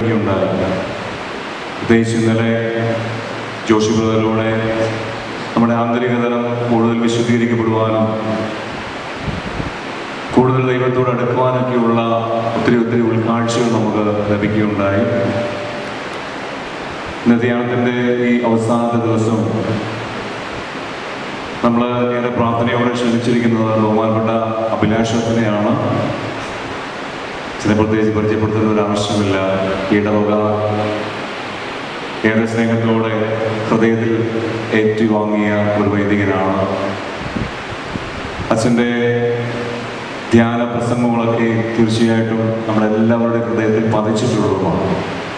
ലഭിക്കുകയുണ്ടായി. പ്രത്യേകിച്ച് ഇന്നലെ ജോഷി ബ്രദറിലൂടെ നമ്മുടെ ആന്തരികതലം കൂടുതൽ വിശുദ്ധീകരിക്കപ്പെടുവാനും കൂടുതൽ ദൈവത്തോട് അടുക്കുവാനൊക്കെയുള്ള ഒത്തിരി ഉൾക്കാഴ്ചകൾ നമുക്ക് ലഭിക്കുകയുണ്ടായി. ഇന്ന് ധ്യാനത്തിൻ്റെ ഈ അവസാനത്തെ ദിവസം നമ്മൾ ഏറെ പ്രാർത്ഥനയോടെ ക്ഷണിച്ചിരിക്കുന്നത് ബഹുമാനപ്പെട്ട അഭിലാഷത്തിനെയാണ്. ഇതിനെ പ്രത്യേകിച്ച് പരിചയപ്പെടുത്തുന്ന ഒരു ആവശ്യമില്ല. ഇടവക ഏറെ സ്നേഹത്തോടെ ഹൃദയത്തിൽ ഏറ്റുവാങ്ങിയ ഒരു വൈദികനാണ്. അച്ഛൻ്റെ ധ്യാന പ്രസംഗങ്ങളൊക്കെ തീർച്ചയായിട്ടും നമ്മളെല്ലാവരുടെ ഹൃദയത്തിൽ പതിച്ചിട്ടുള്ളതുമാണ്.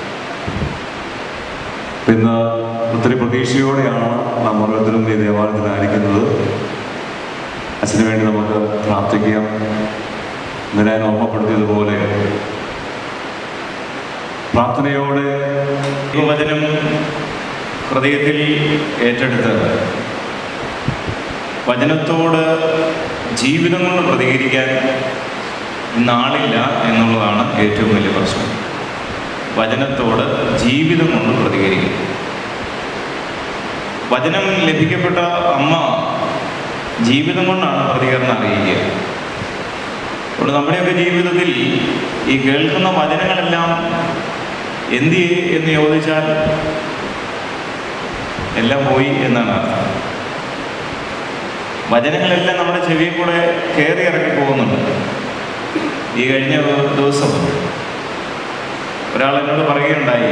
ഇന്ന് ഒത്തിരി പ്രതീക്ഷയോടെയാണ് നാം ഓരോരുത്തരും ഈ ദേവാലയത്തിലായിരിക്കുന്നത്. അച്ഛന് വേണ്ടി നമുക്ക് പ്രാർത്ഥിക്കാം. ഇന്നലെ ഞാൻ ഓർമ്മപ്പെടുത്തിയതുപോലെ പ്രാർത്ഥനയോടെ വചനം ഹൃദയത്തിൽ ഏറ്റെടുത്ത് വചനത്തോട് ജീവിതം കൊണ്ട് പ്രതികരിക്കാൻ നാളില്ല എന്നുള്ളതാണ് ഏറ്റവും വലിയ പ്രശ്നം. വചനത്തോട് ജീവിതം കൊണ്ട് പ്രതികരിക്കും. വചനം ലഭിക്കപ്പെട്ട അമ്മ ജീവിതം കൊണ്ടാണ് പ്രതികരണം അറിയിക്കുക. അതുകൊണ്ട് നമ്മുടെയൊക്കെ ജീവിതത്തിൽ ഈ കേൾക്കുന്ന വചനങ്ങളെല്ലാം എന്ത് എന്ന് ചോദിച്ചാൽ എല്ലാം പോയി എന്നാണ് അർത്ഥം. വചനങ്ങളെല്ലാം നമ്മുടെ ചെവിയിൽ കൂടെ കയറി ഇറക്കി പോകുന്നുണ്ട്. ഈ കഴിഞ്ഞ ദിവസം ഒരാൾ എന്നോട് പറയുകയുണ്ടായി,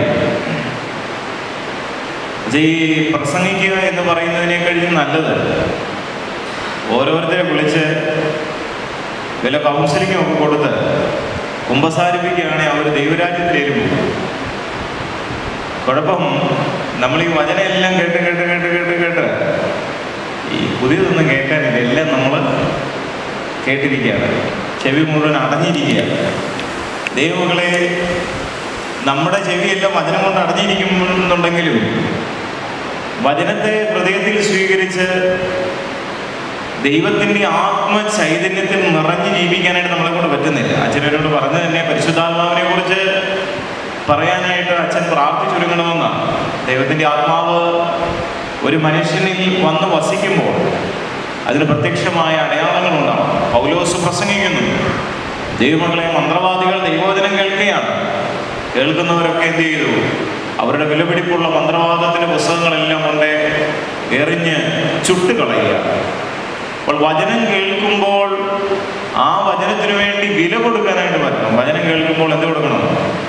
ഈ പ്രസംഗിക്കുക എന്ന് പറയുന്നതിനേക്കഴിഞ്ഞും നല്ലത് ഓരോരുത്തരെ വിളിച്ച് വില കൗൺസിലിംഗ് ഒക്കെ കൊടുത്ത് കുമ്പസാരിപ്പിക്കുകയാണെങ്കിൽ അവർ ദൈവരാജ്യത്തിലേക്ക് പോകും. കുഴപ്പം നമ്മൾ ഈ വചനം എല്ലാം കേട്ട് ഈ പുതിയതൊന്നും കേൾക്കാനില്ല. എല്ലാം നമ്മൾ കേട്ടിരിക്കുകയാണ്. ചെവി മുഴുവൻ അടഞ്ഞിരിക്കുകയാണ്. ദൈവമക്കളെ, നമ്മുടെ ചെവിയെല്ലാം വചനം കൊണ്ട് അടഞ്ഞിരിക്കുന്നുണ്ടെങ്കിലും വചനത്തെ ഹൃദയത്തിൽ സ്വീകരിച്ച് ദൈവത്തിൻ്റെ ആത്മചൈതന്യത്തിൽ നിറഞ്ഞു ജീവിക്കാനായിട്ട് നമ്മളെ കൊണ്ട് പറ്റുന്നില്ല. അച്ഛനോട് പറഞ്ഞു തന്നെ പരിശുദ്ധാത്മാവിനെ കുറിച്ച് പറയാനായിട്ട് അച്ഛൻ പ്രാർത്ഥിച്ചൊരുങ്ങണമെന്നാണ്. ദൈവത്തിൻ്റെ ആത്മാവ് ഒരു മനുഷ്യനിൽ വന്ന് വസിക്കുമ്പോൾ അതിന് പ്രത്യക്ഷമായ അടയാളങ്ങളുണ്ടാവും. പൗലോസ് പ്രസംഗിക്കുന്നു, ദൈവമക്കളെ, മന്ത്രവാദികൾ ദൈവവചനം കേൾക്കുകയാണ്. കേൾക്കുന്നവരൊക്കെ എന്ത് ചെയ്തു? അവരുടെ വിലപിടിപ്പുള്ള മന്ത്രവാദത്തിൻ്റെ പുസ്തകങ്ങളെല്ലാം കൊണ്ട് എറിഞ്ഞ് ചുട്ടുകളയുക. അപ്പോൾ വചനം കേൾക്കുമ്പോൾ ആ വചനത്തിന് വേണ്ടി വില കൊടുക്കാനായിട്ട് പറ്റണം. വചനം കേൾക്കുമ്പോൾ എന്ത് കൊടുക്കണം?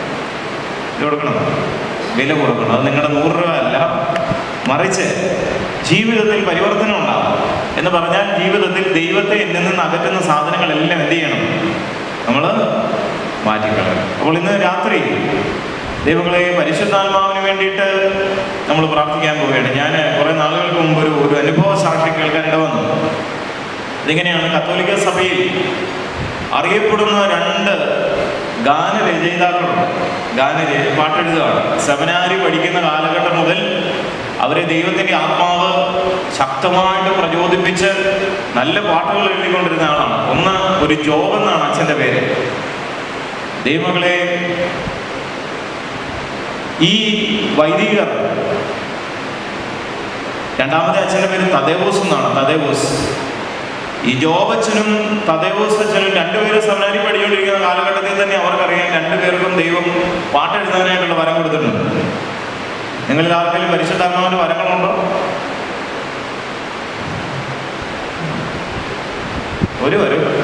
വില കൊടുക്കണം. അത് നിങ്ങളുടെ 100 രൂപ അല്ല, മറിച്ച് ജീവിതത്തിൽ പരിവർത്തനം ഉണ്ടാകും. എന്ന് പറഞ്ഞാൽ ജീവിതത്തിൽ ദൈവത്തെ എന്നിൽ നിന്ന് അകറ്റുന്ന സാധനങ്ങളെല്ലാം എന്ത് ചെയ്യണം? നമ്മൾ മാറ്റിക്കളയണം. അപ്പോൾ ഇന്ന് രാത്രി ദൈവങ്ങളെ പരിശുദ്ധാത്മാവിന് വേണ്ടിയിട്ട് നമ്മൾ പ്രാർത്ഥിക്കാൻ പോവുകയാണ്. ഞാൻ കുറേ നാളുകൾക്ക് മുമ്പ് ഒരു അനുഭവ സാക്ഷി കേൾക്കാൻ ഇടവന്നു. ഇതിങ്ങനെയാണ്, കത്തോലിക്ക സഭയിൽ അറിയപ്പെടുന്ന 2 ഗാനരചയിതാക്കളുണ്ട്. പാട്ടെഴുതുകയാണ്. സെമിനാരി പഠിക്കുന്ന കാലഘട്ടം മുതൽ അവരെ ദൈവത്തിൻ്റെ ആത്മാവ് ശക്തമായിട്ട് പ്രചോദിപ്പിച്ച് നല്ല പാട്ടുകൾ എഴുതിക്കൊണ്ടിരുന്ന ആളാണ്. ഒന്ന് ഒരു ജോബ് എന്നാണ് അച്ഛൻ്റെ പേര്. ദൈവങ്ങളെ, ഈ വൈദികർ, രണ്ടാമത്തെ അച്ഛൻ്റെ പേര് തദേവോസ് എന്നാണ്. തദേവോസ്. ഈ ജോബച്ഛനും തദേവോസ് അച്ഛനും 2 പേരും സെമിനാരി പഠിച്ചുകൊണ്ടിരിക്കുന്ന കാലഘട്ടത്തിൽ തന്നെ അവർക്കറിയാം 2 പേർക്കും ദൈവം പാട്ടെഴുതാനായിട്ടുള്ള വരം കൊടുത്തിട്ടുണ്ട്. നിങ്ങളിൽ ആർക്കെങ്കിലും പരിശുദ്ധാത്മാവിന്റെ വരങ്ങളുണ്ടോ? ഒരു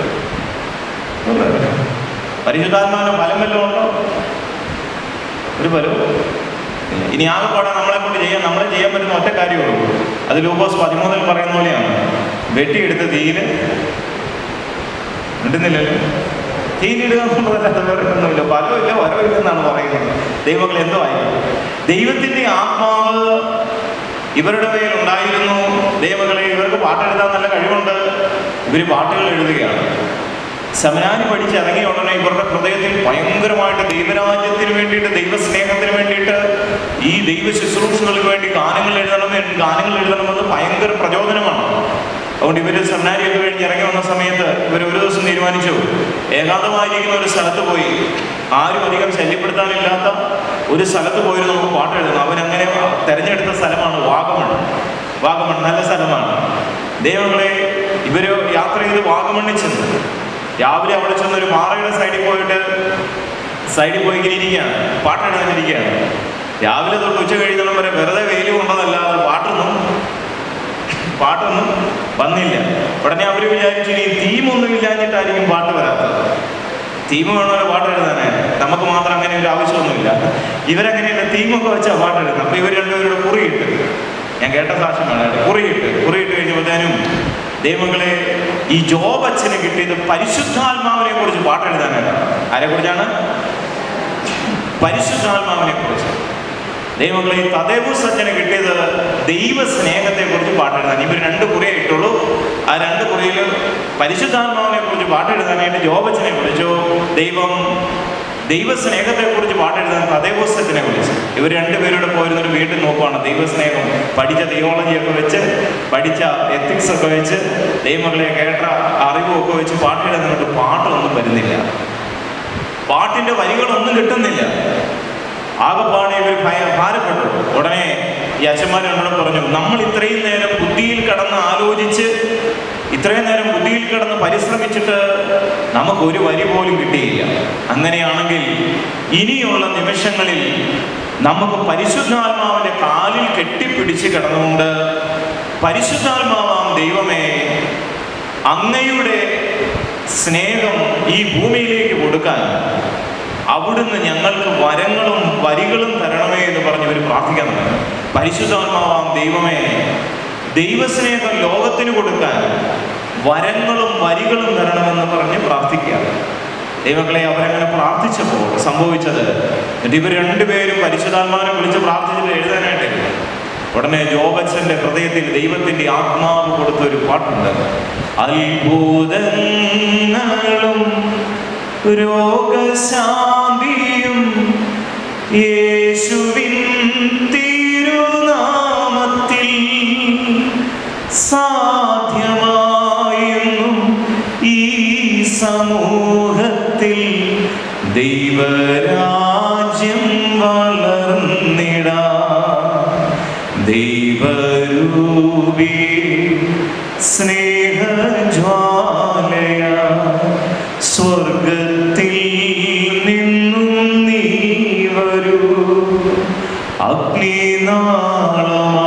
പരിശുദ്ധാത്മാവിന്റെ ഫലം വല്ലതും ഉണ്ടോ? ഒരു ഫലവും. ഇനി ആകെപ്പാടെ നമ്മളെ കൊണ്ട് നമ്മളെ ചെയ്യാൻ പറ്റുന്ന ഒറ്റ കാര്യമുള്ളൂ. അത് ലൂക്കോസ് 13 പറയുന്ന പോലെയാണ്, വെട്ടിയെടുത്ത് തീയിൽ ഇടുന്നില്ലല്ലോ. തീയിലിടുക എന്നുള്ളതല്ലാതെ വേറെ ഒന്നുമില്ല. ഫലമില്ല, വരവില്ലെന്നാണ് പറയുന്നത്. ദൈവങ്ങൾ എന്തോ ആയി. ദൈവത്തിൻ്റെ ആത്മാവ് ഇവരുടെ മേൽ ഉണ്ടായിരുന്നു. ദൈവങ്ങളെ, ഇവർക്ക് പാട്ടെഴുതാൻ നല്ല കഴിവുണ്ട്. ഇവർ പാട്ടുകൾ എഴുതുകയാണ്. സെമിനാരി പഠിച്ച് ഇറങ്ങിയ ഉടനെ ഇവരുടെ ഹൃദയത്തിൽ ഭയങ്കരമായിട്ട് ദൈവരാജ്യത്തിന് വേണ്ടിയിട്ട്, ദൈവസ്നേഹത്തിന് വേണ്ടിയിട്ട്, ഈ ദൈവ ശുശ്രൂഷകൾക്ക് വേണ്ടി ഗാനങ്ങൾ എഴുതണമെന്ന് ഭയങ്കര പ്രചോദനമാണ്. അതുകൊണ്ട് ഇവർ സെമിനാരിയൊക്കെ കഴിഞ്ഞ് ഇറങ്ങി വന്ന സമയത്ത് ഇവർ ഒരു ദിവസം തീരുമാനിച്ചു, ഏകാന്തമായിരിക്കുന്ന ഒരു സ്ഥലത്ത് പോയി, ആരും അധികം ശല്യപ്പെടുത്താനില്ലാത്ത ഒരു സ്ഥലത്ത് പോയിരുന്നു നമുക്ക് പാട്ട് എഴുതണം. അവനങ്ങനെ തിരഞ്ഞെടുത്ത സ്ഥലമാണ് വാഗമൺ. വാഗമൺ നല്ല സ്ഥലമാണ്. ദൈവങ്ങളെ, ഇവർ യാത്ര ചെയ്ത് വാഗമണ്ണിൽ ചെന്നു. രാവിലെ അവിടെ ചെന്ന് ഒരു പാറയുടെ സൈഡിൽ പോയി ഇങ്ങനെ ഇരിക്കുകയാണ്, പാട്ട് എഴുതാനിരിക്കുകയാണ്. രാവിലെ തൊട്ട് ഉച്ച കഴിയുന്നിടം വരെ വെറുതെ വെയിൽ കൊണ്ടതല്ലാതെ പാട്ടൊന്നും വന്നില്ല. ഉടനെ അവർ വിചാരിച്ചു ഇനി തീമൊന്നും ഇല്ലാഞ്ഞിട്ടായിരിക്കും പാട്ട് വരാത്തത്. തീം വേണമല്ലോ പാട്ട് എഴുതാനായിട്ട്, നമുക്ക് മാത്രം അങ്ങനെ ഒരു ആവശ്യമൊന്നുമില്ല. ഇവരങ്ങനെയല്ല, തീമൊക്കെ വെച്ചാൽ പാട്ട് എഴുതുന്നത്. അപ്പോൾ ഇവർ രണ്ടുപേരുടെ കുറിയിട്ട്, ഞാൻ കേട്ട സാക്ഷ്യമാണ്, കുറിയിട്ട് കഴിഞ്ഞപ്പോഴത്തേനും ദൈവങ്ങളെ, ഈ ജോബ് അച്ഛന് കിട്ടിയത് പരിശുദ്ധാത്മാവിനെ കുറിച്ച് പാട്ട് എഴുതാനായിട്ടാണ്. ആരെക്കുറിച്ചാണ്? പരിശുദ്ധാത്മാവിനെ കുറിച്ച്. ദൈവങ്ങളെ, ഈ തദേവൂസ് അച്ഛന് കിട്ടിയത് ദൈവ സ്നേഹത്തെ കുറിച്ച് പാട്ടെഴുതാൻ. ഇവർ 2 കുറിയേ ഇട്ടുള്ളൂ. ആ 2 കുറിയിൽ പരിശുദ്ധാത്മാവിനെ കുറിച്ച് പാട്ടെഴുതാനായിട്ട് ജോബച്ചനെ വിളിച്ചു. ദൈവസ്നേഹത്തെ കുറിച്ച് പാട്ടെഴുതാൻ തദേവൂസ് അച്ഛനെ വിളിച്ചു. ഇവർ 2 പേരോട് പോയിരുന്നൊരു വീട്ടിൽ നോക്കുവാണ്. ദൈവസ്നേഹം പഠിച്ച തിയോളജിയൊക്കെ വെച്ച്, പഠിച്ച എത്തിക്സ് ഒക്കെ വെച്ച്, ദൈവങ്ങളെ കേട്ട അറിവൊക്കെ വെച്ച് പാട്ടെഴുതാനായിട്ട് പാട്ടൊന്നും വരുന്നില്ല. പാട്ടിന്റെ വരികളൊന്നും കിട്ടുന്നില്ല. ആകപ്പാടെ ഇവർ ഭാരപ്പെട്ടു. ഉടനെ ഈ അച്ഛന്മാർ എന്നോട് പറഞ്ഞു, നമ്മൾ ഇത്രയും നേരം ബുദ്ധിയിൽ കിടന്ന് പരിശ്രമിച്ചിട്ട് നമുക്കൊരു വരി പോലും കിട്ടിയില്ല. അങ്ങനെയാണെങ്കിൽ ഇനിയുള്ള നിമിഷങ്ങളിൽ നമുക്ക് പരിശുദ്ധാത്മാവിന്റെ കാലിൽ കെട്ടിപ്പിടിച്ച് കിടന്നുകൊണ്ട്, പരിശുദ്ധാത്മാവാം ദൈവമേ, അങ്ങയുടെ സ്നേഹം ഈ ഭൂമിയിലേക്ക് കൊടുക്കാൻ അവിടുന്ന് ഞങ്ങൾക്ക് വരങ്ങളും വരികളും തരണമേ എന്ന് പറഞ്ഞ് ഇവർ പ്രാർത്ഥിക്കാൻ തുടങ്ങി. പരിശുദ്ധാത്മാവാം ദൈവമേ, ദൈവസ്നേഹം ലോകത്തിന് കൊടുക്കാൻ വരങ്ങളും വരികളും തരണമെന്ന് പറഞ്ഞ് പ്രാർത്ഥിക്കുക. ദൈവങ്ങളെ, അവരങ്ങനെ പ്രാർത്ഥിച്ചപ്പോൾ സംഭവിച്ചത്, എന്നിട്ട് ഇവർ 2 പേരും പരിശുദ്ധാത്മാവിനെ വിളിച്ച് പ്രാർത്ഥിച്ചിട്ട് എഴുതാനായിട്ടില്ല. ഉടനെ ജോബച്ചന്റെ ഹൃദയത്തിൽ ദൈവത്തിന്റെ ആത്മാവ് കൊടുത്തൊരു പാട്ടുണ്ട്. അത്ഭുതങ്ങളും രോഗശാന്തിയും യേശുവിൻ തിരുനാമത്തിൽ സാധ്യമായെന്നും ഈ സമൂഹത്തിൽ ദൈവരാജ്യം വളർന്നിടാം. ദൈവരൂപി സ്നേഹജ്വാലയ സ്വർഗത്തിൽ നിന്നും നീ വരൂ. അഗ്നിനാളമാ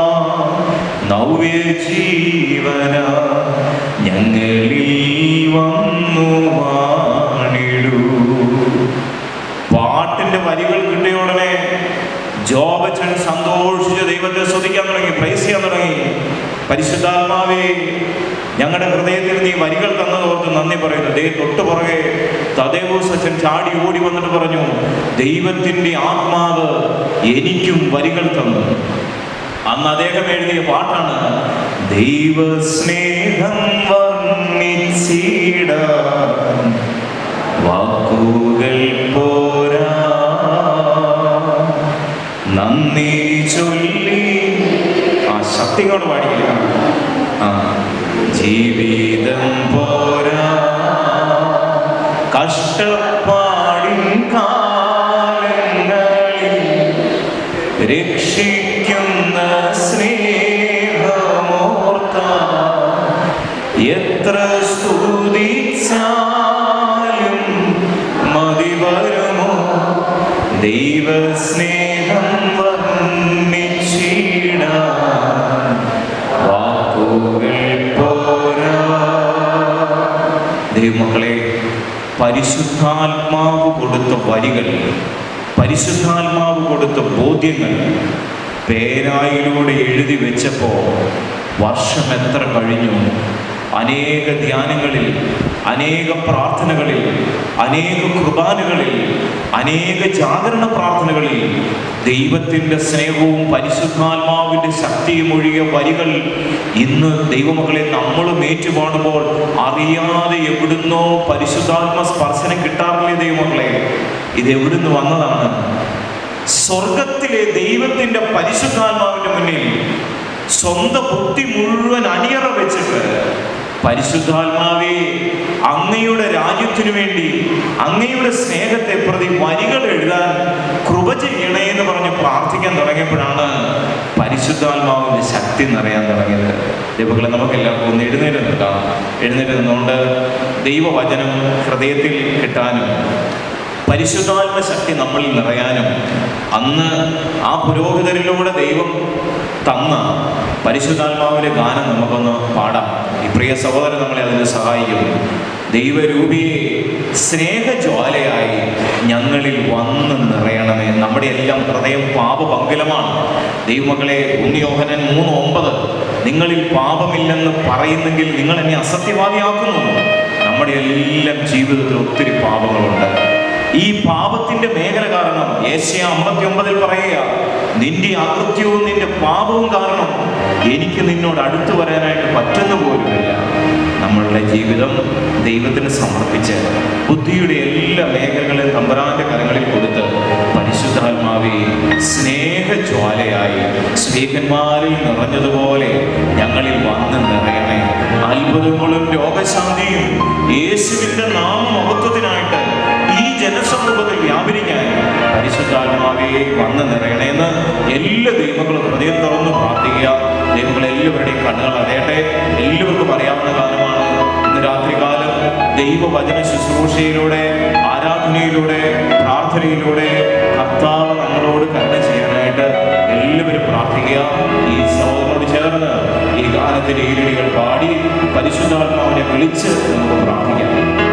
നവ്യജീവന ഞങ്ങളിൽ വന്നു വാണിടൂ. പാട്ടിന്റെ വരികൾ കിട്ടിയ ഉടനെ ജോബച്ചൻ സന്തോഷിച്ച് ദൈവത്തെ സ്തുതിക്കാൻ തുടങ്ങി, പ്രൈസ് ചെയ്യാൻ തുടങ്ങി. പരിശുദ്ധാത്മാവേ, ഞങ്ങളുടെ ഹൃദയത്തിൽ നീ വരികൾ തന്നതോർത്ത് നന്ദി പറയുന്നു. തൊട്ടു പുറകെ തദേവൂസ് അച്ഛൻ ചാടി ഓടി വന്നിട്ട് പറഞ്ഞു, ദൈവത്തിന്റെ ആത്മാവ് എനിക്കും വരികൾ തന്നു. അന്ന് അദ്ദേഹം എഴുതിയ പാട്ടാണ് ദൈവസ്നേഹം വർണ്ണിച്ചിടാൻ വാക്കുകൾ പോരാ, നന്ദി ചൊല്ലി. ആ ശക്തി കൊണ്ട് പാടിയില്ല. ജീവിതം പോരാ, കഷ്ടപ്പാടിൻ കാലങ്ങളിൽ രക്ഷിക്കുന്ന സ്നേഹമോർത്ത എത്ര സ്തുതിച്ചാലും മതി വരുമോ. ദൈവസ്നേഹം വർണ്ണിച്ചിടാൻ വാക്കുകൾ പോരാ. ദൈവമക്കളെ, പരിശുദ്ധാത്മാവ് കൊടുത്ത വരികൾ, പരിശുദ്ധാത്മാവ് കൊടുത്ത ബോധ്യങ്ങൾ പേരായിലൂടെ എഴുതി വെച്ചപ്പോൾ വർഷം എത്ര കഴിഞ്ഞു. അനേക ധ്യാനങ്ങളിൽ, അനേക പ്രാർത്ഥനകളിൽ, അനേക കുർബാനകളിൽ, അനേക ജാഗരണ പ്രാർത്ഥനകളിൽ ദൈവത്തിൻ്റെ സ്നേഹവും പരിശുദ്ധാത്മാവിൻ്റെ ശക്തിയും ഒഴിയ വരികൾ ഇന്ന് ദൈവമക്കളെ നമ്മളും ഏറ്റുപാടുമ്പോൾ അറിയാതെ എവിടുന്നോ പരിശുദ്ധാത്മ സ്പർശനം കിട്ടാറില്ലേ ദൈവമക്കളെ? ഇത് എവിടുന്ന് വന്നതാണ്? സ്വർഗത്തിലെ ദൈവത്തിൻ്റെ പരിശുദ്ധാത്മാവിൻ്റെ മുന്നിൽ സ്വന്തം ബുദ്ധി മുഴുവൻ അണിയറ വെച്ചിട്ട് പരിശുദ്ധാത്മാവേ, അങ്ങയുടെ രാജ്യത്തിനു വേണ്ടി അങ്ങയുടെ സ്നേഹത്തെ പ്രതി വരികൾ എഴുതാൻ കൃപ ചെയ്യണേ എന്ന് പറഞ്ഞ് പ്രാർത്ഥിക്കാൻ തുടങ്ങിയപ്പോഴാണ് പരിശുദ്ധാത്മാവിന്റെ ശക്തി നിറയാൻ തുടങ്ങിയത്. ദൈവങ്ങളെ നമുക്ക് എല്ലാവർക്കും ഒന്ന് എഴുന്നേറ്റ് നിൽക്കാം. എഴുന്നേറ്റ് നിന്നുകൊണ്ട് ദൈവവചനം ഹൃദയത്തിൽ കിട്ടാനും പരിശുദ്ധാത്മ ശക്തി നമ്മളിൽ നിറയാനും അന്ന് ആ പുരോഹിതരിലൂടെ ദൈവം തന്ന പരിശുദ്ധാത്മാവിന്റെ ഗാനം നമുക്കൊന്ന് പാടാം. ഈ പ്രിയ സഹോദരൻ നമ്മളെ അതിന് സഹായിക്കും. ദൈവരൂപിയെ സ്നേഹജ്വാലയായി ഞങ്ങളിൽ വന്ന് നിറയണമേ. നമ്മുടെ എല്ലാം ഹൃദയം പാപപങ്കിലമാണ്. ദൈവമക്കളെ, 1 യോഹന്നാൻ 3:9 നിങ്ങളിൽ പാപമില്ലെന്ന് പറയുന്നെങ്കിൽ നിങ്ങൾ എന്നെ അസത്യവാദിയാക്കുന്നു. നമ്മുടെ എല്ലാം ജീവിതത്തിൽ ഒത്തിരി പാപങ്ങളുണ്ട്. ഈ പാപത്തിന്റെ മേഖല കാരണം യേശയ്യാ 59 പറയുക, നിന്റെ അകൃത്യവും നിന്റെ പാപവും കാരണം എനിക്ക് നിന്നോട് അടുത്തു വരാനായിട്ട് പറ്റുന്ന പോലുമില്ല. നമ്മളുടെ ജീവിതം ദൈവത്തിന് സമർപ്പിച്ച് ബുദ്ധിയുടെ എല്ലാ മേഖലകളും തമ്പുരാന്റെ കരങ്ങളിൽ കൊടുത്ത് പരിശുദ്ധാത്മാവേ സ്നേഹജ്വാലയായി സ്നേഹന്മാരിൽ നിറഞ്ഞതുപോലെ ഞങ്ങളിൽ വന്ന് നിറയണേ. അത്ഭുതങ്ങളും രോഗശാന്തിയും യേശുവിന്റെ നാമമഹത്വത്തിനായിട്ട് ഈ ജനസമൂഹത്തിൽ വ്യാപരിക്കാൻ പരിശുദ്ധാത്മാവേ വന്ന് നിറയണേന്ന് എല്ലാ ദൈവങ്ങളും ഹൃദയം തുറന്ന് പ്രാർത്ഥിക്കുക. ദൈവങ്ങളെല്ലാവരുടെയും കണ്ണുകൾ അറിയട്ടെ. എല്ലാവർക്കും അറിയാവുന്ന കാലമാണ്. ഇന്ന് രാത്രികാലം ദൈവവചന ശുശ്രൂഷയിലൂടെ, ആരാധനയിലൂടെ, പ്രാർത്ഥനയിലൂടെ കർത്താവ് നമ്മളോട് കരുണ ചെയ്യാനായിട്ട് എല്ലാവരും പ്രാർത്ഥിക്കുക. ഈ സഹോദരനോട് ചേർന്ന് ഈ ഗാനത്തിന്റെ ഈരടികൾ പാടി പരിശുദ്ധാത്മാവിനെ വിളിച്ച് നമുക്ക് പ്രാർത്ഥിക്കാം.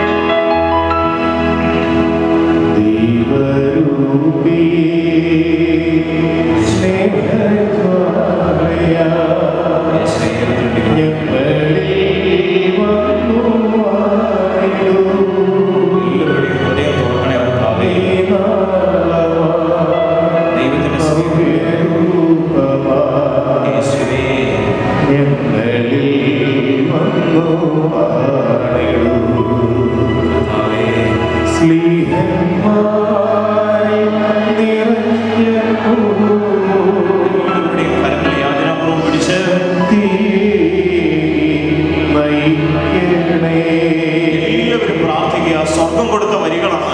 സ്വർഗം കൊടുത്ത വരികളാണ്.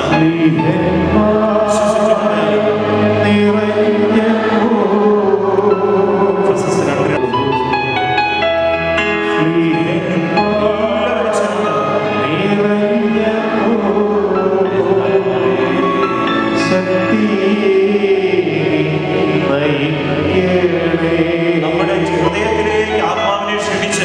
നമ്മുടെ ഹൃദയത്തിലേക്ക് ആത്മാവിനെ ക്ഷണിച്ച്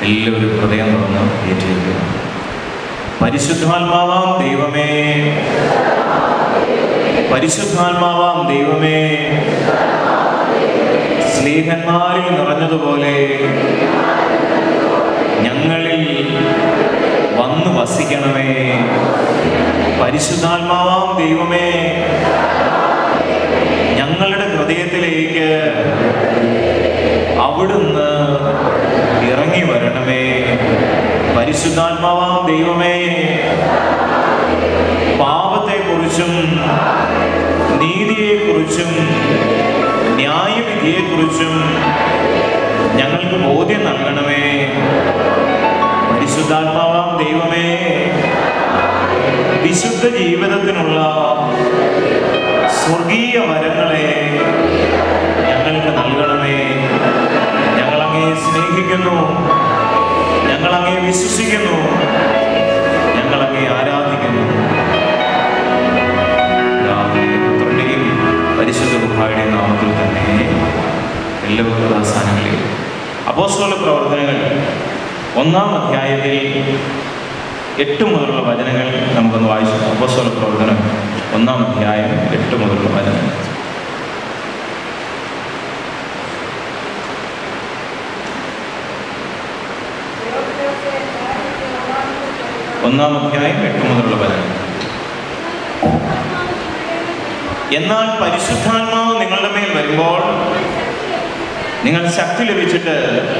എല്ലാവരും ഹൃദയം തുറന്ന് ഏറ്റുചൊല്ലുക. പരിശുദ്ധാത്മാവാം ദൈവമേ, പരിശുദ്ധാത്മാവാം ദൈവമേ, സ്നേഹന്മാരിൽ നിറഞ്ഞതുപോലെ ഞങ്ങളിൽ വന്നു വസിക്കണമേ. പരിശുദ്ധാത്മാവാം ദൈവമേ, ഞങ്ങളുടെ ഹൃദയത്തിലേക്ക് അവിടുന്ന് ഇറങ്ങി വരണമേ. പരിശുദ്ധാത്മാവാം ദൈവമേ, പാപത്തെക്കുറിച്ചും നീതിയെക്കുറിച്ചും ന്യായവിധിയെക്കുറിച്ചും ഞങ്ങൾക്ക് ബോധ്യം നൽകണമേ. പരിശുദ്ധാത്മാവാം ദൈവമേ, വിശുദ്ധ ജീവിതത്തിനുള്ള സ്വർഗീയ വരങ്ങളെ ഞങ്ങൾക്ക് നൽകണമേ. ഞങ്ങളങ്ങേ സ്നേഹിക്കുന്നു, ഞങ്ങളങ്ങേ വിശ്വസിക്കുന്നു, ഞങ്ങളങ്ങേ ആരാധിക്കുന്നു. പുത്രന്റെയും പരിശുദ്ധ റൂഹായുടെയും നാമത്തിൽ തന്നെ എല്ലാവർക്കും അവസാനങ്ങളിൽ അപ്പോസ്തല പ്രവർത്തനങ്ങൾ 1-ാം അധ്യായത്തിൽ 8 മുതലുള്ള വചനങ്ങൾ നമുക്കൊന്ന് വായിച്ചു. അപ്പോസ്തല പ്രവർത്തനം 1-ാം അധ്യായം 8 മുതലുള്ള വചനങ്ങൾ. ഒന്നാം അധ്യായം 8 മുതലുള്ള വചനം. എന്നാൽ പരിശുദ്ധാത്മാവ് നിങ്ങളുടെ മേൽ വരുമ്പോൾ നിങ്ങൾ ശക്തി ലഭിച്ചിട്ട്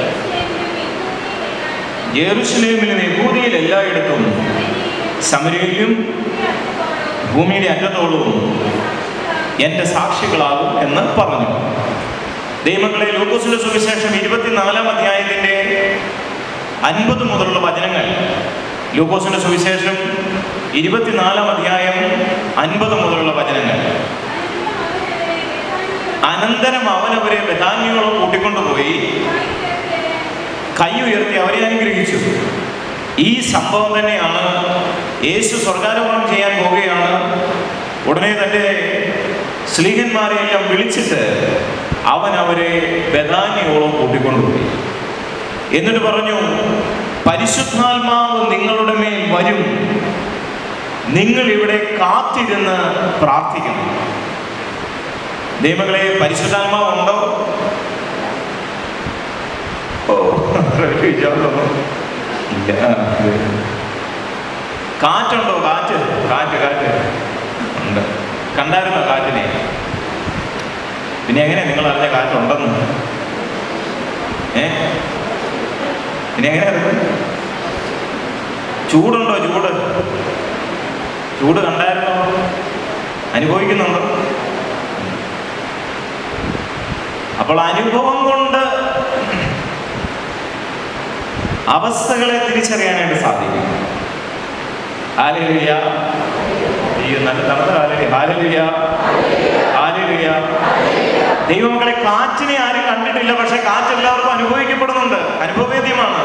യെരൂശലേമിലും യഹൂദയിൽ എല്ലായിടത്തും സമര്യയിലും ഭൂമിയുടെ അറ്റത്തോളവും എൻ്റെ സാക്ഷികളാകും എന്ന് പറഞ്ഞു. ദൈവമക്കളെ, ലൂക്കോസിന്റെ സുവിശേഷം 24-ാം അധ്യായത്തിന്റെ 50 മുതലുള്ള വചനങ്ങൾ. ലൂക്കോസിന്റെ സുവിശേഷം 24-ാം അധ്യായം 50 മുതലുള്ള വചനങ്ങൾ. അനന്തരം അവൻ അവരെ ബഥാന്യയോളം കൂട്ടിക്കൊണ്ടുപോയി കൈ ഉയർത്തി അവരെ അനുഗ്രഹിച്ചു. ഈ സംഭവം തന്നെയാണ് യേശു സ്വർഗാരോഹണം ചെയ്യാൻ പോവുകയാണ്. ഉടനെ തന്റെ സ്ലീഹന്മാരെയെല്ലാം വിളിച്ചിട്ട് അവൻ അവരെ ബഥാന്യയോളം കൂട്ടിക്കൊണ്ടുപോയി. എന്നിട്ട് പറഞ്ഞു, പരിശുദ്ധാത്മാവ് നിങ്ങളുടെ മേൽ വരും, നിങ്ങൾ ഇവിടെ കാത്തിരുന്ന് പ്രാർത്ഥിക്കണം. ദൈവങ്ങളെ, പരിശുദ്ധാത്മാവ് ഉണ്ടോ? ഇല്ല. കാറ്റുണ്ടോ? കാറ്റ് കാറ്റ് കാറ്റ് ഉണ്ട്. കണ്ടായിരുന്നോ കാറ്റിനെ? പിന്നെ എങ്ങനെ നിങ്ങൾ അറിഞ്ഞ കാറ്റുണ്ടെന്ന്? പിന്നെ എങ്ങനെ അറിഞ്ഞു? ചൂടുണ്ടോ? ചൂട് കണ്ടായിരുന്നോ? അനുഭവിക്കുന്നുണ്ടോ? അപ്പോൾ അനുഭവം കൊണ്ട് അവസ്ഥകളെ തിരിച്ചറിയാനായിട്ട് സാധിക്കും. ഹല്ലേലൂയ. ഈ നല്ല തണുത്ത ഹല്ലേലൂയ, ഹല്ലേലൂയ. ദൈവമക്കളെ, കാറ്റിനെ ആരും കണ്ടിട്ടില്ല, പക്ഷെ കാറ്റ് എല്ലാവർക്കും അനുഭവിക്കപ്പെടുന്നുണ്ട്, അനുഭവവേദ്യമാണ്.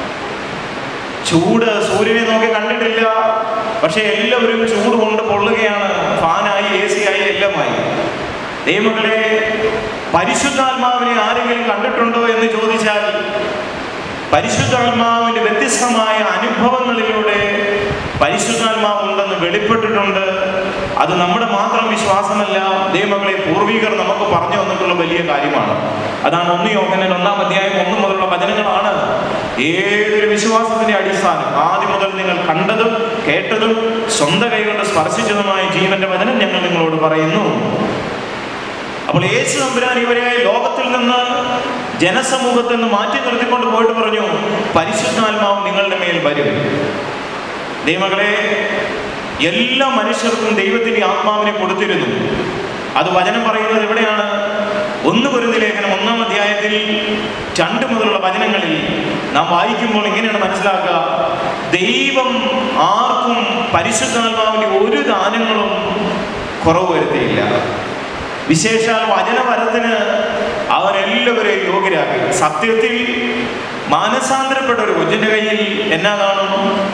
ചൂട് സൂര്യനെ നോക്കി കണ്ടിട്ടില്ല, പക്ഷെ എല്ലാവരും ചൂട് കൊണ്ട് പൊള്ളുകയാണ്. ഫാനായി, AC ആയി, എല്ലാമായി. ദൈവമക്കളെ, പരിശുദ്ധാത്മാവിനെ ആരെങ്കിലും കണ്ടിട്ടുണ്ടോ എന്ന് ചോദിച്ചാൽ പരിശുദ്ധാത്മാവിന്റെ വ്യത്യസ്തമായ അനുഭവങ്ങളിലൂടെ പരിശുദ്ധാത്മാവ് ഉണ്ടെന്ന് വെളിപ്പെട്ടിട്ടുണ്ട്. അത് നമ്മുടെ മാത്രം വിശ്വാസമല്ല, ദൈവമക്കളെ, പൂർവികർ നമുക്ക് പറഞ്ഞു വന്നിട്ടുള്ള വലിയ കാര്യമാണ്. അതാണ് 1 യോഹന്നാൻ 1-ാം അധ്യായം 1 മുതലുള്ള വചനങ്ങളാണ് ഏതൊരു വിശ്വാസത്തിന്റെ അടിസ്ഥാനം. ആദ്യം മുതൽ നിങ്ങൾ കണ്ടതും കേട്ടതും സ്വന്തം കൈകൊണ്ട് സ്പർശിച്ചതുമായ ജീവന്റെ വചനം ഞങ്ങൾ നിങ്ങളോട് പറയുന്നു. അപ്പോൾ യേശു തമ്പുരാൻ ഇവരെ ലോകത്തിൽ നിന്ന്, ജനസമൂഹത്തിൽ നിന്ന് മാറ്റി നിർത്തിക്കൊണ്ട് പോയിട്ട് പറഞ്ഞു, പരിശുദ്ധാത്മാവ് നിങ്ങളുടെ മേൽ വരും. ദൈവമക്കളെ, എല്ലാ മനുഷ്യർക്കും ദൈവത്തിന്റെ ആത്മാവിനെ കൊടുത്തിരുന്നു. അത് വചനം പറയുന്നത് എവിടെയാണ്? 1 കൊരിന്ത്യർ ലേഖനം 1-ാം അധ്യായത്തിൽ 2 മുതലുള്ള വചനങ്ങളിൽ നാം വായിക്കുമ്പോൾ ഇങ്ങനെയാണ് മനസ്സിലാക്കുക. ദൈവം ആർക്കും പരിശുദ്ധാത്മാവിന്റെ ഒരു ദാനങ്ങളും കുറവ് വരുത്തിയില്ല. വിശേഷാൽ വചനവരത്തിന് അവരെല്ലാവരെയും യോഗ്യരാക്കി. സത്യത്തിൽ മാനസാന്തരപ്പെട്ട ഒരു കൊച്ചിന്റെ കയ്യിൽ എന്നാ കാണും?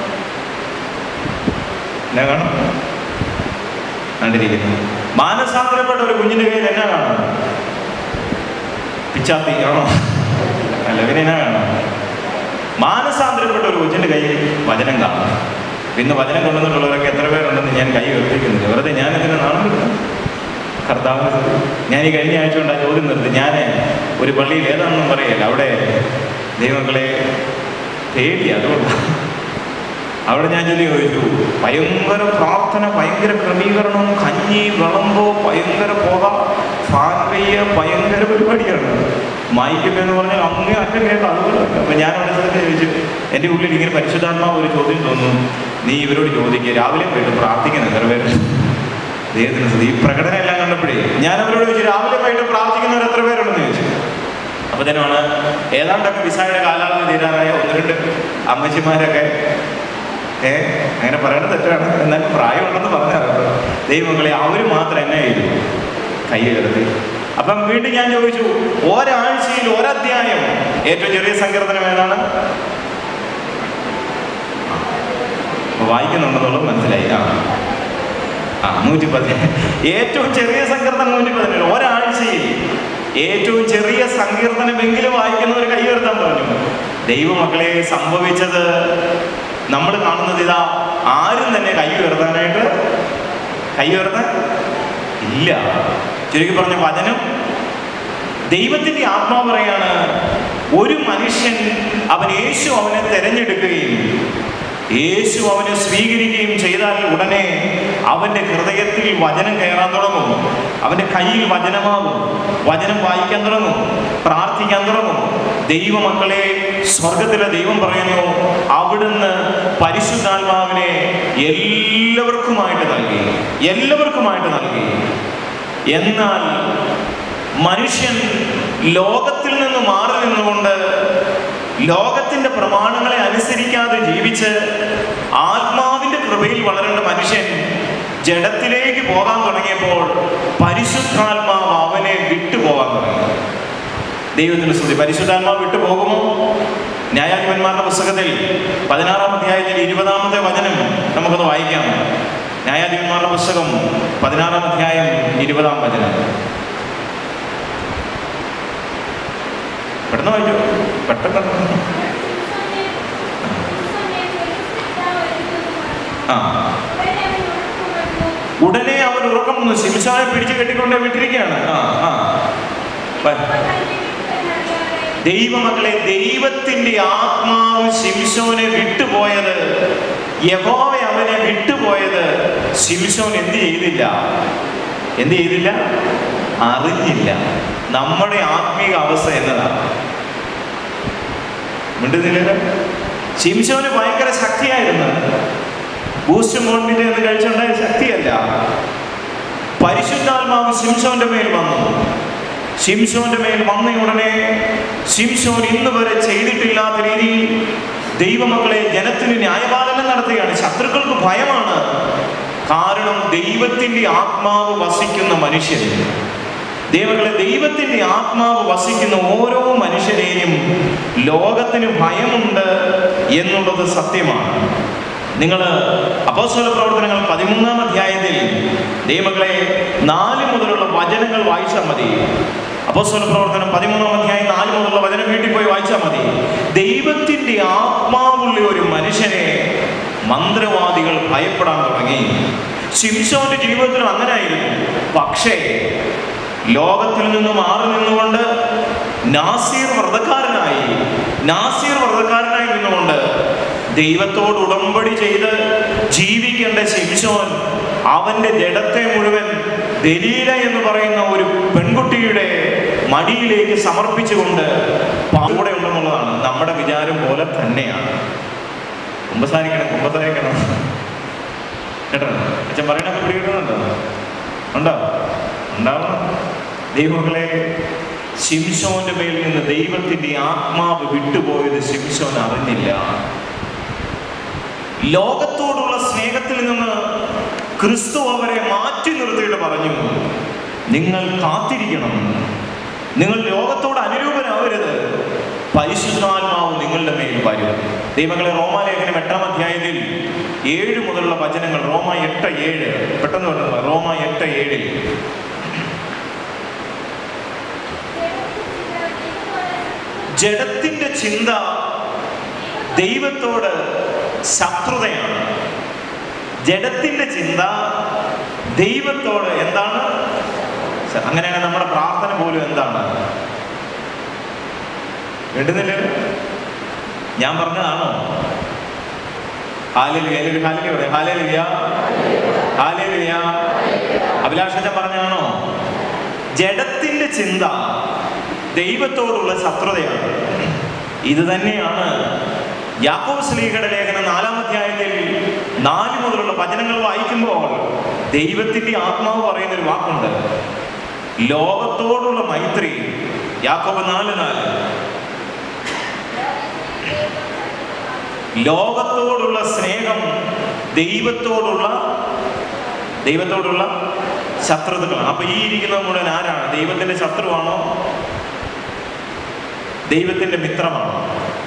കണ്ടിരിക്കുന്നു. മാനസാന്തരപ്പെട്ട ഒരു കുഞ്ഞിന്റെ കയ്യിൽ എന്നാ കാണും? പിച്ചാത്തി ആണോ? അല്ല, പിന്നെ എന്നാ കാണും? മാനസാന്തരപ്പെട്ട ഒരു കൊച്ചിൻ്റെ കയ്യിൽ വചനം കാണും. പിന്നെ വചനം കൊണ്ടുവന്നിട്ടുള്ളവരൊക്കെ എത്ര പേരുണ്ടെന്ന് ഞാൻ കൈ ഉയർത്തിക്കുന്നില്ല. വെറുതെ ഞാനിതിനെ നാണം കർത്താവ്. ഞാൻ ഈ കഴിഞ്ഞ ആഴ്ച കൊണ്ട് ആ ചോദ്യം നിർത്തി. ഞാൻ ഒരു പള്ളിയിൽ ഏതാണെന്നും പറയല്ല, അവിടെ ദൈവങ്ങളെ പേടി. അതുകൊണ്ടാണ് അവിടെ ഞാൻ ചോദിച്ചു, ഭയങ്കര പ്രാർത്ഥന, ഭയങ്കര ക്രമീകരണം, കഞ്ഞി വിളമ്പോ, ഭയങ്കര പുക, ഫാൻവയ്യ, ഭയങ്കര പരിപാടിയാണ്. മൈക്കും എന്ന് പറഞ്ഞാൽ അങ്ങേ അറ്റം കേൾക്കാം. അതുപോലെ അപ്പം ഞാൻ അവിടെ തന്നെ ചോദിച്ചു, എൻ്റെ ഉള്ളിൽ ഇങ്ങനെ പരിശുദ്ധാത്മാവ് ഒരു ചോദ്യം തോന്നുന്നു. നീ ഇവരോട് ചോദിക്കുക, രാവിലെ പോയിട്ട് പ്രാർത്ഥിക്കുന്ന എത്ര പേര്? ദൈവത്തിന് ഈ പ്രകടനം എല്ലാം കണ്ടപ്പോഴേ ഞാൻ അവരോട് ചോദിച്ചു, രാവിലെ പോയിട്ട് പ്രാർത്ഥിക്കുന്നവർ എത്ര പേരുണ്ടെന്ന് ചോദിച്ചു. അപ്പോൾ തന്നെയാണ് ഏതാണ്ടൊക്കെ വിസായുടെ കാലാവധി തീരാറായ 1-2 അമ്മച്ചിമാരൊക്കെ അങ്ങനെ പറയേണ്ടത് തെറ്റാണ്, എന്നാലും പ്രായമുണ്ടെന്ന് പറഞ്ഞാൽ ദൈവങ്ങളെ അവർ മാത്രം എന്നെ ചെയ്തു കൈ ഉയർത്തി. അപ്പം വീണ്ടും ഞാൻ ചോദിച്ചു, ഒരാഴ്ചയിൽ ഒരധ്യായം ഏറ്റവും ചെറിയ സങ്കീർത്തനം ഏതാണ്? വായിക്കുന്നുണ്ടെന്നുള്ളത് മനസ്സിലായി. 117. ഏറ്റവും ചെറിയ സങ്കീർത്തനം 117. ഒരാഴ്ചയിൽ ഏറ്റവും ചെറിയ സങ്കീർത്തനമെങ്കിലും വായിക്കുന്നവർ കൈ ഉയർത്താൻ പറഞ്ഞു. ദൈവമക്കളെ, സംഭവിച്ചത് നമ്മൾ കാണുന്നത് ഇതാ, ആരും തന്നെ കൈ ഉയർത്താൻ ഇല്ല. ചുരുക്കി പറഞ്ഞ വചനം ദൈവത്തിൻ്റെ ആത്മാവ് പറയാണ്, ഒരു മനുഷ്യൻ യേശു അവനെ തിരഞ്ഞെടുക്കുകയും യേശു അവനെ സ്വീകരിക്കുകയും ചെയ്താൽ ഉടനെ അവൻ്റെ ഹൃദയത്തിൽ വചനം കയറാൻ തുടങ്ങും, അവൻ്റെ കയ്യിൽ വചനമാകും, വചനം വായിക്കാൻ തുടങ്ങും, പ്രാർത്ഥിക്കാൻ തുടങ്ങും. ദൈവമക്കളെ, സ്വർഗത്തിലെ ദൈവം പറയുന്നു, അവിടുന്ന് പരിശുദ്ധാത്മാവിനെ എല്ലാവർക്കുമായിട്ട് നൽകി. എന്നാൽ മനുഷ്യൻ ലോകത്തിൽ നിന്ന് മാറി നിന്നുകൊണ്ട് ലോകത്തിൻ്റെ പ്രമാണങ്ങളെ അനുസരിക്കാതെ ജീവിച്ച് ആത്മാവിൻ്റെ കൃപയിൽ വളരേണ്ട മനുഷ്യൻ ജഡത്തിലേക്ക് പോകാൻ തുടങ്ങിയപ്പോൾ പരിശുദ്ധാത്മാവ് അവനെ വിട്ടുപോകാൻ തുടങ്ങി. ദൈവത്തിന് സ്തുതി. പരിശുദ്ധാത്മാവ് വിട്ടുപോകുമോ? ന്യായാധിപന്മാരുടെ പുസ്തകത്തിൽ 16-ാം അധ്യായത്തിൽ 20-ാമത്തെ വചനം നമുക്കൊന്ന് വായിക്കാം. ന്യായാധിപന്മാരുടെ പുസ്തകം 16-ാം അധ്യായം 20-ാം വചനം. പെട്ടെന്ന് വായിച്ചു, പെട്ടെന്ന്. ഉടനെ അവൻ ഉറക്കം വന്നു, ശിംശോനെ പിടിച്ചു കെട്ടിക്കൊണ്ട് വിട്ടിരിക്കുകയാണ്. ദൈവമക്കളെ, ദൈവത്തിന്റെ ആത്മാവ് ശിംശോനെ വിട്ടുപോയത്, യഹോവ അവനെ വിട്ടുപോയത് ശിംശോൻ എന്ത് ചെയ്തില്ല? അറിഞ്ഞില്ല. നമ്മുടെ ആത്മീക അവസ്ഥ എന്നതാണ്. മിണ്ടുന്നില്ലല്ലോ. ശിംശോന് ഭയങ്കര ശക്തിയായിരുന്നു. ബൂസ്റ്റ് മോണ്ടിന്റെ എന്ന് കഴിച്ചുണ്ടായ ശക്തിയല്ല. പരിശുദ്ധാത്മാവ് ശിംശോന്റെ മേൽ വന്നു. ശിംശോന്റെ മേൽ വന്ന ഉടനെ ശിംശോൻ ഇന്ന് വരെ ചെയ്തിട്ടില്ലാത്ത രീതിയിൽ ദൈവമക്കളെ ജനത്തിന് ന്യായപാലനം നടത്തുകയാണ്. ശത്രുക്കൾക്ക് ഭയമാണ്. കാരണം ദൈവത്തിന്റെ ആത്മാവ് വസിക്കുന്ന മനുഷ്യൻ, ദൈവങ്ങളെ, ദൈവത്തിന്റെ ആത്മാവ് വസിക്കുന്ന ഓരോ മനുഷ്യരെയും ലോകത്തിന് ഭയമുണ്ട് എന്നുള്ളത് സത്യമാണ്. നിങ്ങൾ അപ്പോസ്തല പ്രവർത്തനങ്ങൾ 13-ാം അധ്യായത്തിൽ ദൈവങ്ങളെ 4 മുതലുള്ള വചനങ്ങൾ വായിച്ചാൽ മതി. അപ്പോസ്തല പ്രവർത്തനം 13-ാം അധ്യായം 4 മുതലുള്ള വചനം വീട്ടിൽ പോയി വായിച്ചാൽ മതി. ദൈവത്തിന്റെ ആത്മാവുള്ള ഒരു മനുഷ്യനെ മന്ത്രവാദികൾ ഭയപ്പെടാൻ തുടങ്ങി. ശിംശോന്റെ ജീവിതത്തിലും അങ്ങനെയായിരുന്നു. പക്ഷേ ലോകത്തിൽ നിന്ന് മാറി നിന്നുകൊണ്ട് നാസീർ വ്രതക്കാരനായി നിന്നുകൊണ്ട് ദൈവത്തോട് ഉടമ്പടി ചെയ്ത് ജീവിക്കേണ്ട ശിംശോൻ അവന്റെ ജഡത്തെ മുഴുവൻ ദലീല എന്ന് പറയുന്ന ഒരു പെൺകുട്ടിയുടെ മടിയിലേക്ക് സമർപ്പിച്ചുകൊണ്ട് കൂടെ ഉണ്ടെന്നുള്ളതാണ്. നമ്മുടെ വിചാരം പോലെ തന്നെയാണ്. കുമ്പസാരിക്കണം കേട്ടോ. അച്ഛൻ പറയണൊക്കെ പിടികിട്ടുന്നുണ്ടോ? ഉണ്ടാവണം. ദൈവങ്ങളെ, ശിംശോന്റെ മേൽ നിന്ന് ദൈവത്തിന്റെ ആത്മാവ് വിട്ടുപോയത് ശിംശോൻ അറിഞ്ഞില്ല. ലോകത്തോടുള്ള സ്നേഹത്തിൽ നിന്ന് ക്രിസ്തു അവരെ മാറ്റി നിർത്തിയിട്ട് പറഞ്ഞു, നിങ്ങൾ കാത്തിരിക്കണം, നിങ്ങൾ ലോകത്തോട് അനുരൂപരാവരുത്, പരിശുദ്ധാത്മാവ് നിങ്ങളുടെ മേൽ വരും. ദൈവങ്ങളെ, റോമാലേഖനം 8-ാം അധ്യായത്തിൽ 7 മുതലുള്ള വചനങ്ങൾ. റോമ 8:7 പെട്ടെന്ന് പറഞ്ഞു. റോമ 8:7 ജഡത്തിന്റെ ചിന്ത ദൈവത്തോട് ശത്രുതയാണ്. ജഡത്തിന്റെ ചിന്ത ദൈവത്തോട് എന്താണ്? അങ്ങനെയാണ് നമ്മുടെ പ്രാർത്ഥന പോലും എന്താണ്? കേട്ടുന്നില്ല? ഞാൻ പറഞ്ഞതാണോ? അഭിലാഷ പറഞ്ഞാണോ? ജഡത്തിന്റെ ചിന്ത ദൈവത്തോടുള്ള ശത്രുതയാണ്. ഇത് തന്നെയാണ് യാക്കോബ് ശ്ലീഹയുടെ ലേഖനം 4-ാം അധ്യായത്തിൽ 4 മുതലുള്ള വചനങ്ങൾ വായിക്കുമ്പോൾ ദൈവത്തിന്റെ ആത്മാവ് പറയുന്നൊരു വാക്കുണ്ട്, ലോകത്തോടുള്ള മൈത്രി. യാക്കോബ് 4:4. ലോകത്തോടുള്ള സ്നേഹം ദൈവത്തോടുള്ള ശത്രുതകളാണ്. അപ്പൊ ഈ ഇരിക്കുന്ന മുഴുവൻ ആരാണ്? ദൈവത്തിന്റെ ശത്രുവാണോ ദൈവത്തിന്റെ മിത്രമാണോ?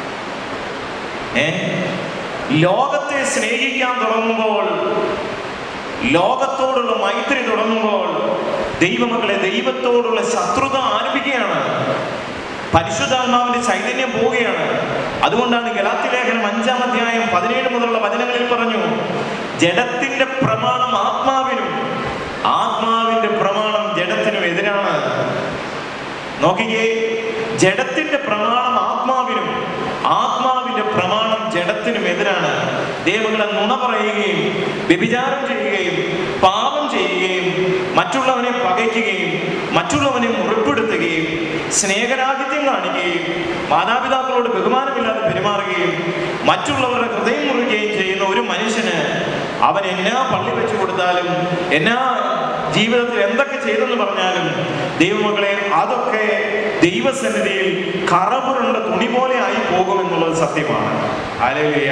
ലോകത്തെ സ്നേഹിക്കാൻ തുടങ്ങുമ്പോൾ, ലോകത്തോടുള്ള മൈത്രി തുടങ്ങുമ്പോൾ ദൈവമക്കളെ ദൈവത്തോടുള്ള ശത്രുത ആരംഭിക്കുകയാണ്. പരിശുദ്ധാത്മാവിന്റെ ചൈതന്യം പോവുകയാണ്. അതുകൊണ്ടാണ് ഗലാത്യ ലേഖനം 5-ാം അധ്യായം 17 മുതലുള്ള വചനങ്ങളിൽ പറഞ്ഞു, ജഡത്തിന്റെ പ്രമാണം ആത്മാവിനും ആത്മാവിന്റെ പ്രമാണം ജഡത്തിനും എതിരാണ്. നോക്കിക്കേ, ജഡത്തിന്റെ പ്രമാണം ആത്മാവിനും ആത്മാവിന്റെ പ്രമാണം ജഡത്തിനും എതിരാണ്. ദൈവങ്ങളെ നുണ പറയുകയും വ്യഭിചാരം ചെയ്യുകയും പാപം ചെയ്യുകയും മറ്റുള്ളവനെ പകയ്ക്കുകയും മറ്റുള്ളവനെ മുറിപ്പെടുത്തുകയും സ്നേഹരാഹിത്യം കാണിക്കുകയും മാതാപിതാക്കളോട് ബഹുമാനമില്ലാതെ പെരുമാറുകയും മറ്റുള്ളവരുടെ ഹൃദയം മുറിക്കുകയും ചെയ്യുന്ന ഒരു മനുഷ്യന് അവൻ എന്നാ പള്ളി വെച്ചു കൊടുത്താലും എന്നാ ജീവിതത്തിൽ എന്തൊക്കെ ചെയ്തെന്ന് പറഞ്ഞാലും ദൈവമക്കളെ അതൊക്കെ ദൈവസന്നിധിയിൽ കറപുരണ്ട തുണി പോലെ ആയി പോകുമെന്നുള്ളത് സത്യമാണ്. Hallelujah,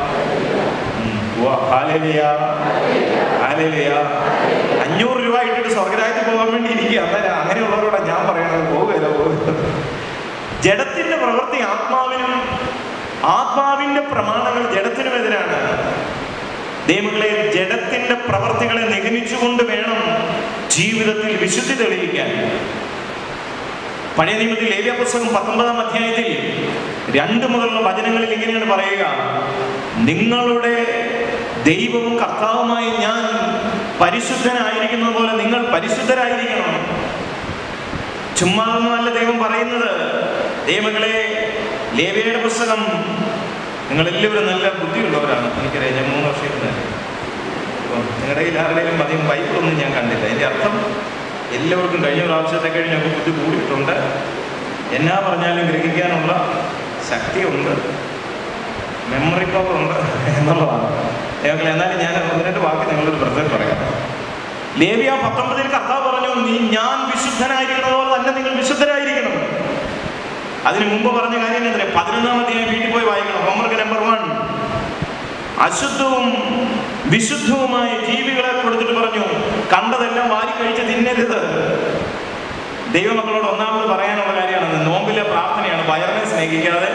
hallelujah, hallelujah. 500 രൂപ ഇട്ടിട്ട് സ്വർഗ്ഗരാജ്യത്തിൽ പോകാൻ വേണ്ടി ഇരിക്കുക. അങ്ങനെയുള്ളവരോടാ ഞാൻ പറയണത്, പോകുകയില്ല. ജഡത്തിന്റെ പ്രവൃത്തി ആത്മാവിനും ആത്മാവിന്റെ പ്രമാണങ്ങൾ ജഡത്തിനുമെതിരാണ്. ദൈവങ്ങളെ ജഡത്തിന്റെ പ്രവർത്തികളെ നിഗമിച്ചുകൊണ്ട് വേണം ജീവിതത്തിൽ വിശുദ്ധി തെളിയിക്കാൻ. പഴയ നിയമത്തിൽ ലേവ്യ പുസ്തകം 19-ാം അധ്യായത്തിൽ 2 മുതലുള്ള വചനങ്ങളിൽ ഇങ്ങനെയാണ് പറയുക, നിങ്ങളുടെ ദൈവവും കർത്താവുമായി ഞാൻ പരിശുദ്ധനായിരിക്കുന്നത് പോലെ നിങ്ങൾ പരിശുദ്ധരായിരിക്കണം. ചുമ്മാതൊന്നുമല്ല ദൈവം പറയുന്നത്. ദൈവങ്ങളെ ലേവ്യയുടെ പുസ്തകം, നിങ്ങളെല്ലാവരും നല്ല ബുദ്ധിയുള്ളവരാണ്, എനിക്കറിയാം. ഞാൻ 3 വർഷം ഇരുന്നത്. നിങ്ങളുടെ കയ്യിൽ ആരുടെയും അധികം ബൈബിളൊന്നും ഞാൻ കണ്ടില്ല. അതിൻ്റെ അർത്ഥം എല്ലാവർക്കും കഴിഞ്ഞ പ്രാവശ്യത്തെ കഴിഞ്ഞൊക്കെ ബുദ്ധി കൂടിയിട്ടുണ്ട്. എന്നാ പറഞ്ഞാലും ഗ്രഹിക്കാനുള്ള ശക്തിയുണ്ട്, മെമ്മറി പവർ ഉണ്ട് എന്നുള്ളതാണ്. ഞങ്ങൾ എന്നാലും ഞാൻ 1-2 വാക്ക് നിങ്ങളൊരു പ്രത്യേകം പറയാം. ലേവ്യ 19-ൽ കർത്താവ് പറഞ്ഞു, ഞാൻ വിശുദ്ധനായിരിക്കുന്നത് പോലെ തന്നെ നിങ്ങൾ വിശുദ്ധരായിരിക്കണം. അതിന് മുമ്പ് പറഞ്ഞ കാര്യം എന്താ? 11-ാം അധ്യായം വീട്ടിൽ പോയി വായിക്കണം. Homework number 1. അശുദ്ധവും വിശുദ്ധവുമായ ജീവികളെ കൊടുത്തിട്ട് പറഞ്ഞു, കണ്ടതെല്ലാം വാരി കഴിച്ച് തിന്നരുത്. ദൈവമക്കളോട് ഒന്നാമത് പറയാനുള്ള കാര്യമാണ്, നോമ്പിലെ പ്രാർത്ഥനയാണ്. വയറിനെ സ്നേഹിക്കാതെ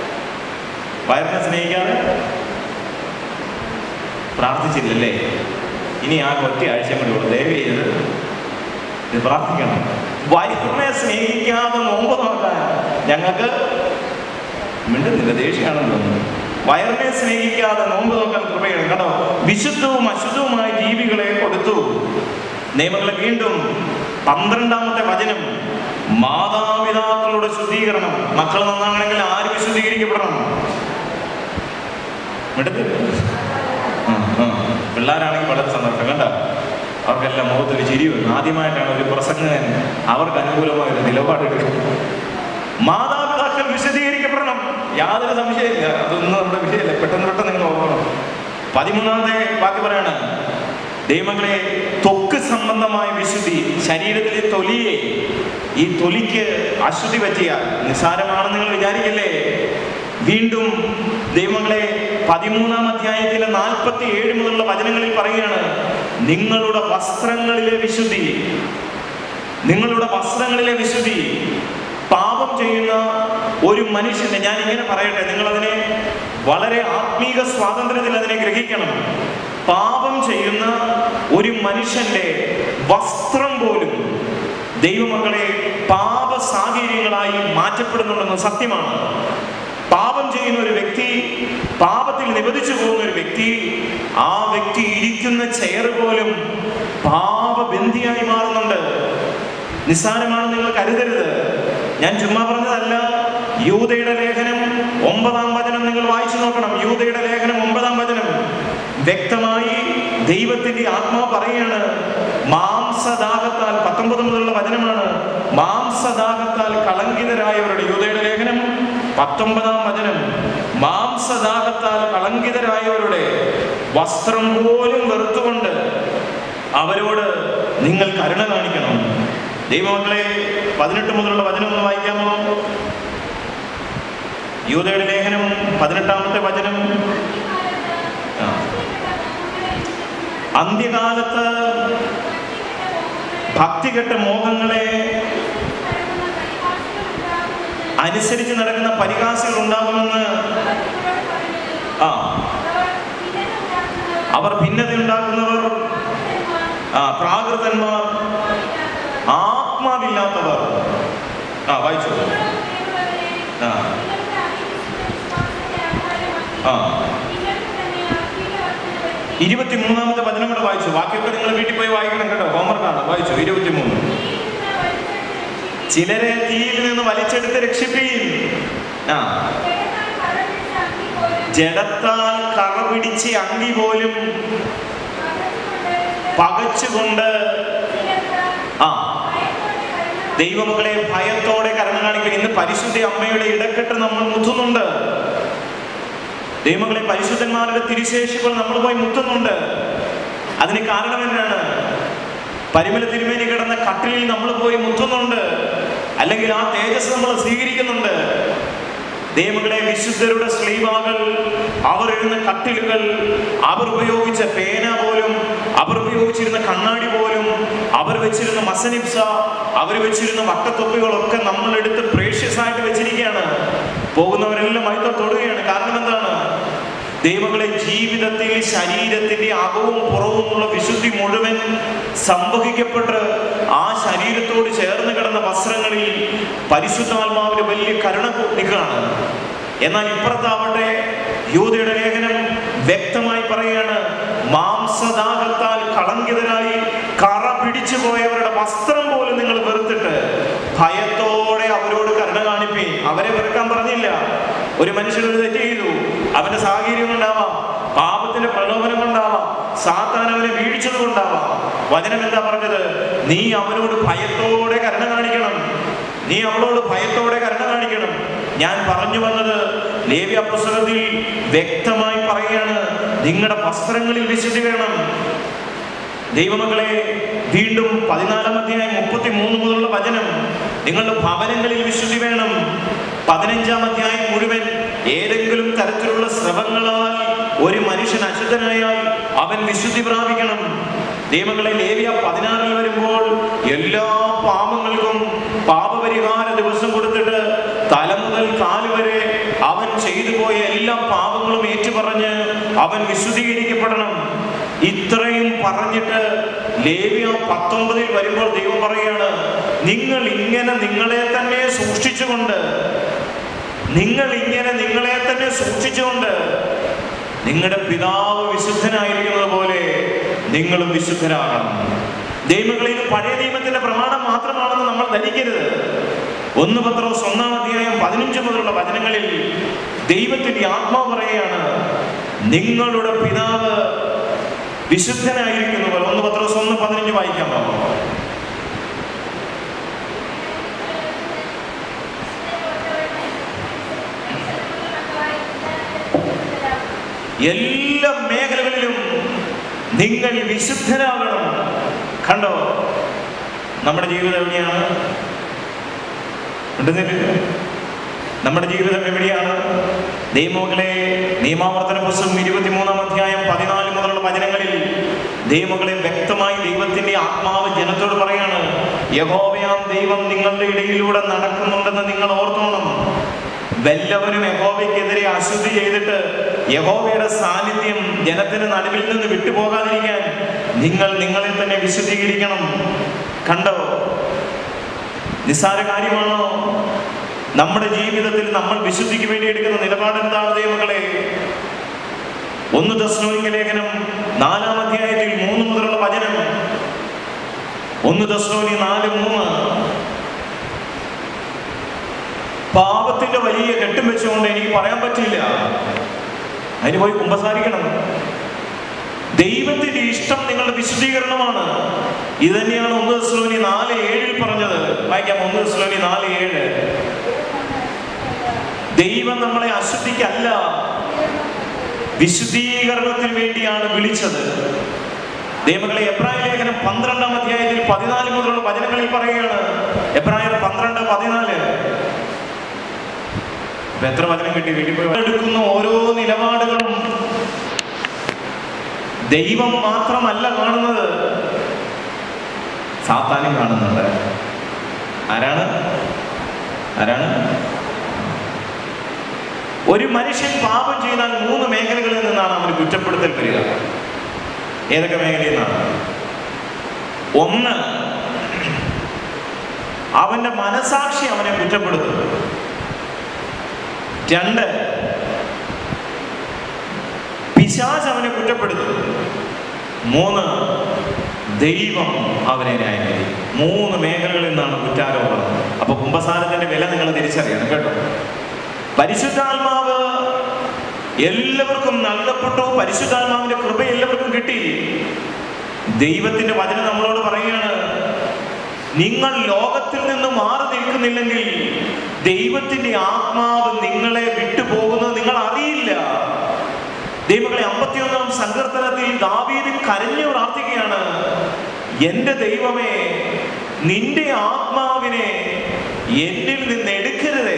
പ്രാർത്ഥിച്ചില്ലല്ലേ? ഇനി ആ ഒറ്റ ആഴ്ച കൂടി ഉള്ളൂ. ദയവ് ചെയ്ത് ഇത് പ്രാർത്ഥിക്കണം. വയറിനെ സ്നേഹിക്കാതെ നോമ്പ് നോക്കാൻ ഞങ്ങൾക്ക് മിണ്ടുന്നില്ല, ദേഷ്യമാണെന്ന് തോന്നുന്നു. വയറിനെ സ്നേഹിക്കാതെ നോമ്പ് നോക്കാൻ കൃപയാണ് കേട്ടോ. വിശുദ്ധവും അശുദ്ധവുമായ ജീവികളെ കൊടുത്തു. നിയമങ്ങളെ വീണ്ടും 12-ാമത്തെ വചനം, മാതാപിതാക്കളുടെ ശുദ്ധീകരണം. മക്കൾ നന്നാണെങ്കിൽ ആര് വിശുദ്ധീകരിക്കപ്പെടണം? പിള്ളേരാണെങ്കിൽ വളരെ സന്തോഷം കണ്ട, അവർക്കെല്ലാം മുഖത്തിൽ ചിരി വരും. ആദ്യമായിട്ടാണ് ഒരു പ്രസംഗകൻ അവർക്ക് അനുകൂലമായ ഒരു നിലപാടെടുക്കുന്നത്. മാതാപിതാക്കൾ വിശദീകരിക്കപ്പെടണം, യാതൊരു സംശയമില്ല. അതൊന്നും നമ്മുടെ വിഷയമല്ല. പെട്ടെന്ന് നിങ്ങൾ ഓർക്കണം. 13-ാമത്തെ വാക്ക് പറയാണ്, ദൈവങ്ങളെ ത്വക്ക് സംബന്ധമായ വിശുദ്ധി. ശരീരത്തിലെ തൊലിയെ, ഈ തൊലിക്ക് അശുദ്ധി പറ്റിയാൽ നിസ്സാരമാണെന്ന് നിങ്ങൾ വിചാരിക്കല്ലേ. വീണ്ടും ദൈവങ്ങളെ 13-ാം അധ്യായത്തിലെ 47 മുതലുള്ള വചനങ്ങളിൽ പറയുകയാണ്, നിങ്ങളുടെ വസ്ത്രങ്ങളിലെ വിശുദ്ധി, നിങ്ങളുടെ വസ്ത്രങ്ങളിലെ വിശുദ്ധി. പാപം ചെയ്യുന്ന ഒരു മനുഷ്യന്റെ, ഞാൻ ഇങ്ങനെ പറയട്ടെ, നിങ്ങളതിനെ വളരെ ആത്മീക സ്വാതന്ത്ര്യത്തിൽ അതിനെ ഗ്രഹിക്കണം. പാപം ചെയ്യുന്ന ഒരു മനുഷ്യന്റെ വസ്ത്രം പോലും ദൈവമക്കളെ പാപ സാഹചര്യങ്ങളായി മാറ്റപ്പെടുന്നുണ്ടെന്ന് സത്യമാണ്. പാപം ചെയ്യുന്ന ഒരു വ്യക്തി പാപത്തിൽ നിബന്ധിച്ചു പോകുന്ന ഒരു വ്യക്തി, ആ വ്യക്തി ഇരിക്കുന്ന ചെയർ പോലും പാപബന്ധിയായി മാറുന്നുണ്ട്. നിസ്സാരമാണ് നിങ്ങൾ കരുതരുത്. ഞാൻ ചുമ്മാ പറഞ്ഞതല്ല. യൂദയുടെ ലേഖനം 9-ാം വചനം നിങ്ങൾ വായിച്ചു നോക്കണം. യൂദയുടെ ലേഖനം 9-ാം വചനം വ്യക്തമായി ദൈവത്തിന്റെ ആത്മാവ് പറയാണ്, മാംസദാഹത്താൽ, 19 മുതലുള്ള വചനമാണ്, മാംസദാഹത്താൽ കളങ്കിതരായവരുടെ, യൂദയുടെ ലേഖനം 19-ാം വചനം, മാംസദാഹത്താൽ കളങ്കിതരായവരുടെ വസ്ത്രം പോലും വെറുത്തുകൊണ്ട് അവരോട് നിങ്ങൾ കരുണ കാണിക്കണം. ദൈവമക്കളെ, 18 മുതലുള്ള വചനം ഒന്ന് വായിക്കാമോ? യൂദയുടെ ലേഖനം 18-ാമത്തെ വചനം. അന്ത്യകാലത്ത് ഭക്തികെട്ട മോഹങ്ങളെ അനുസരിച്ച് നടക്കുന്ന പരിഹാസികൾ ഉണ്ടാകുമെന്ന്, അവർ ഭിന്നത ഉണ്ടാക്കുന്നവർ, പ്രാകൃതന്മാർ, ആത്മാവില്ലാത്തവർ. വായിച്ചു. 23-ാമത്തെ വചനം കൂടെ വായിച്ചു. ബാക്കിയൊക്കെ നിങ്ങൾ വീട്ടിൽ പോയി വായിക്കണം കേട്ടോ, ഹോംവർക്കാണ്. വായിച്ചു 23. ചിലരെ തീയിൽ നിന്ന് വലിച്ചെടുത്ത് രക്ഷിപ്പീൻ. ജഡത്താൽ കറ പിടിച്ച് അങ്കി പോലും പകച്ചുകൊണ്ട് ദൈവമക്കളെ ഭയത്തോടെ കരുണ കാണിക്കണം. ഇന്ന് പരിശുദ്ധ അമ്മയുടെ ഇടക്കെട്ട് നമ്മൾ മുത്തുന്നുണ്ട്. ദൈവമക്കളെ, പരിശുദ്ധന്മാരുടെ തിരുശേഷികൾ നമ്മൾ പോയി മുത്തുന്നുണ്ട്. അതിന് കാരണം എന്താണ്? പരിമല തിരുമേനി കിടന്ന കട്ടിലിൽ നമ്മൾ പോയി മുത്തുന്നുണ്ട്, അല്ലെങ്കിൽ ആ തേജസ് നമ്മൾ സ്വീകരിക്കുന്നുണ്ട്. ദൈവമക്കളെ, വിശുദ്ധരുടെ സ്ലീവാകൾ, അവർ എഴുന്ന കട്ടിലുകൾ, അവർ ഉപയോഗിച്ച പേന പോലും, അവർ ഉപയോഗിച്ചിരുന്ന കണ്ണാടി പോലും, അവർ വെച്ചിരുന്ന മസനിപ്സ, അവർ വെച്ചിരുന്ന വട്ടത്തൊപ്പികളൊക്കെ നമ്മളെടുത്ത് പ്രേഷ്യസ് ആയിട്ട് വെച്ചിരിക്കുകയാണ്. പോകുന്നവരെല്ലാം മൈത്തം തൊടുകയാണ്. കാരണം എന്താണ്? ദൈവങ്ങളെ, ജീവിതത്തിൽ ശരീരത്തിന്റെ അകവും പുറവുമുള്ള വിശുദ്ധി മുഴുവൻ സംവഹിക്കപ്പെട്ട് ആ ശരീരത്തോട് ചേർന്ന് കിടന്ന വസ്ത്രങ്ങളിൽ പരിശുദ്ധാത്മാവിന്റെ വലിയ കരുണ നിൽക്കുകയാണ്. എന്നാൽ ഇപ്പുറത്താവട്ടെ, യൂദയുടെ ലേഖനം വ്യക്തമായി പറയാണ്, മാംസദാഹത്താൽ കളങ്കിതരായി കറ പിടിച്ചു പോയവരുടെ വസ്ത്രം പോലും നിങ്ങൾ വെറുത്തിട്ട് ഭയത്തോടെ അവരോട് കരുണ കാണിപ്പീൻ. അവരെ വെറുക്കാൻ പറഞ്ഞില്ല. ഒരു മനുഷ്യനൊരു തെറ്റ് ചെയ്തു, അവന്റെ സാഹചര്യം കൊണ്ടാവാം, പാപത്തിന്റെ പ്രലോഭനം കൊണ്ടാവാം, സാത്താൻ അവനെ വീഴ്ചത് കൊണ്ടാവാം. വചനം എന്താ പറഞ്ഞത്? നീ അവനോട് ഭയത്തോടെ കരുണ കാണിക്കണം. നീ അവളോട് ഭയത്തോടെ കരുണ കാണിക്കണം. ഞാൻ പറഞ്ഞു വന്നത്, ലേവ്യ പുസ്തകത്തിൽ വ്യക്തമായി പറയുകയാണ്, നിങ്ങളുടെ വസ്ത്രങ്ങളിൽ വിശുദ്ധി വേണം. ദൈവമക്കളെ, വീണ്ടും 14-ാം അധ്യായം 33 മുതലുള്ള വചനം, നിങ്ങളുടെ ഭവനങ്ങളിൽ വിശുദ്ധി വേണം. 15-ാം അധ്യായം മുഴുവൻ ഏതെങ്കിലും തരത്തിലുള്ള സ്രവങ്ങളാൽ ഒരു മനുഷ്യൻ അശുദ്ധനായാൽ അവൻ വിശുദ്ധി പ്രാപിക്കണം. ദൈവമക്കളെ, ലേവ്യ 16 വരുമ്പോൾ എല്ലാ പാപങ്ങൾക്കും പാപപരിഹാര ദിവസം കൊടുത്തിട്ട് തല മുതൽ കാല് വരെ അവൻ ചെയ്തു പോയ എല്ലാ പാപങ്ങളും ഏറ്റുപറഞ്ഞ് അവൻ വിശുദ്ധീകരിക്കപ്പെടണം. ഇത്രയും പറഞ്ഞിട്ട് ലേവ്യ 19 വരുമ്പോൾ ദൈവം പറയുകയാണ്, നിങ്ങൾ ഇങ്ങനെ നിങ്ങളെ തന്നെ സൂക്ഷിച്ചുകൊണ്ട്, നിങ്ങളുടെ പിതാവ് വിശുദ്ധനായിരിക്കുന്നത് പോലെ നിങ്ങളും വിശുദ്ധരാകണം. ദൈവമക്കളെ, ഇത് പഴയ നിയമത്തിന്റെ പ്രമാണം മാത്രമാണെന്ന് നമ്മൾ ധരിക്കരുത്. 1 പത്രോസ് 1-ാം അധ്യായം 15 മുതലുള്ള വചനങ്ങളിൽ ദൈവത്തിന്റെ ആത്മാവ് പറയുകയാണ്, നിങ്ങളുടെ പിതാവ് വിശുദ്ധനായിരിക്കുന്നു പോലെ. 1 പത്രോസ് 1:15 വായിക്കാമോ? എല്ലാ മേഖലകളിലും നിങ്ങൾ വിശുദ്ധരാകണം. കണ്ടോ, നമ്മുടെ ജീവിതം എവിടെയാണ്? നമ്മുടെ ജീവിതം എവിടെയാണ്? ദൈവമക്കളെ, നിയമാവർത്തന പുസ്തകം 23-ാം അധ്യായം 14 മുതലുള്ള വചനങ്ങളിൽ ദൈവമക്കളെ വ്യക്തമായി ദൈവത്തിന്റെ ആത്മാവ് ജനത്തോട് പറയാണ്, യഹോവയാം ദൈവം നിങ്ങളുടെ ഇടയിലൂടെ നടക്കുന്നുണ്ടെന്ന് നിങ്ങൾ ഓർത്തോണം. വല്ലവരും യഹോവയ്ക്കെതിരെ അശുദ്ധി ചെയ്തിട്ട് യഹോവയുടെ സാന്നിധ്യം ജനത്തിന് നടുവിൽ നിന്ന് വിട്ടുപോകാതിരിക്കാൻ നിങ്ങൾ നിങ്ങളെ തന്നെ വിശുദ്ധീകരിക്കണം. കണ്ടോ, നിസ്സാര കാര്യമാണോ? നമ്മുടെ ജീവിതത്തിൽ നമ്മൾ വിശുദ്ധിക്ക് വേണ്ടി എടുക്കുന്ന നിലപാട് എന്താണ് ദൈവമക്കളെ? 1 തെസ്സലോനിക്ക ലേഖനം 4-ാം അധ്യായത്തിൽ 3 മുതലുള്ള വചനം. 1 തെസ്സലോനി 4:3. പാപത്തിന്റെ വലിയ കെട്ടും വെച്ചുകൊണ്ട് എനിക്ക് പറയാൻ പറ്റില്ല, അതിന് പോയി കുമ്പസാരിക്കണം. ദൈവത്തിന്റെ ഇഷ്ടം നിങ്ങളുടെ വിശുദ്ധീകരണമാണ്. ഇത് തന്നെയാണ് 1 തെസ്സലോനി 4:7 പറഞ്ഞത്. വായിക്കാം. 1 തെസ്സലോനി 4:7. ദൈവം നമ്മളെ അശുദ്ധിക്കല്ല, വിശുദ്ധീകരണത്തിന് വേണ്ടിയാണ് വിളിച്ചത്. ദൈവങ്ങളെ എബ്രായ ലേഖനം 12-ാം അധ്യായത്തിൽ 14 മുതലുള്ള വചനങ്ങളിൽ പറയുകയാണ്. എബ്രായർ 12:14. എത്ര വചനം കിട്ടി? വീട്ടിൽ പോയി എടുക്കുന്ന ഓരോ നിലപാടുകളും ദൈവം മാത്രമല്ല കാണുന്നത്, സാത്താനും കാണുന്നുണ്ട്. ആരാണ്? ഒരു മനുഷ്യൻ പാപം ചെയ്താൽ 3 മേഖലകളിൽ നിന്നാണ് അവന് കുറ്റപ്പെടുത്തൽ വരിക. ഏതൊക്കെ മേഖലയിൽ നിന്നാണ്? 1, അവന്റെ മനസാക്ഷി അവനെ കുറ്റപ്പെടുത്തും. 2, പിശാച് അവനെ കുറ്റപ്പെടുത്തും. 3, ദൈവം അവനെ ന്യായം വിധിക്കും. 3 മേഖലകളിൽ നിന്നാണ് കുറ്റാരോപണം. അപ്പൊ കുമ്പസാരത്തിന്റെ വില നിങ്ങൾ തിരിച്ചറിയണം കേട്ടോ. പരിശുദ്ധാത്മാവ് എല്ലാവർക്കും നൽകപ്പെട്ടു. പരിശുദ്ധാത്മാവിന്റെ കൃപ എല്ലാവർക്കും കിട്ടി. ദൈവത്തിന്റെ വചനം നമ്മളോട് പറയുകയാണ്, നിങ്ങൾ ലോകത്തിൽ നിന്ന് മാറി നിൽക്കുന്നില്ലെങ്കിൽ ദൈവത്തിന്റെ ആത്മാവ് നിങ്ങളെ വിട്ടുപോകുന്നത് നിങ്ങൾ അറിയില്ല. ദൈവങ്ങളെ 51-ാം സങ്കീർത്തനത്തിൽ ദാവീദ് കരഞ്ഞു പ്രാർത്ഥിക്കുകയാണ്, എന്റെ ദൈവമേ, നിന്റെ ആത്മാവിനെ എന്നിൽ നിന്ന് എടുക്കരുതേ,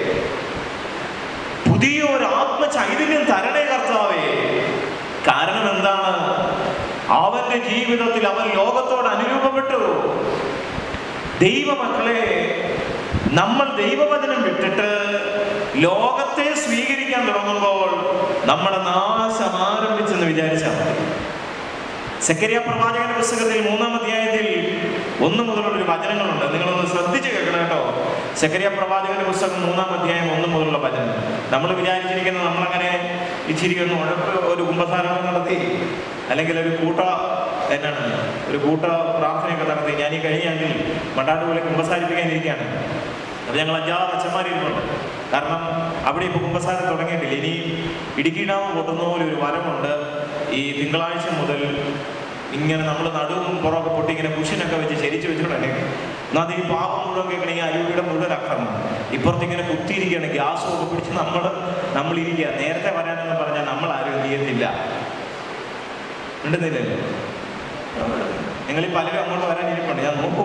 പുതിയൊരു ആത്മചൈതന്യം തരണേ കർത്താവേ. കാരണം എന്താണ്? അവന്റെ ജീവിതത്തിൽ അവൻ ലോകത്തോട് അനുരൂപപ്പെട്ടു. ദൈവമക്കളെ, നമ്മൾ ദൈവവചനം വിട്ടിട്ട് ലോകത്തെ സ്വീകരിക്കാൻ തുടങ്ങുമ്പോൾ നമ്മുടെ നാശം ആരംഭിച്ചെന്ന് വിചാരിച്ചാൽ മതി. സെക്കര്യാ പ്രവാചകന്റെ പുസ്തകത്തിൽ 3-ാം അധ്യായത്തിൽ 1 മുതലുള്ളൊരു വചനങ്ങളുണ്ട്. നിങ്ങളൊന്ന് ശ്രദ്ധിച്ച് കേൾക്കണം കേട്ടോ. സെക്കര്യാ പ്രവാചകന്റെ പുസ്തകം 3-ാം അധ്യായം 1 മുതലുള്ള വചനം. നമ്മൾ വിചാരിച്ചിരിക്കുന്നത് നമ്മളങ്ങനെ ഇച്ചിരി ഒരു കുമ്പസാരം നടത്തി, അല്ലെങ്കിൽ ഒരു കൂട്ട പ്രാർത്ഥനയൊക്കെ നടത്തി. ഞാൻ ഈ കഴിഞ്ഞ ആണ്ടിൽ മണ്ടാട്ട് പോലെ കുമ്പസാരിപ്പിക്കാനിരിക്കുകയാണ്. അത് ഞങ്ങൾ 5-6 അച്ഛന്മാരിരുന്നുണ്ട്. കാരണം അവിടെ ഇപ്പോൾ കുമ്പസാരം തുടങ്ങിയിട്ടില്ല. ഇനി ഇടുക്കി ഡാം പൊട്ടുന്ന പോലെ ഒരു വരമുണ്ട്. ഈ തിങ്കളാഴ്ച മുതൽ ഇങ്ങനെ നമ്മൾ നടുവും പുറമൊക്കെ പൊട്ടി ഇങ്ങനെ കുഷിനൊക്കെ വെച്ച് ശരിച്ചു വെച്ചിട്ടുണ്ടെങ്കിൽ എന്നാൽ ഈ പാപം മുഴുവൻ കേൾക്കണമെങ്കിൽ അരുവിയുടെ മുഴുവൻ അക്രമം ഇപ്പുറത്തിങ്ങനെ കുത്തിയിരിക്കുകയാണ്. ഗ്യാസും ഒക്കെ പിടിച്ച് നമ്മളിരിക്കുക. നേരത്തെ വരാനെന്ന് പറഞ്ഞാൽ നമ്മൾ ആരും എന്ത് ചെയ്യത്തില്ല, ഉണ്ടെന്നില്ലല്ലോ. നിങ്ങളീ പലരും അങ്ങോട്ട് വരാനിരിപ്പുണ്ട്. ഞാൻ നോക്കും.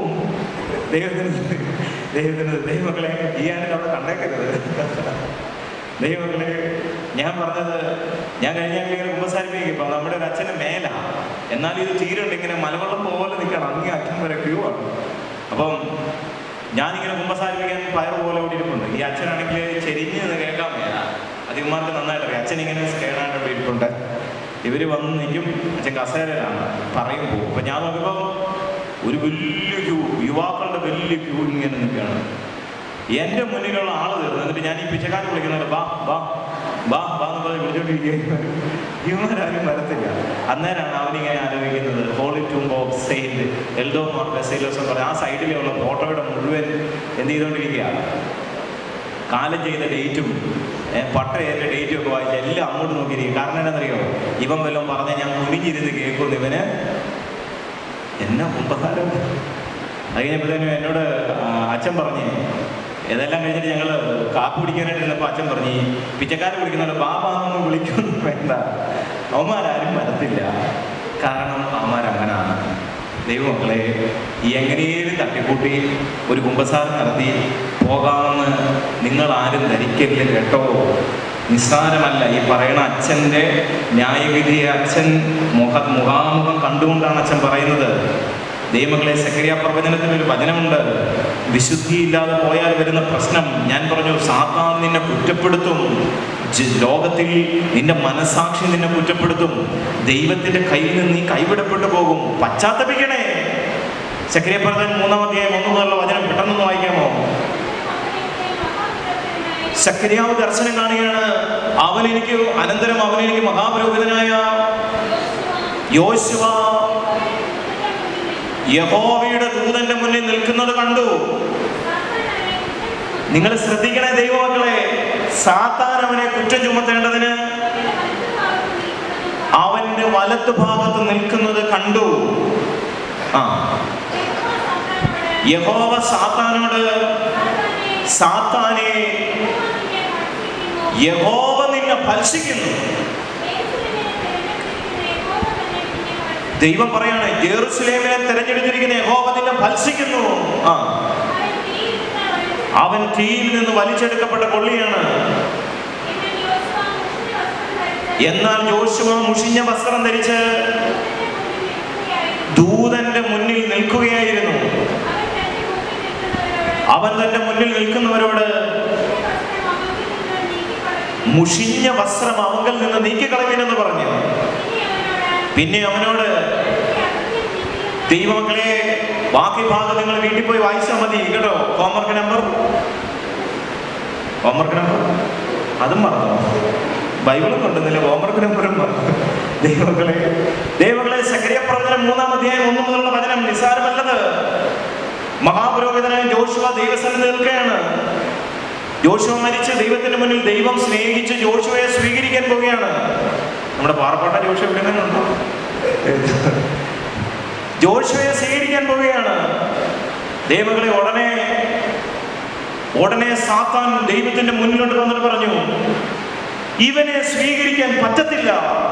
ദൈവമക്കളെ, ഈ ആണ്ടിൽ അവിടെ കണ്ടേക്കരുത്. ദൈവമക്കളെ, ഞാൻ പറഞ്ഞത്, ഞാൻ കഴിഞ്ഞ ഇങ്ങനെ കുമ്പസാരിപ്പിക്കും. ഇപ്പം നമ്മുടെ ഒരു അച്ഛന് മേല, എന്നാൽ ഇത് തീരുണ്ട് ഇങ്ങനെ മലവെള്ളം പോലെ നിൽക്കണം. അങ്ങേ അച്ഛൻ വരെ ക്യൂ ആണ്. അപ്പം ഞാനിങ്ങനെ കുമ്പസാരിപ്പിക്കാൻ പയർ പോലെ ഇവിടെ ഇരിപ്പുണ്ട്. ഈ അച്ഛനാണെങ്കിൽ ചെരിഞ്ഞ് നിന്ന് കേൾക്കാൻ മേല. അതിമാർക്ക് നന്നായിട്ടറിയാം. അച്ഛൻ ഇങ്ങനെ സ്കേണായിട്ട് ഇവിടെ ഇരിപ്പുണ്ട്. ഇവർ വന്ന് നിൽക്കും. അച്ഛൻ കസേരയിലാണ് പറയുമ്പോൾ. അപ്പം ഞാൻ നോക്കുമ്പോൾ ഒരു വലിയ ക്യൂ, യുവാക്കളുടെ വലിയ ക്യൂ ഇങ്ങനെ നിൽക്കുകയാണ്. എൻ്റെ മുന്നിലുള്ള ആള് തീർന്നു. എന്നിട്ട് ഞാൻ ഈ പിച്ചക്കാരൻ വിളിക്കുന്നത് ബാ ബാ ബാ ബാ എന്ന് പറഞ്ഞ് വിളിച്ചോണ്ടിരിക്കുക. ഇവന്മാരാരും വരത്തില്ല. അന്നേരമാണ് അവനിങ്ങനെ ആലോചിക്കുന്നത്, holy tomb of saint Eldho Mar Baselios എന്ന് പറഞ്ഞാൽ ആ സൈഡിലുള്ള ഫോട്ടോയുടെ മുഴുവൻ എന്ത് ചെയ്തുകൊണ്ടിരിക്കുക, കാലം ചെയ്ത ഡേറ്റും പട്ടയേറ്റ ഡേറ്റും ഒക്കെ വായിച്ച് എല്ലാം അങ്ങോട്ട് നോക്കിയിരിക്കും. കാരണം എന്താണെന്നറിയോ, ഇവൻ വല്ലതും പറഞ്ഞാൽ ഞാൻ കുനിഞ്ഞിരുന്ന് കേൾക്കുന്നു. ഇവന് എന്നാ കുമ്പസാരം. അത് കഴിഞ്ഞപ്പോഴത്തേനും എന്നോട് അച്ഛൻ പറഞ്ഞ്, ഇതെല്ലാം കഴിഞ്ഞിട്ട് ഞങ്ങൾ കാപ്പി പിടിക്കാനായിട്ടിരുന്നപ്പോൾ അച്ഛൻ പറഞ്ഞ്, പിച്ചക്കാരെ വിളിക്കുന്നുണ്ട്, ബാബാന്നൊന്നും വിളിക്കൊന്നും വേണ്ട, അവന്മാരാരും വരത്തില്ല. കാരണം അവന്മാരങ്ങനാണ്. ദൈവമക്കളെ, എങ്ങനെയും തട്ടിക്കൂട്ടി ഒരു കുമ്പസാരം നടത്തി പോകാമെന്ന് നിങ്ങൾ ആരും ധരിക്കരുത് കേട്ടോ. നിസ്സാരമല്ല. ഈ പറയുന്ന അച്ഛൻ്റെ ന്യായവിധിയെ അച്ഛൻ മുഖാമുഖം കണ്ടുകൊണ്ടാണ് അച്ഛൻ പറയുന്നത്. ദൈവമക്കളെ, സെക്കര്യാ പ്രവചനത്തിനൊരു വചനമുണ്ട്, വിശുദ്ധിയില്ലാതെ പോയാൽ വരുന്ന പ്രശ്നം. ഞാൻ പറഞ്ഞു, സാത്താൻ നിന്നെ കുറ്റപ്പെടുത്തും. ലോകത്തിൽ നിന്റെ മനസാക്ഷി നിന്നെ കുറ്റപ്പെടുത്തും. ദൈവത്തിന്റെ കയ്യിൽ നിന്ന് നീ കൈവിടപ്പെട്ടു പോകും. പശ്ചാത്തപിക്കണേ. സെക്കര്യാ പ്രവചനം 3-ാം അധ്യായം 1 മുതലുള്ള വചനം പെട്ടെന്നൊന്ന് വായിക്കാമോ? സഖര്യാവ് ദർശനം കാണുകയാണ്. അനന്തരം അവനെനിക്ക് മഹാപുരോഹിതനായ യോശുവ യഹോവയുടെ ദൂതന്റെ മുന്നിൽ നിൽക്കുന്നത് കണ്ടു. നിങ്ങൾ ശ്രദ്ധിക്കണേ ദൈവമക്കളെ, സാത്താൻ അവനെ കുറ്റം ചുമത്തേണ്ടതിന് അവന്റെ വലത്തു ഭാഗത്ത് നിൽക്കുന്നത് കണ്ടു. യഹോവ സാത്താനോട്, സാത്താനെ, യഹോവ നിന്നെ ഭത്സിക്കുന്നു. ദൈവം പറയാണ്, ജെറുസലേമിനെ തെരഞ്ഞെടുത്തിരിക്കുന്ന യഹോവ നിന്നെ ഭത്സിക്കുന്നു. അവൻ തീയിൽ നിന്ന് വലിച്ചെടുക്കപ്പെട്ട കൊള്ളിയാണ്. എന്നാൽ യോശുവ മുഷിഞ്ഞ വസ്ത്രം ധരിച്ച് ദൂതന്റെ മുന്നിൽ നിൽക്കുകയായിരുന്നു. അവൻ തന്റെ മുന്നിൽ നിൽക്കുന്നവരോട് മുഷിഞ്ഞ വസ്ത്രം അവങ്കൽ നിന്ന് നീക്കിക്കളവിനെന്ന് പറഞ്ഞു. പിന്നെ അവനോട്, ദൈവമക്കളെ, ബാക്കി ഭാഗം നിങ്ങൾ വീട്ടിൽ പോയി വായിച്ചാൽ മതി കേട്ടോ. ഹോംവർക്ക് നമ്പർ അതും മറന്നു. ബൈബിളും കൊണ്ടുവന്നില്ല, ഹോംവർക്ക് നമ്പറും മറന്നു. ദൈവമക്കളെ, സഖര്യാ പ്രവചനം 3-ാം അധ്യായം 1 മുതലുള്ള വചനം നിസ്സാരമല്ലത്. മഹാപുരോഹിതനായ യോശുവ ദൈവസന്നിധിയിൽ നിൽക്കുകയാണ്. യോശുവ മരിച്ച് ദൈവത്തിന്റെ മുന്നിൽ ദൈവം സ്നേഹിച്ച് യോശുവയെ സ്വീകരിക്കാൻ പോവുകയാണ്. നമ്മുടെ പാറപ്പാട്ട യോശുവ വിടുന്നുണ്ടോ? യോശുവയെ സ്വീകരിക്കാൻ പോവുകയാണ്. ദൈവങ്ങളെ, ഉടനെ സാത്താൻ ദൈവത്തിന്റെ മുന്നിലോട്ട് വന്നിട്ട് പറഞ്ഞു, ഇവനെ സ്വീകരിക്കാൻ പറ്റത്തില്ല,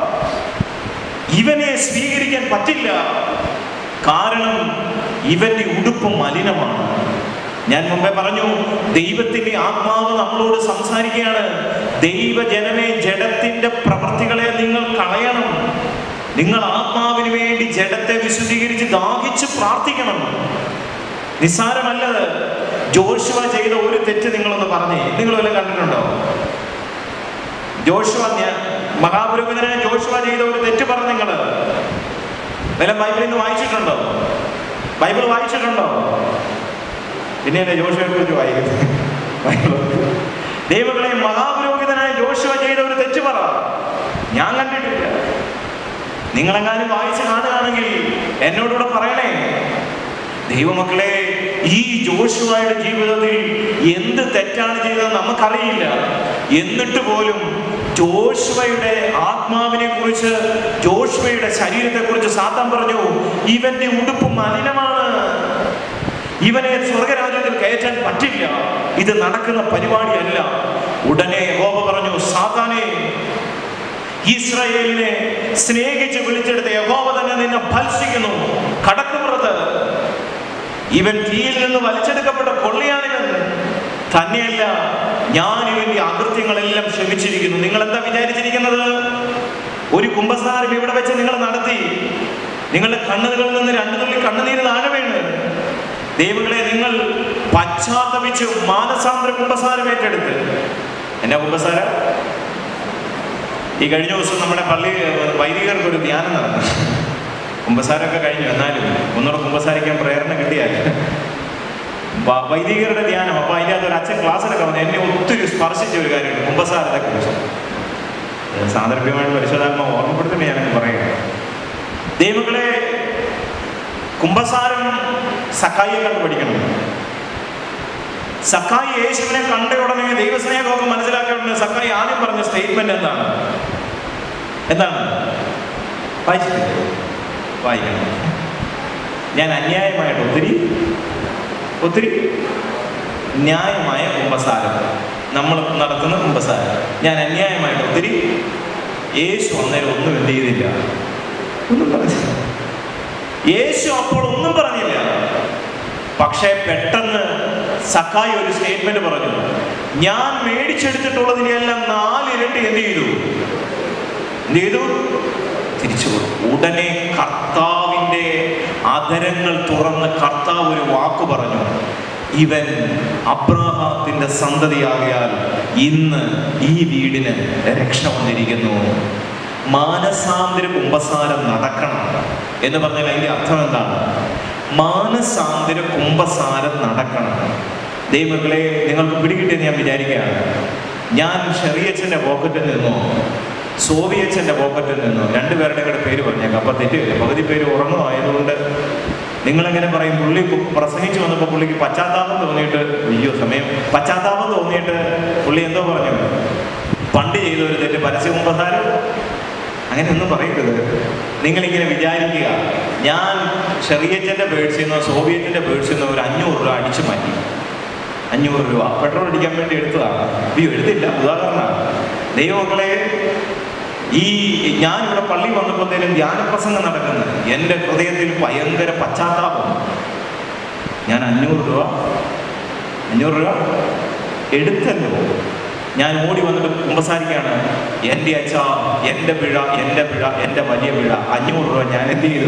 ഇവനെ സ്വീകരിക്കാൻ പറ്റില്ല. കാരണം ഇവന്റെ ഉടുപ്പ് മലിനമാണ്. ഞാൻ മുമ്പേ പറഞ്ഞു, ദൈവത്തിന്റെ ആത്മാവ് നമ്മളോട് സംസാരിക്കുകയാണ്. ദൈവജനമേ, ജഡത്തിന്റെ പ്രവൃത്തികളെ നിങ്ങൾ കളയണം. നിങ്ങൾ ആത്മാവിന് വേണ്ടി ജഡത്തെ വിശുദ്ധീകരിച്ച് ദാഹിച്ച് പ്രാർത്ഥിക്കണം. നിസ്സാരമല്ലത്. ജോഷുവ ചെയ്ത ഒരു തെറ്റ് നിങ്ങളൊന്ന് പറഞ്ഞേ. നിങ്ങൾ വല്ലതും കണ്ടിട്ടുണ്ടോ? മഹാപുരോഹിതനായ ജോഷുവ ചെയ്ത ഒരു തെറ്റ് പറഞ്ഞു നിങ്ങൾ വല്ല ബൈബിളിൽ നിന്ന് വായിച്ചിട്ടുണ്ടോ? ബൈബിൾ വായിച്ചിട്ടുണ്ടോ? പിന്നെയല്ലേ ജോഷുവയെ കുറിച്ച് വായിക്കുന്നത്? ദൈവങ്ങളെ, മഹാപുരോഹിതനായ ജോഷുവ ചെയ്ത ഒരു തെറ്റ് പറ. ഞാൻ കണ്ടിട്ടില്ല. നിങ്ങളെങ്ങാനും വായിച്ച് കാണുകയാണെങ്കിൽ എന്നോടുകൂടെ പറയണേ. ദൈവമക്കളെ, ഈ ജോഷുവയുടെ ജീവിതത്തിൽ എന്ത് തെറ്റാണ് ചെയ്തത് നമുക്കറിയില്ല. എന്നിട്ട് പോലും ജോഷുവയുടെ ആത്മാവിനെ കുറിച്ച്, ജോഷുവയുടെ ശരീരത്തെ കുറിച്ച് സാത്താൻ പറഞ്ഞു, ഇവന്റെ ഉടുപ്പ് മലിനമാണ്, ഇവനെ സ്വർഗരാജ്യത്തിൽ കയറ്റാൻ പറ്റില്ല, ഇത് നടക്കുന്ന പരിപാടിയല്ല. ഉടനെ യഹോവ പറഞ്ഞു, സാത്താനെ, ഇസ്രായേലിനെ സ്നേഹിച്ച് വിളിച്ചെടുത്ത യഹോവ തന്നെ നിന്നെ ഭത്സിക്കുന്നു. കടക്കുപുറത്ത് ഇവൻ തീയിൽ നിന്ന് വലിച്ചെടുക്കപ്പെട്ട കൊള്ളിയാണിവൻ. തന്നെയല്ല, ഞാൻ ഇവന്റെ അകൃത്യങ്ങളെല്ലാം ക്ഷമിച്ചിരിക്കുന്നു. നിങ്ങൾ എന്താ വിചാരിച്ചിരിക്കുന്നത്? ഒരു കുമ്പസാരം ഇവിടെ വെച്ച് നിങ്ങൾ നടത്തി, നിങ്ങളുടെ കണ്ണുകളിൽ നിന്ന് 2 തുള്ളി കണ്ണുനീര് താഴെ വീണ്. ദൈവങ്ങളെ, നിങ്ങൾ പശ്ചാത്തപിച്ച് മാനസാന്തര കുമ്പസാരം ഏറ്റെടുത്ത്. എന്നാ കുമ്പസാരം? ഈ കഴിഞ്ഞ ദിവസം നമ്മുടെ പള്ളി വൈദികർക്ക് ഒരു ധ്യാനം നടന്നു. കുമ്പസാരമൊക്കെ കഴിഞ്ഞു, എന്നാലും ഒന്നുകൂടെ കുമ്പസാരിക്കാൻ പ്രേരണ കിട്ടിയാൽ വൈദികരുടെ ധ്യാനം. അപ്പൊ അതിൻ്റെ അകത്ത് ഒരു അച്ഛൻ ക്ലാസ്സിലൊക്കെ വന്നു. എന്നെ ഒത്തിരി സ്പർശിച്ച ഒരു കാര്യമുണ്ട് കുമ്പസാരത്തെ കുറിച്ച്. സാന്ദർഭികമായിട്ട് പരിശോധാത്മ ഓർമ്മപ്പെടുത്തിട്ട് ഞാനൊക്കെ പറയുക. ദൈവങ്ങളെ, കുമ്പസാരം സഖായിയെ കണ്ട് പഠിക്കണം. സഖായി യേശുവിനെ കണ്ട ഉടനെ ദൈവസ്നേഹമൊക്കെ മനസ്സിലാക്കിയ സഖായി ആദ്യം പറഞ്ഞ സ്റ്റേറ്റ്മെന്റ് എന്താണ്? വായിക്കണം. ഞാൻ അന്യായമായിട്ട് ഒത്തിരി ന്യായമായ കുമ്പസാരം, നമ്മൾ നടത്തുന്ന കുമ്പസാരം, ഞാൻ അന്യായമായിട്ട് ഒത്തിരി. യേശു അന്നേരം ഒന്നും എന്ത് ചെയ്തില്ല, ഒന്നും പറഞ്ഞില്ല. യേശു അപ്പോൾ ഒന്നും പറഞ്ഞില്ല. പക്ഷേ പെട്ടെന്ന് സഖായി ഒരു സ്റ്റേറ്റ്മെന്റ് പറഞ്ഞു, ഞാൻ മേടിച്ചെടുത്തിട്ടുള്ളതിനെല്ലാം 4 ഇരട്ടി എന്ത് ചെയ്തു? തിരിച്ചു കൊടുത്തു. ഉടനെ കർത്താവിൻ്റെ അധരങ്ങൾ തുറന്ന് കർത്താവ് ഒരു വാക്ക് പറഞ്ഞു, ഇവൻ അബ്രാഹാത്തിന്റെ സന്തതിയാകയാൽ ഇന്ന് ഈ വീടിന് രക്ഷ വന്നിരിക്കുന്നു. മാനസാന്തര കുമ്പസാരം നടക്കണം എന്ന് പറഞ്ഞാൽ അതിൻ്റെ അർത്ഥം എന്താണ്? മാനസാന്തര കുമ്പസാരം നടക്കണം. ദൈവമക്കളെ, നിങ്ങൾക്ക് പിടികിട്ടിയെന്ന് ഞാൻ വിചാരിക്കുകയാണ്. ഞാൻ ഷെറിയച്ചൻ്റെ പോക്കറ്റിൽ നിന്നോ സോവിയച്ചൻ്റെ പോക്കറ്റിൽ നിന്നോ രണ്ടുപേരുടെ കൂടെ പേര് പറഞ്ഞേക്കാം. അപ്പം തെറ്റില്ല, പകുതി പേര് ഉറങ്ങുമായതുകൊണ്ട് നിങ്ങളെങ്ങനെ പറയും? പുള്ളി പ്രസംഗിച്ച് വന്നപ്പോൾ പുള്ളിക്ക് പശ്ചാത്താപം തോന്നിയിട്ട്, പശ്ചാത്താപം തോന്നിയിട്ട് പുള്ളി എന്തോ പറഞ്ഞു, പണ്ട് ചെയ്ത ഒരു തെറ്റ് പരസ്യകുമ്പസാരം, അങ്ങനെയൊന്നും പറയരുത്. നിങ്ങളിങ്ങനെ വിചാരിക്കുക, ഞാൻ ഷെറിയച്ചൻ്റെ പേഴ്സിൽ നിന്നോ സോവിയറ്റിൻ്റെ പേഴ്സിൽ നിന്നോ ഒരു 500 രൂപ അടിച്ചു മാറ്റി. 500 രൂപ പെട്രോൾ അടിക്കാൻ വേണ്ടി എടുത്തതാണ്. എടുത്തില്ല, ഉദാഹരണമാണ്. ദൈവമക്കളെ, ഞാനിവിടെ പള്ളി വന്നപ്പോഴത്തേനും ധ്യാനപ്രസംഗം നടക്കുന്നത് എൻ്റെ ഹൃദയത്തിൽ ഭയങ്കര പശ്ചാത്താപം. ഞാൻ 500 രൂപ എടുത്തല്ലോ. ഞാൻ ഓടി വന്നിട്ട് കുമ്പസാരിക്കുകയാണ്. എൻ്റെ അച്ഛ, എൻ്റെ പിഴ, എൻ്റെ വലിയ പിഴ. 500 രൂപ ഞാൻ എന്ത് ചെയ്തു?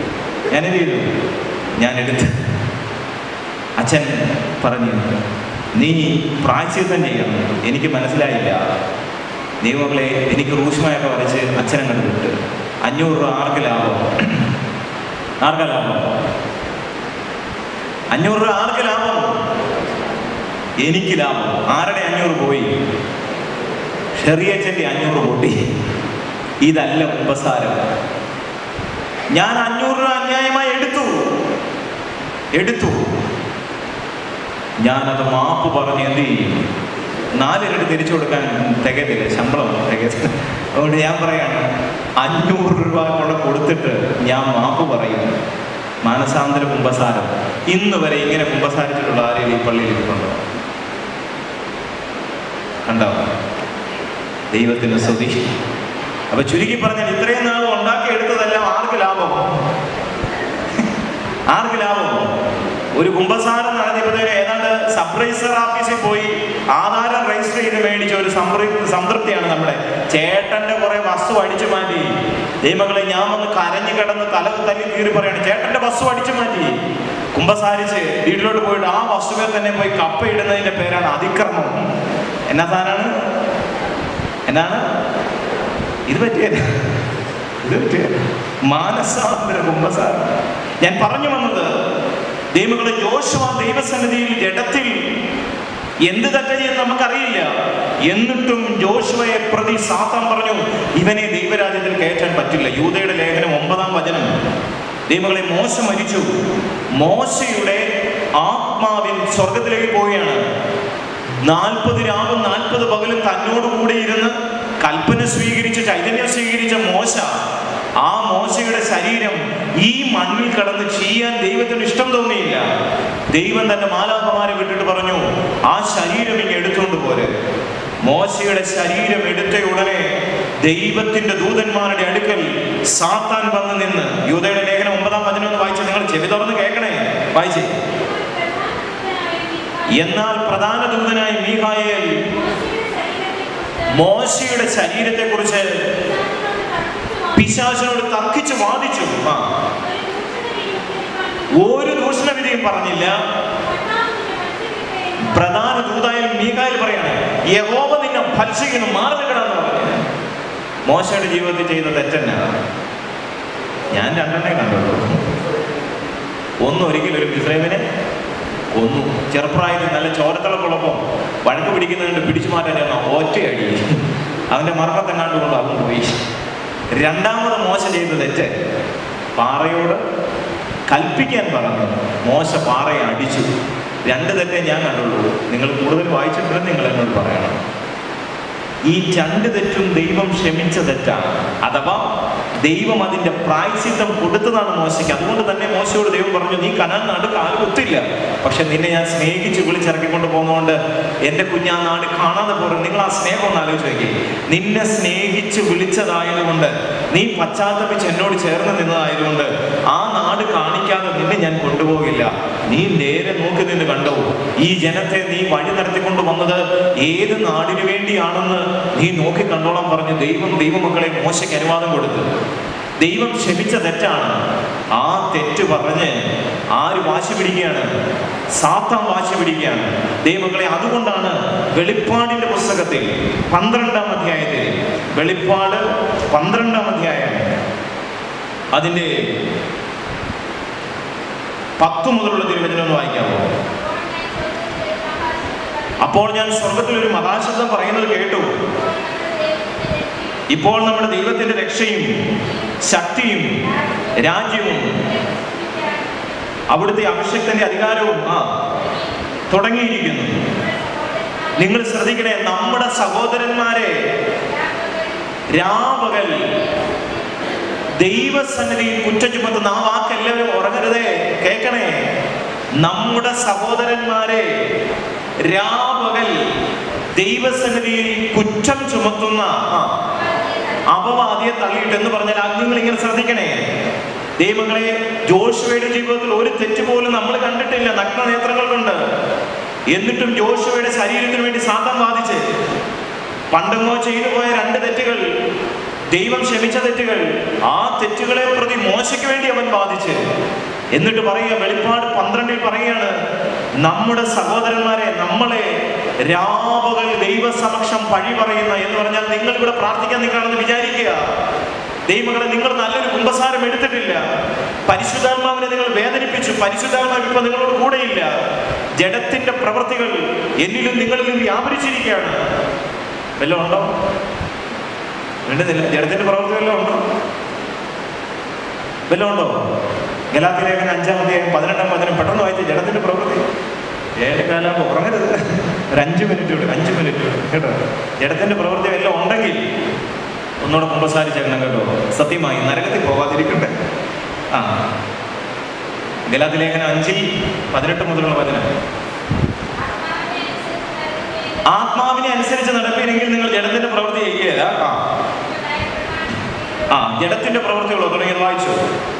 ഞാൻ എടുത്ത്. അച്ഛൻ പറഞ്ഞു, നീ പ്രായശ്ചിത്തം ചെയ്യണം. എനിക്ക് മനസ്സിലായില്ല. ദൈവമക്കളെ, എനിക്ക് റൂഷ്മയൊക്കെ വരച്ച് അച്ഛനെ കണ്ടിട്ട് 500 രൂപ ആർക്ക് ലാഭം? 500 രൂപ ആർക്ക് ലാഭം? എനിക്ക് ലാഭം. ആരുടെ 500 പോയി? ഷെറിയച്ചൻ്റെ 500 പൊട്ടി. ഇതല്ല കുമ്പസാരം. ഞാൻ 500 രൂപ അന്യായമായി എടുത്തു. ഞാനത് മാപ്പ് പറഞ്ഞ് എന്ത് ചെയ്യും? 4 ഇരട്ടി തിരിച്ചു കൊടുക്കാൻ തികയത്തില്ല, ശമ്പളം തികയത്തില്ല. അതുകൊണ്ട് ഞാൻ പറയാണ്, 500 രൂപ കൊണ്ട് കൊടുത്തിട്ട് ഞാൻ മാപ്പ് പറയും. മാനസാന്തര കുമ്പസാരം. ഇന്ന് വരെ ഇങ്ങനെ കുമ്പസാരിച്ചിട്ടുള്ള ആരെയും ഈ പള്ളിയിൽ ഇരിപ്പുണ്ടോ? കണ്ടോ? ദൈവത്തിന് സ്തുതി. അപ്പൊ ചുരുക്കി പറഞ്ഞാൽ, ഇത്രയും നാൾ ഉണ്ടാക്കിയെടുത്തതെല്ലാം ആർക്ക് ലാഭം? ഒരു കുമ്പസാരം നടത്തിയപ്പോഴത്തേക്ക് ഏതാണ്ട് സബ് രജിസ്റ്റർ ഓഫീസിൽ പോയി ആധാരം രജിസ്റ്റർ ചെയ്ത് മേടിച്ച ഒരു സംതൃപ്തിയാണ് നമ്മുടെ. ചേട്ടന്റെ കുറെ വസ്തു അടിച്ചു മാറ്റി. ദൈവമക്കളെ, ഞാൻ വന്ന് കരഞ്ഞു കിടന്ന് തല്ലി കീറി പറയാണ്, ചേട്ടന്റെ വസ്തു അടിച്ചു മാറ്റി. കുമ്പസാരിച്ച് വീട്ടിലോട്ട് പോയിട്ട് ആ വസ്തുവിൽ തന്നെ പോയി കപ്പ ഇടുന്നതിന്റെ പേരാണ് അതിക്രമം. എന്നാണ് ഇത് പറ്റിയത് മാനസാന്തര കുമ്പസാരം. ഞാൻ പറഞ്ഞു വന്നത്, ദൈവമക്കളെ, യോശുവ ദൈവസന്നിധിയിൽ ജഡത്തിൽ എന്ത് തെറ്റ് ചെയ്യുന്ന നമുക്കറിയില്ല. എന്നിട്ടും യോശുവയെ പ്രതി സാത്താൻ പറഞ്ഞു, ഇവനെ ദൈവരാജ്യത്തിൽ കയറ്റാൻ പറ്റില്ല. യൂദയുടെ ലേഖനം 9-ാം വചനം. ദൈവമക്കളെ, മോശ മരിച്ചു. മോശയുടെ ആത്മാവിൽ സ്വർഗത്തിലേക്ക് പോവുകയാണ്. 40 രാവും 40 പകലും തന്നോടുകൂടി ഇരുന്ന് കൽപ്പന സ്വീകരിച്ച് ചൈതന്യം സ്വീകരിച്ച മോശ, ആ മോശയുടെ ശരീരം ഈ മണ്ണിൽ കടന്ന് ചെയ്യാൻ ദൈവത്തിന് ഇഷ്ടം തോന്നിയില്ല. ദൈവം തന്റെ മാലാഖമാരെ വിട്ടിട്ട് പറഞ്ഞു, ആ ശരീരം ഇങ്ങ് എടുത്തുകൊണ്ട് പോരെ. മോശയുടെ ശരീരം എടുത്ത ഉടനെ ദൈവത്തിന്റെ ദൂതന്മാരുടെ അടുക്കൽ സാത്താൻ വന്ന് നിന്ന്, യൂദയുടെ ലേഖനം 9-ാം വചനം ഒന്ന് വായിച്ച്, നിങ്ങൾ ചെവി തുറന്ന് കേൾക്കണേ, വായിച്ചേ. എന്നാൽ പ്രധാന ദൂതനായ മീഖായേൽ മോശയുടെ ശരീരത്തെ കുറിച്ച് പിശാചിനോട് തർക്കിച്ച് വാദിച്ചു. ഒരു ദൂഷണവിധിയും പറഞ്ഞില്ല. പ്രധാന ദൂതായ മീഖായേൽ പറയാണ്, യഹോവ നിന്നെ ഭത്സിക്കുന്നു, മാറി നിൽക്കണമെന്ന് പറഞ്ഞു. മോശയുടെ ജീവിതത്തിൽ ചെയ്ത തെറ്റെന്നാണ്? ഞാൻ 2 കണ്ടുള്ളൂ. ഒരിക്കലും ഒരു മിസ്രൈമിനെ കൊന്നു. ചെറുപ്രായത്തിൽ നല്ല ചോരത്തിളക്കുള്ളപ്പം വഴക്ക് പിടിക്കുന്നതുകൊണ്ട് പിടിച്ചു മാറ്റാൻ ഒറ്റയടി അവന്റെ മർമ്മത്തെങ്ങാണ്ട് കൊണ്ട് അവൻ പോയി. 2ാമത് മോശ ചെയ്ത തെറ്റ്, പാറയോട് കൽപ്പിക്കാൻ പറഞ്ഞു. മോശ പാറയെ അടിച്ചു. 2 തെറ്റേ ഞാൻ കണ്ടുള്ളൂ. നിങ്ങൾ കൂടുതൽ വായിച്ചിട്ടുണ്ടെന്ന് നിങ്ങൾ എന്നോട് പറയണം. ഈ 2 തെറ്റും ദൈവം ക്ഷമിച്ച തെറ്റാണ്. അഥവാ ദൈവം അതിന്റെ പ്രായശ്ചിത്തം കൊടുത്തതാണ് മോശയ്ക്ക്. അതുകൊണ്ട് തന്നെ മോശയോട് ദൈവം പറഞ്ഞു, നീ കനാൻ നാട് കാല് കുത്തില്ല, പക്ഷെ നിന്നെ ഞാൻ സ്നേഹിച്ച് വിളിച്ചിറക്കിക്കൊണ്ട് പോകുന്നതുകൊണ്ട് എൻ്റെ കുഞ്ഞാ നാട് കാണാതെ പോലും. നിങ്ങൾ ആ സ്നേഹം ഒന്ന് ആലോചിച്ച് നോക്കി. നിന്നെ സ്നേഹിച്ച് വിളിച്ചതായതുകൊണ്ട്, നീ പശ്ചാത്തപിച്ച് എന്നോട് ചേർന്ന് നിന്നതായതുകൊണ്ട് ആ നാട് കാണിക്കാതെ നിന്നെ ഞാൻ കൊണ്ടുപോകില്ല. നീ നേരെ നോക്കി നിന്ന് കണ്ടോ, ഈ ജനത്തെ നീ വഴി നടത്തിക്കൊണ്ട് വന്നത് ഏത് നാടിനു വേണ്ടിയാണെന്ന് നീ നോക്കി കണ്ടോളാൻ പറഞ്ഞു ദൈവമക്കളെ മോശയ്ക്ക് അനുവാദം കൊടുത്തു. ദൈവം ക്ഷമിച്ച തെറ്റാണ്. ആ തെറ്റ് പറഞ്ഞ് ആര് വാശി പിടിക്കുകയാണ്? സാത്താൻ വാശി പിടിക്കുകയാണ്. ദൈവമക്കളെ, അതുകൊണ്ടാണ് വെളിപ്പാടിന്റെ പുസ്തകത്തിൽ 12-ാം അധ്യായത്തിൽ, വെളിപ്പാട് 12-ാം അധ്യായം അതിന്റെ 10 മുതലുള്ള തിരുവചനം ഒന്ന് വായിക്കാമോ? അപ്പോൾ ഞാൻ സ്വർഗത്തിൽ ഒരു മഹാശബ്ദം പറയുന്നത് കേട്ടു, ഇപ്പോൾ നമ്മുടെ ദൈവത്തിന്റെ രക്ഷയും ശക്തിയും രാജ്യവും അവിടുത്തെ അഭിഷേകത്തിന്റെ അധികാരവും തുടങ്ങിയിരിക്കുന്നു. നിങ്ങൾ ശ്രദ്ധിക്കണേ, നമ്മുടെ സഹോദരന്മാരെ രാപകൽ ദൈവസന്നിധിയിൽ കുറ്റം ചുമത്തുന്ന ആ വാക്ക് എല്ലാവരും ഉറങ്ങരുതേ, കേൾക്കണേ. നമ്മുടെ സഹോദരന്മാരെ രാപകൽ ദൈവസന്നിധിയിൽ കുറ്റം ചുമത്തുന്ന അപവാദിയെ തള്ളിയിട്ട് എന്ന് പറഞ്ഞാൽ നിങ്ങൾ ഇങ്ങനെ ശ്രദ്ധിക്കണേ ദൈവങ്ങളെ. ജോഷുവയുടെ ജീവിതത്തിൽ ഒരു തെറ്റ് പോലും നമ്മൾ കണ്ടിട്ടില്ല, നഗ്ന നേത്രങ്ങൾ കൊണ്ട്. എന്നിട്ടും ജോഷുവയുടെ ശരീരത്തിന് വേണ്ടി സാത്താൻ വാദിച്ച് പണ്ടെങ്ങോ ചെയ്തു പോയ 2 തെറ്റുകൾ, ദൈവം ക്ഷമിച്ച തെറ്റുകൾ, ആ തെറ്റുകളെ പ്രതി മോശയ്ക്ക് വേണ്ടി അവൻ വാദിച്ച്. എന്നിട്ട് പറയുക, വെളിപ്പാട് 12 പറയുകയാണ്, നമ്മുടെ സഹോദരന്മാരെ, നമ്മളെ രാപകൽ ദൈവസമക്ഷം പഴി പറയുന്ന എന്ന് പറഞ്ഞാൽ നിങ്ങൾ ഇവിടെ പ്രാർത്ഥിക്കാൻ നിൽക്കുകയാണെന്ന് വിചാരിക്കുക. ദൈവങ്ങളെ, നിങ്ങൾ നല്ലൊരു കുമ്പസാരം എടുത്തിട്ടില്ല, പരിശുദ്ധാത്മാവിനെ നിങ്ങൾ വേദനിപ്പിച്ചു, പരിശുദ്ധാത്മാവ് ഇപ്പൊ നിങ്ങളോട് കൂടെയില്ല, ജഡത്തിന്റെ പ്രവൃത്തികൾ എന്നിലും നിങ്ങളിലും വ്യാപരിച്ചിരിക്കുകയാണ്. വല്ലതും ഉണ്ടോ? വേണ്ടതില്ല. ജഡത്തിന്റെ പ്രവൃത്തി വല്ലതും ഉണ്ടോ? വല്ലതും ഉണ്ടോ? ഗലാത്യലേഖനം 5-ാം അധ്യായം 18 പെട്ടെന്ന് വായിച്ച് ജഡത്തിന്റെ പ്രവൃത്തി. 7 കാലാകുമ്പോൾ ഉറങ്ങരുത്, ഒരു 5 മിനിറ്റ് കൂടെ, 5 മിനിറ്റ് കേട്ടോ. ജഡത്തിന്റെ പ്രവൃത്തി വല്ലതും ഉണ്ടെങ്കിൽ ഒന്നുകൂടെ കുമ്പസാരിച്ചേക്കണം കേട്ടോ, സത്യമായി നരകത്തിൽ പോകാതിരിക്കട്ടെ. ഗലാത്യലേഖനം 5:18 മുതലുള്ള വചനം. ആത്മാവിനെ അനുസരിച്ച് നടപ്പില്ലെങ്കിൽ നിങ്ങൾ ജഡത്തിന്റെ പ്രവൃത്തി ചെയ്യുകയില്ല. ജഡത്തിന്റെ പ്രവൃത്തികളോ തുടങ്ങിയത് വായിച്ചു.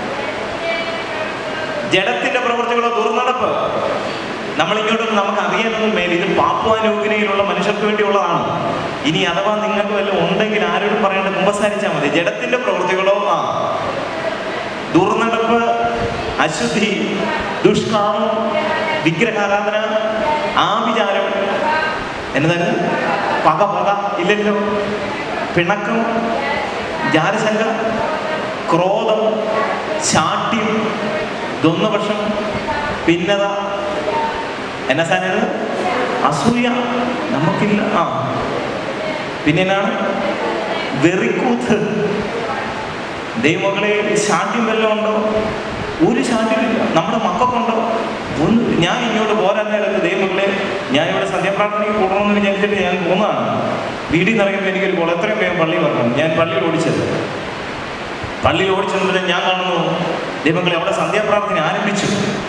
ജഡത്തിന്റെ പ്രവൃത്തികളോ ദുർനടപ്പ്. നമ്മളിങ്ങോട്ടും നമുക്ക് അറിയാനൊന്നും മേലെ, ഇത് പാപ്പുവാനൂഗിനിയിലുള്ള മനുഷ്യർക്ക് വേണ്ടിയുള്ളതാണ്. ഇനി അഥവാ നിങ്ങൾക്ക് വല്ലതും ഉണ്ടെങ്കിൽ ആരോടും പറയേണ്ട, കുമ്പസാരിച്ചാൽ മതി. ജഡത്തിന്റെ പ്രവൃത്തികളോ ദുർനടപ്പ്, അശുദ്ധി, ദുഷ്കാമം, വിഗ്രഹാരാധന, ആഭിചാരം, എന്നതാണ് പക ഇല്ലല്ലോ, പിണക്കം, ജാരശങ്ക, ക്രോധം, ശാഠ്യം, ദ്വന്ദ്വപക്ഷം, ഭിന്നത, എന്നാ സാധനം? അസൂയ നമുക്കില്ല. പിന്നെ എന്നാണ്? വെറിക്കൂത്ത്. ദൈവമക്കളെ, ശാഠ്യം വല്ലതും ഉണ്ടോ? ഒരു ശാഠ്യമില്ല. നമ്മുടെ മക്കൾക്കുണ്ടോ? ഞാൻ ഇങ്ങോട്ട് പോരാൻ നേരത്ത് ദൈവമക്കളെ, ഞാനിവിടെ സന്ധ്യാപ്രാർത്ഥനയ്ക്ക് കൂടണമെന്ന് വിചാരിച്ചിട്ട് ഞാൻ പോകുന്നതാണ്. വീട്ടിൽ നിന്ന് ഇറങ്ങിയപ്പോൾ എനിക്കൊരു കോൾ, എത്രയും വേഗം പള്ളി വരണം. ഞാൻ പള്ളിയിൽ ഓടിച്ചത് ഞാൻ കാണുന്നു ദൈവമക്കളെ അവിടെ സന്ധ്യാപ്രാർത്ഥന ആരംഭിച്ചു.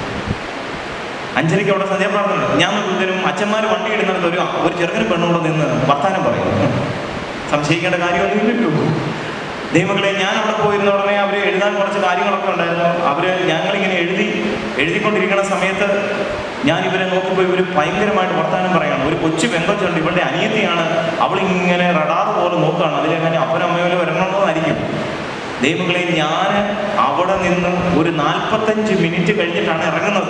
5:30 അവിടെ സന്ധ്യാപ്രാർത്ഥന. ഞാൻ നോക്കുമ്പോഴും അച്ഛന്മാർ വണ്ടി ഇടുന്നിടത്ത് ഒരു ചെറുക്കനും പെണ്ണോട് നിന്ന് വർത്താനം പറയും. സംശയിക്കേണ്ട കാര്യമൊന്നുമില്ലല്ലോ. ദൈവമക്കളെ, ഞാൻ അവിടെ പോയിരുന്ന ഉടനെ അവർ എഴുതാൻ കുറച്ച് കാര്യങ്ങളൊക്കെ ഉണ്ടായിരുന്നു. ഞങ്ങളിങ്ങനെ എഴുതിക്കൊണ്ടിരിക്കുന്ന സമയത്ത് ഞാൻ ഇവരെ നോക്കുമ്പോൾ ഇവർ ഭയങ്കരമായിട്ട് വർത്താനം പറയണം. ഒരു കൊച്ചു പെങ്കൊച്ചുണ്ട്, ഇവളുടെ അനിയത്തിയാണ്. അവളിങ്ങനെ റഡാർ പോലെ നോക്കുകയാണ്, അതിലെങ്ങനെ അപ്പനമ്മയോലെ വരണമെന്നായിരിക്കും. ദൈവമക്കളെ, ഞാൻ അവിടെ നിന്ന് ഒരു 45 മിനിറ്റ് കഴിഞ്ഞിട്ടാണ് ഇറങ്ങുന്നത്.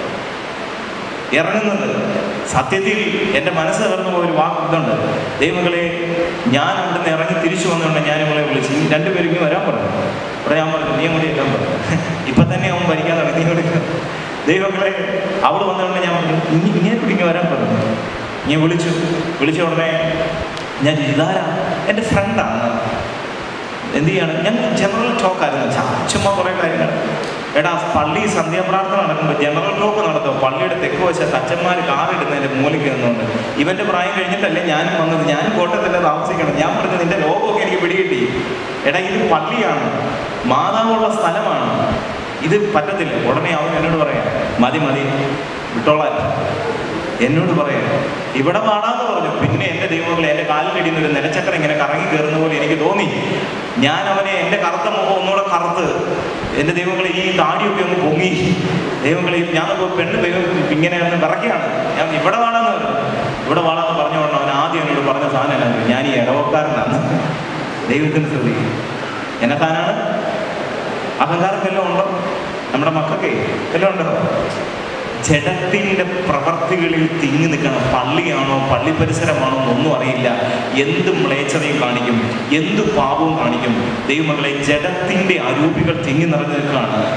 സത്യത്തിൽ എൻ്റെ മനസ്സ് തകർന്നു പോയൊരു വാക്കുണ്ട്. ദൈവങ്ങളെ, ഞാൻ അവിടുന്ന് ഇറങ്ങി തിരിച്ചു വന്നുകൊണ്ട് ഞാൻ ഇവളെ വിളിച്ചു. 2 പേരും ഇങ്ങനെ വരാൻ പറഞ്ഞു. ഇവിടെ ഞാൻ പറഞ്ഞു, നീ കൂടി എത്താൻ പറഞ്ഞു. ഇപ്പം തന്നെ അവൻ ഭരിക്കാൻ തുടങ്ങി. നീ കൂടി. ദൈവങ്ങളെ, അവൾ വന്നുകൊണ്ട് ഞാൻ പറഞ്ഞു, ഇങ്ങനെ കൂടി ഇങ്ങനെ വരാൻ പറഞ്ഞു. നീ വിളിച്ച ഉടനെ ഞാൻ, ഇതാരാ? എൻ്റെ ഫ്രണ്ടാണ്. എന്ത് ചെയ്യാണ്? ഞങ്ങൾ ജനറൽ ടോക്കായിരുന്നു, ചുമ്മാ കുറേ കാര്യങ്ങൾ. എടാ, പള്ളി സന്ധ്യാപ്രാർത്ഥന നടക്കുമ്പോൾ ജനറൽ ടോക്ക് നടത്തും. പള്ളിയുടെ തെക്ക് വശത്ത് അച്ഛന്മാർ കാറിടുന്നതിൻ്റെ മൂലയ്ക്ക് നിന്നുകൊണ്ട്. ഇവൻ്റെ പ്രായം കഴിഞ്ഞിട്ടല്ലേ ഞാനും വന്നത്, ഞാനും കോട്ടയത്തല്ലേ താമസിക്കണം. ഞാൻ പറഞ്ഞു, നിന്റെ ലോകമൊക്കെ എനിക്ക് പിടികിട്ടി. എടാ, ഇത് പള്ളിയാണ്, മാതാവുള്ള സ്ഥലമാണ്, ഇത് പറ്റത്തില്ല. ഉടനെ അവൻ എന്നോട് പറയാം, മതി വിട്ടോളാൻ. എന്നോട് പറയാം, ഇവിടെ പാടാന്ന് പറഞ്ഞു. പിന്നെ എൻ്റെ ദൈവങ്ങളെ, എൻ്റെ കാലിലിടിയുന്ന ഒരു നിലച്ചക്രം ഇങ്ങനെ കറങ്ങി കയറുന്ന പോലെ എനിക്ക് തോന്നി. ഞാൻ അവനെ, എൻ്റെ കറുത്ത മുഖം ഒന്നുകൂടെ കറുത്ത്, എൻ്റെ ദൈവങ്ങളെ ഈ താടിയൊക്കെ ഒന്ന് പൊങ്ങി. ദൈവങ്ങളെ, ഞാൻ പെണ്ണ് ദൈവം ഇങ്ങനെ ഒന്ന് വിറയ്ക്കുകയാണ്. ഞാൻ ഇവിടെ പാടാന്ന് പറഞ്ഞുകൊണ്ട് അവൻ ആദ്യം എന്നോട് പറഞ്ഞ സാധനം, ഞാൻ ഈ ഇടവക്കാരനാണ്. ദൈവത്തിന് ശ്രദ്ധിക്കും. എന്നെ താനാണ്. അഹങ്കാരം എല്ലാം ഉണ്ടോ? നമ്മുടെ മക്കൾക്ക് എല്ലാം ഉണ്ടോ? ജഡത്തിൻ്റെ പ്രവർത്തികളിൽ തിങ്ങി നിൽക്കണം. പള്ളിയാണോ പള്ളി പരിസരമാണോ എന്നൊന്നും അറിയില്ല. എന്ത് മ്ലേച്ഛതയും കാണിക്കും, എന്ത് പാപവും കാണിക്കും. ദൈവമക്കളെ, ജഡത്തിൻ്റെ അരൂപികൾ തിങ്ങി നിറഞ്ഞു നിൽക്കുകയാണ്.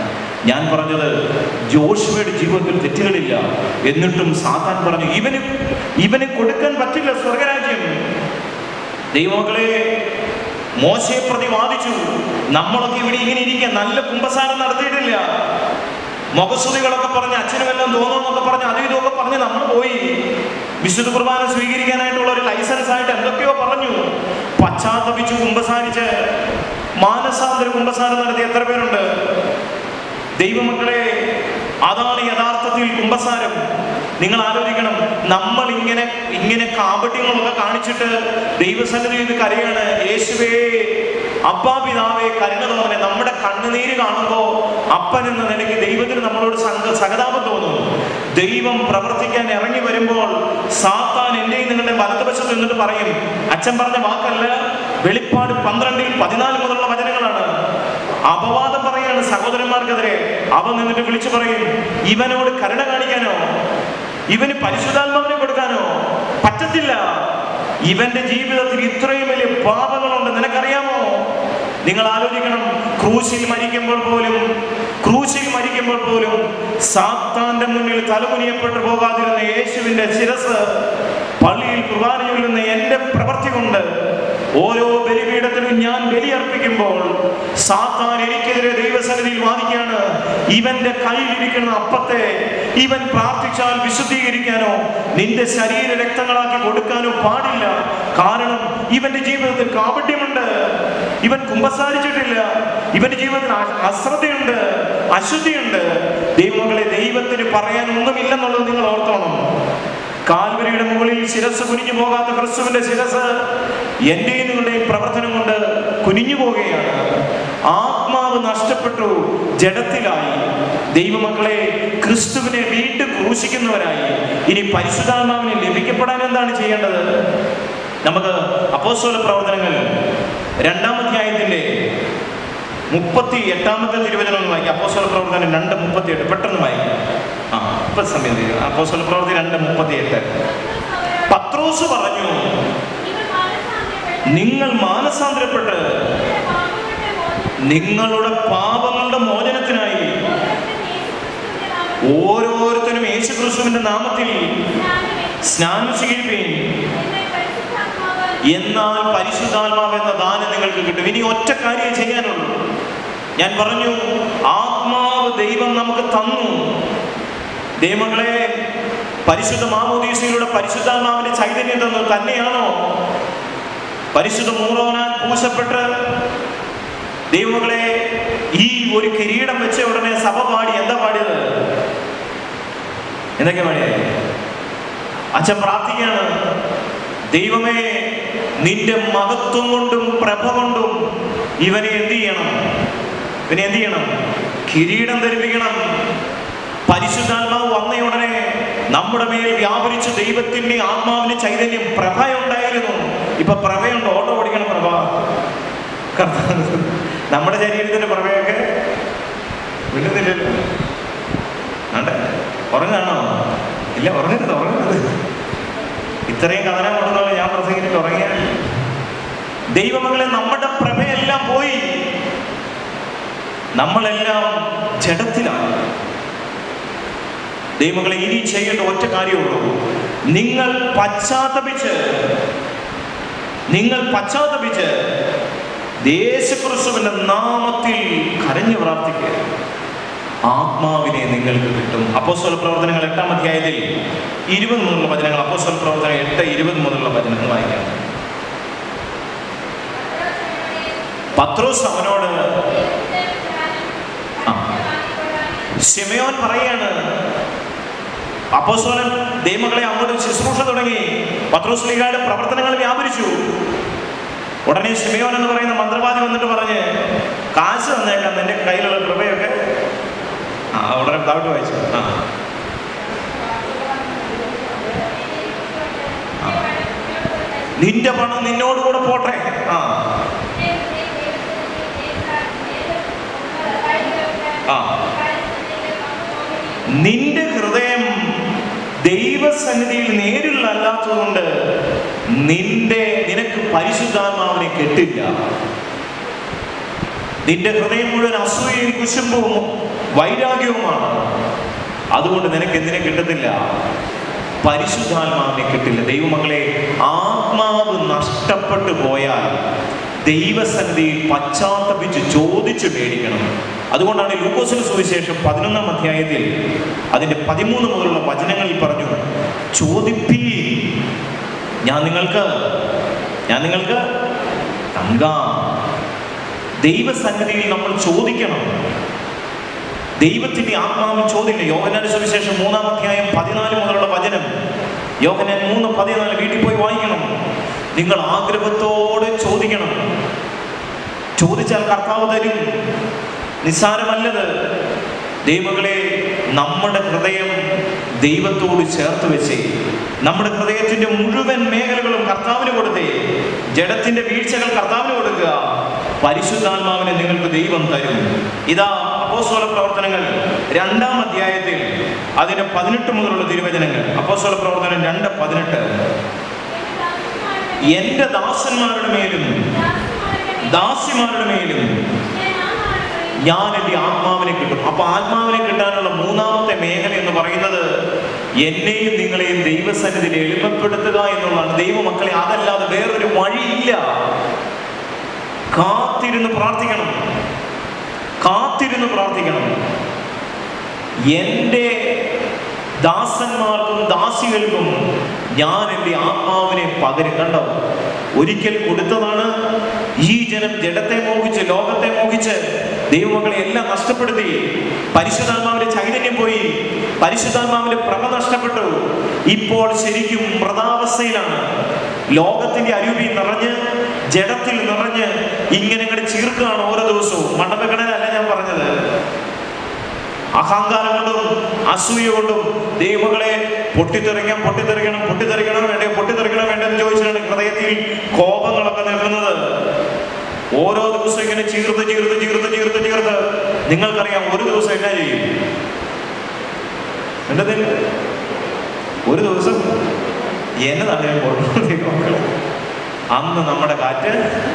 ഞാൻ പറഞ്ഞത് ജോഷുവയുടെ ജീവിതത്തിൽ തെറ്റുകളില്ല, എന്നിട്ടും സാത്താൻ പറഞ്ഞു ഇവന് കൊടുക്കാൻ പറ്റില്ല സ്വർഗരാജ്യം. ദൈവമക്കളെ, മോശയെ പ്രതി വാദിച്ചു. നമ്മളൊക്കെ ഇവിടെ ഇങ്ങനെ ഇരിക്കുക, നല്ല കുമ്പസാരം നടത്തിയിട്ടില്ല, മുഖസ്തുതികളൊക്കെ പറഞ്ഞ് അച്ഛനുമെല്ലാം തോന്നുമെന്നൊക്കെ പറഞ്ഞ് അതും ഇതൊക്കെ പറഞ്ഞ് നമ്മൾ പോയി. വിശുദ്ധ കുർബാന സ്വീകരിക്കാനായിട്ടുള്ള ഒരു ലൈസൻസ് ആയിട്ട് എന്തൊക്കെയോ പറഞ്ഞു. പശ്ചാത്തപിച്ചു കുമ്പസാരിച്ച് മാനസാന്തര കുമ്പസാരം നടത്തി എത്ര പേരുണ്ട്? ദൈവമക്കളെ, അതാണ് യഥാർത്ഥത്തിൽ കുമ്പസാരം. നിങ്ങൾ ആലോചിക്കണം, നമ്മൾ ഇങ്ങനെ കാപട്യങ്ങളൊക്കെ കാണിച്ചിട്ട് ദൈവസന്നിധിയിൽ നിന്ന് കരയാണ്, യേശുവേ അപ്പാ പിതാവേ കരുണ തോന്നണേ. നമ്മുടെ കണ്ണുനീര് കാണുമ്പോൾ അപ്പൻ എന്ന നിലയ്ക്ക് ദൈവത്തിന് നമ്മളോട് സഹതാപം തോന്നും. ദൈവം പ്രവർത്തിക്കാൻ ഇറങ്ങി വരുമ്പോൾ സാത്താൻ എന്റെയും നിങ്ങളുടെ വലതുവശത്ത് നിന്നിട്ട് പറയും, അച്ഛൻ പറഞ്ഞ വാക്കല്ല, വെളിപ്പാട് 12:14 മുതലുള്ള വചനങ്ങളാണ്. അപവാദം പറയാണ് സഹോദരന്മാർക്കെതിരെ. അവൻ നിന്നിട്ട് വിളിച്ചു പറയും, ഇവനോട് കരുണ കാണിക്കാനോ, ഇവന് പരിശുദ്ധാത്മാവിനെ കൊടുക്കാനോ പറ്റത്തില്ല. ഇവന്റെ ജീവിതത്തിൽ ഇത്രയും വലിയ പാപങ്ങളുണ്ട്, നിനക്കറിയാമോ? നിങ്ങൾ ആലോചിക്കണം, ക്രൂശിൽ മരിക്കുമ്പോൾ പോലും സാത്താന്റെ മുന്നിൽ തലമുനിയപ്പെട്ടു പോകാതിരുന്ന യേശുവിന്റെ ശിരസ് പള്ളിയിൽ കുർബാന ചൊല്ലുന്ന എന്റെ പ്രവൃത്തി കൊണ്ട് ഓരോ ബലിപീഠത്തിലും ഞാൻ ബലിയർപ്പിക്കുമ്പോൾ സാത്താൻ എനിക്കെതിരെ ദൈവസന്നിധിയിൽ വാദിക്കുകയാണ്. ഇവന്റെ കയ്യിലിരിക്കുന്ന അപ്പത്തെ ഇവൻ പ്രാർത്ഥിച്ചാൽ വിശുദ്ധീകരിക്കാനോ നിന്റെ ശരീര രക്തങ്ങളാക്കി കൊടുക്കാനോ പാടില്ല. കാരണം ഇവന്റെ ജീവിതത്തിൽ കാപട്യമുണ്ട്, ഇവൻ കുമ്പസാരിച്ചിട്ടില്ല, ഇവന്റെ ജീവിതത്തിൽ അശ്രദ്ധയുണ്ട്, അശുദ്ധിയുണ്ട്. ദൈവങ്ങളെ, ദൈവത്തിന് പറയാൻ ഒന്നുമില്ലെന്നുള്ളത് നിങ്ങൾ ഓർത്തോണം. കാൽവരിയുടെ മുകളിൽ ശിരസ് കുനിഞ്ഞു പോകാത്ത ക്രിസ്തുവിന്റെ ശിരസ് എന്റെയും നിങ്ങളുടെയും പ്രവർത്തനം കൊണ്ട് കുനിഞ്ഞു പോവുകയാണ്. ആത്മാവ് നഷ്ടപ്പെട്ടു, ജഡത്തിലായി. ദൈവമക്കളെ, ക്രിസ്തുവിനെ വീണ്ടും ക്രൂശിക്കുന്നവരായി. ഇനി പരിശുദ്ധാത്മാവിനെ ലഭിക്കപ്പെടാൻ എന്താണ് ചെയ്യേണ്ടത്? നമുക്ക് അപ്പോസ്തല പ്രവർത്തനങ്ങൾ 2-ാം അധ്യായത്തിന്റെ 38-ാമത്തെ തിരുവചനം ഒന്ന് വായിക്കാം. അപ്പോസ്തല പ്രവർത്തനം 2:38 പെട്ടെന്ന് വായിക്കാം. ഇപ്പൊ സമയം. അപ്പോസ്തല പ്രവൃത്തി 2:38. പത്രോസ് പറഞ്ഞു, നിങ്ങൾ മാനസാന്തരപ്പെട്ട് നിങ്ങളുടെ പാപങ്ങളുടെ മോചനത്തിനായി ഓരോരുത്തരും യേശുക്രിസ്തുവിന്റെ നാമത്തിൽ സ്നാനം സ്വീകരിപ്പീൻ, എന്നാൽ പരിശുദ്ധാത്മാവ് എന്ന ദാനം നിങ്ങൾക്ക് കിട്ടും. ഇനി ഒറ്റ കാര്യം ചെയ്യാനുള്ളൂ. ഞാൻ പറഞ്ഞു, ആത്മാവ് ദൈവം നമുക്ക് തന്നു. ദൈവങ്ങളെ, പരിശുദ്ധ മാമോദീസയിലൂടെ പരിശുദ്ധാത്മാവിന്റെ ചൈതന്യം തന്നു. തന്നെയാണോ പരിശുദ്ധ മൂറോനാൻ പൂശപ്പെട്ട് ദൈവങ്ങളെ ഈ ഒരു കിരീടം വെച്ച ഉടനെ സഭ പാടി? എന്താ പാടിയത്? എന്തൊക്കെ പാടിയത്? അച്ഛൻ പ്രാർത്ഥിക്കുകയാണ്, ദൈവമേ നിന്റെ മഹത്വം കൊണ്ടും പ്രഭ കൊണ്ടും ഇവനെ എന്ത് ചെയ്യണം? കിരീടം ധരിപ്പിക്കണം. പരിശുദ്ധാത്മാവ് വന്ന ഉടനെ നമ്മുടെ മേൽ വ്യാപരിച്ചു ദൈവത്തിന്റെ ആത്മാവിന്റെ ചൈതന്യം. പ്രഭയുണ്ടായിരുന്നു, ഇപ്പൊ പ്രഭയുണ്ട്. ഓട്ടോ ഓടിക്കണം പ്രഭ. നമ്മുടെ ശരീരത്തിന്റെ പ്രഭയൊക്കെ വിടുന്നില്ലല്ലോ. ഉറങ്ങാണോ? ഇല്ല, ഉറങ്ങരുത്. ഇത്രയും കഥന കൊണ്ടുള്ള ഞാൻ പ്രസംഗിച്ചിട്ട് ഉറങ്ങിയാൽ ദൈവമകളെ, നമ്മുടെ പ്രഭയെല്ലാം പോയി, നമ്മളെല്ലാം ജഡത്തിലാണ്. ദൈവമകളെ, ഇനി ചെയ്യേണ്ട ഒറ്റ കാര്യമുള്ളൂ. നിങ്ങൾ പശ്ചാത്തപിച്ച് യേശുക്രിസ്തുവിന്റെ നാമത്തിൽ കരഞ്ഞു പ്രാർത്ഥിക്കുക. ആത്മാവിനെ നിങ്ങൾക്ക് കിട്ടും. അപ്പോസ്തല പ്രവർത്തനങ്ങൾ 8-ാം അധ്യായത്തിൽ 20 മുതലുള്ള വചനങ്ങൾ. അപ്പോസ്തല പ്രവർത്തനം 8:20 മുതലുള്ള വചനങ്ങൾ വായിക്കാം. പത്രോസ് അവനോട്, ശിമയോൻ പറയാണ്, അപ്പോസ്തലൻ ദൈവമക്കളെ അങ്ങോട്ട് ശുശ്രൂഷ തുടങ്ങി. പത്രോസ്ലീഹയുടെ പ്രവർത്തനങ്ങൾ വ്യാപരിച്ചു. ഉടനെ ശിമയോൻ എന്ന് പറയുന്ന മന്ത്രവാദി വന്നിട്ട് പറഞ്ഞ്, കാശ് തന്നേക്കാം നിന്റെ കയ്യിലുള്ള കൃപയൊക്കെ. ഉടനെ താഴ്ത്തു വായിച്ചു. നിന്റെ പണം നിന്നോടുകൂടെ പോട്ടെ. നിന്റെ ഹൃദയം ദൈവസന്നിധിയിൽ നേരിലല്ലാത്തതുകൊണ്ട് നിനക്ക് പരിശുദ്ധാത്മാവിനെ കിട്ടില്ല. നിന്റെ ഹൃദയം മുഴുവൻ അസൂയയും കുശുമ്പും വൈരാഗ്യവുമാണ്. അതുകൊണ്ട് നിനക്ക് എന്തിനെ കിട്ടത്തില്ല? പരിശുദ്ധാത്മാവിനെ കിട്ടില്ല. ദൈവമക്കളെ, ആത്മാവ് നഷ്ടപ്പെട്ടു പോയാൽ ദൈവസന്നിധിയിൽ പശ്ചാത്തപിച്ച് ചോദിച്ച് മേടിക്കണം. അതുകൊണ്ടാണ് ലൂക്കോസിന്റെ സുവിശേഷം 11-ാം അധ്യായത്തിൽ അതിന്റെ 13 മുതലുള്ള വചനങ്ങളിൽ പറഞ്ഞു, ചോദിപ്പീൻ, ഞാൻ നിങ്ങൾക്ക് നൽകാം. ദൈവസന്നിധിയിൽ നമ്മൾ ചോദിക്കണം. ദൈവത്തിന്റെ ആത്മാവിൽ ചോദിക്കണം. യോഹന്നാന്റെ സുവിശേഷം 3-ാം അധ്യായം 14 മുതലുള്ള വചനം, യോഹന്നാൻ 3:14 വീട്ടിൽ പോയി വായിക്കണം. നിങ്ങൾ ആഗ്രഹത്തോടെ ചോദിക്കണം. ചോദിച്ചാൽ കർത്താവ് തരും. നിസ്സാരമല്ലത്. ദൈവങ്ങളെ, നമ്മുടെ ഹൃദയം ദൈവത്തോട് ചേർത്ത് വെച്ചേ, നമ്മുടെ ഹൃദയത്തിന്റെ മുഴുവൻ മേഖലകളും കർത്താവിന് കൊടുത്തേ, ജഡത്തിന്റെ വീഴ്ചകൾ കർത്താവിന് കൊടുക്കുക. പരിശുദ്ധാത്മാവിനെ നിങ്ങൾക്ക് ദൈവം തരും. ഇതാ അപ്പോസ്തല പ്രവർത്തനങ്ങൾ 2-ാം അധ്യായത്തിൽ അതിന്റെ 18 മുതലുള്ള തിരുവചനങ്ങൾ. അപ്പോസ്തല പ്രവർത്തനം 2:18, എന്റെ ദാസന്മാരുടെ മേലും ദാസിമാരുടെ മേലും ഞാൻ എൻ്റെ ആത്മാവിനെ കിട്ടും. അപ്പൊ ആത്മാവിനെ കിട്ടാനുള്ള 3-ാമത്തെ മേഖല എന്ന് പറയുന്നത് എന്നെയും നിങ്ങളെയും ദൈവസന്നിധിയിൽ എളിമപ്പെടുത്തുക എന്നുള്ളതാണ്. ദൈവമക്കളെ, അതല്ലാതെ വേറൊരു വഴിയില്ല. കാത്തിരുന്ന് പ്രാർത്ഥിക്കണം. എൻ്റെ ദാസന്മാർക്കും ദാസികൾക്കും ഞാൻ എൻ്റെ ആത്മാവിനെ പകരും. കണ്ടോ, ഒരിക്കൽ കൊടുത്തതാണ്. ഈ ജനം ജഡത്തെ മോഹിച്ച്, ലോകത്തെ മോഹിച്ച് ദൈവമക്കളെ എല്ലാം നഷ്ടപ്പെടുത്തി. പരിശുദ്ധാത്മാവിന്റെ ചൈതന്യം പോയി, പരിശുദ്ധാത്മാവിന്റെ പ്രഭ നഷ്ടപ്പെട്ടു. ഇപ്പോൾ ശരിക്കും മൃതാവസ്ഥയിലാണ്. ലോകത്തിന്റെ അരൂപി നിറഞ്ഞ്, ജഡത്തിൽ നിറഞ്ഞ് ഇങ്ങനെ ചീർക്കുകയാണ് ഓരോ ദിവസവും. മണ്ഡപഘടനയല്ല ഞാൻ പറഞ്ഞത്. അഹങ്കാരം കൊണ്ടും അസൂയ കൊണ്ടും ദൈവങ്ങളെ പൊട്ടിത്തെറിക്കണം വേണ്ടെന്ന് ചോദിച്ചിട്ടാണ് ഹൃദയത്തിൽ കോപങ്ങളൊക്കെ നിൽക്കുന്നത്. ഓരോ ദിവസം ഇങ്ങനെ ചീർത്ത് നിങ്ങൾക്കറിയാം ഒരു ദിവസം എന്നാ ചെയ്യും? ഒരു ദിവസം എന്നതാണ് ഞാൻ കൊടുക്കുന്നത്. അന്ന് നമ്മുടെ കാറ്റ്,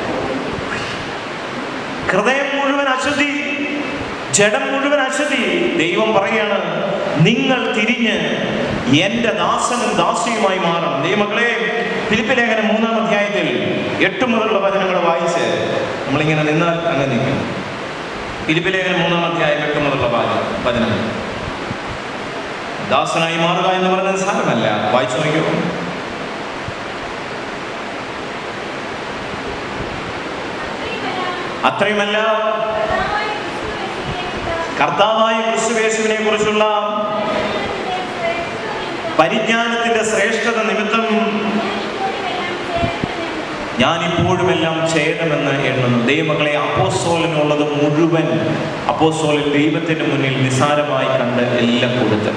ഹൃദയം മുഴുവൻ അശുദ്ധി, ജഡം മുഴുവൻ അശുദ്ധി. ദൈവം പറയാണ്, നിങ്ങൾ തിരിഞ്ഞ് എന്റെ ദാസനും ദാസിയുമായി മാറും. ദൈവമക്കളെ, ഫിലിപ്പി ലേഖനം 3-ാം അധ്യായത്തിൽ 8 മുതലുള്ള വചനങ്ങൾ വായിച്ച് നമ്മളിങ്ങനെ നിന്നാൽ അങ്ങനെ നിൽക്കും. ഫിലിപ്പി ലേഖനം 3-ാം അധ്യായം 8 മുതലുള്ള വചനം. ദാസനായി മാറുക എന്ന് പറയുന്നത് സാരമല്ല. വായിച്ചു നോക്കൂ. അത്രയുമല്ല, കർത്താവായ ക്രിസ്തുയേശുവിനെ കുറിച്ചുള്ള പരിജ്ഞാനത്തിന്റെ ശ്രേഷ്ഠത നിമിത്തം ഞാനിപ്പോഴും എല്ലാം ഛേദമെന്ന് എണ്ണുന്നു. ദൈവമക്കളെ, അപ്പോസ്തലനുള്ളത് മുഴുവൻ അപ്പോസ്തലൻ ദൈവത്തിന്റെ മുന്നിൽ നിസ്സാരമായി കണ്ട് എല്ലാം കൊടുത്ത്.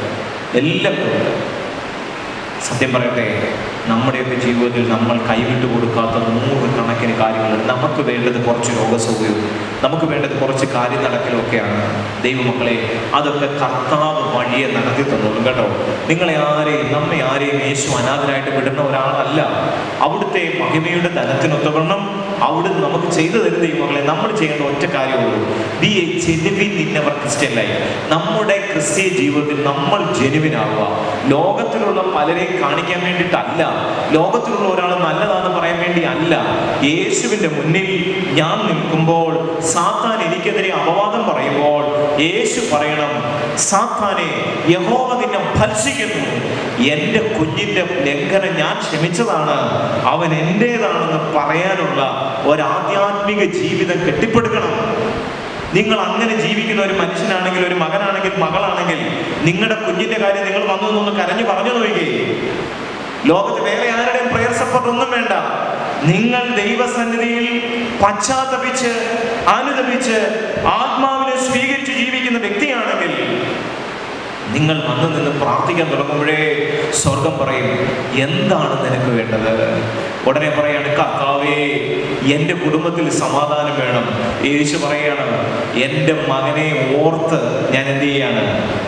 സത്യം പറയട്ടെ, നമ്മുടെയൊക്കെ ജീവിതത്തിൽ നമ്മൾ കൈവിട്ടു കൊടുക്കാത്ത 100 കണക്കിന് കാര്യങ്ങളുണ്ട്. നമുക്ക് വേണ്ടത് കുറച്ച് ലോകസൗകര്യവും, നമുക്ക് വേണ്ടത് കുറച്ച് കാര്യം നടക്കലൊക്കെയാണ്. ദൈവമക്കളെ, അതൊക്കെ കർത്താവ് വഴിയെ നടത്തി തന്നോളും കേട്ടോ. നമ്മെ ആരെയും യേശു അനാഥരായിട്ട് വിടുന്ന ഒരാളല്ല. അവിടുത്തെ മഹിമയുടെ ധനത്തിനൊത്തവണ്ണം അവിടുന്ന് നമുക്ക് ചെയ്തു തരും. ദൈവമക്കളെ, നമ്മൾ ചെയ്യേണ്ട ഒറ്റ കാര്യമുള്ളൂ, be a genuine in our Christian life. നമ്മുടെ ക്രിസ്തീയ ജീവിതത്തിൽ നമ്മൾ ജെനുവിനാവുക. ലോകത്തിലുള്ള പലരെയും കാണിക്കാൻ വേണ്ടിയിട്ടല്ല, ലോകത്തിലുള്ള ഒരാൾ നല്ലതാണെന്ന് പറയാൻ വേണ്ടി അല്ല. യേശുവിന്റെ മുന്നിൽ ഞാൻ നിൽക്കുമ്പോൾ സാത്താൻ എനിക്കെതിരെ അപവാദം പറയുമ്പോൾ യേശു പറയണം, സാത്താനെ, യഹോവ നിന്നെ ഭത്സിക്കുന്നു. എൻ്റെ കുഞ്ഞിന്റെ ലംഘനം ഞാൻ ക്ഷമിച്ചതാണ്, അവൻ എൻ്റേതാണെന്ന് പറയാനുള്ള ഒരാധ്യാത്മിക ജീവിതം കെട്ടിപ്പടുക്കണം. നിങ്ങൾ അങ്ങനെ ജീവിക്കുന്ന ഒരു മനുഷ്യനാണെങ്കിൽ, ഒരു മകനാണെങ്കിൽ, മകളാണെങ്കിൽ, നിങ്ങളുടെ കുഞ്ഞിന്റെ കാര്യം നിങ്ങൾ വന്നു കരഞ്ഞു പറഞ്ഞു നോക്കി. ലോകത്ത് വേറെ ആരുടെയും പ്രയർ സപ്പോർട്ട് ഒന്നും വേണ്ട. നിങ്ങൾ ദൈവസന്നിധിയിൽ പശ്ചാത്തപിച്ച് അനുദപിച്ച് ആത്മാവിനെ സ്വീകരിച്ച് ജീവിക്കുന്ന വ്യക്തിയാണെങ്കിൽ നിങ്ങൾ വന്നു നിന്ന് പ്രാർത്ഥിക്കാൻ തുടങ്ങുമ്പോഴേ സ്വർഗം പറയും, എന്താണ് നിനക്ക് വേണ്ടത്? ഉടനെ പറയാണ്, കർത്താവേ, എൻ്റെ കുടുംബത്തിൽ സമാധാനം വേണം. യേശു പറയാണ്, എൻ്റെ മകനെ ഓർത്ത് ഞാൻ എന്ത് ചെയ്യാണ്?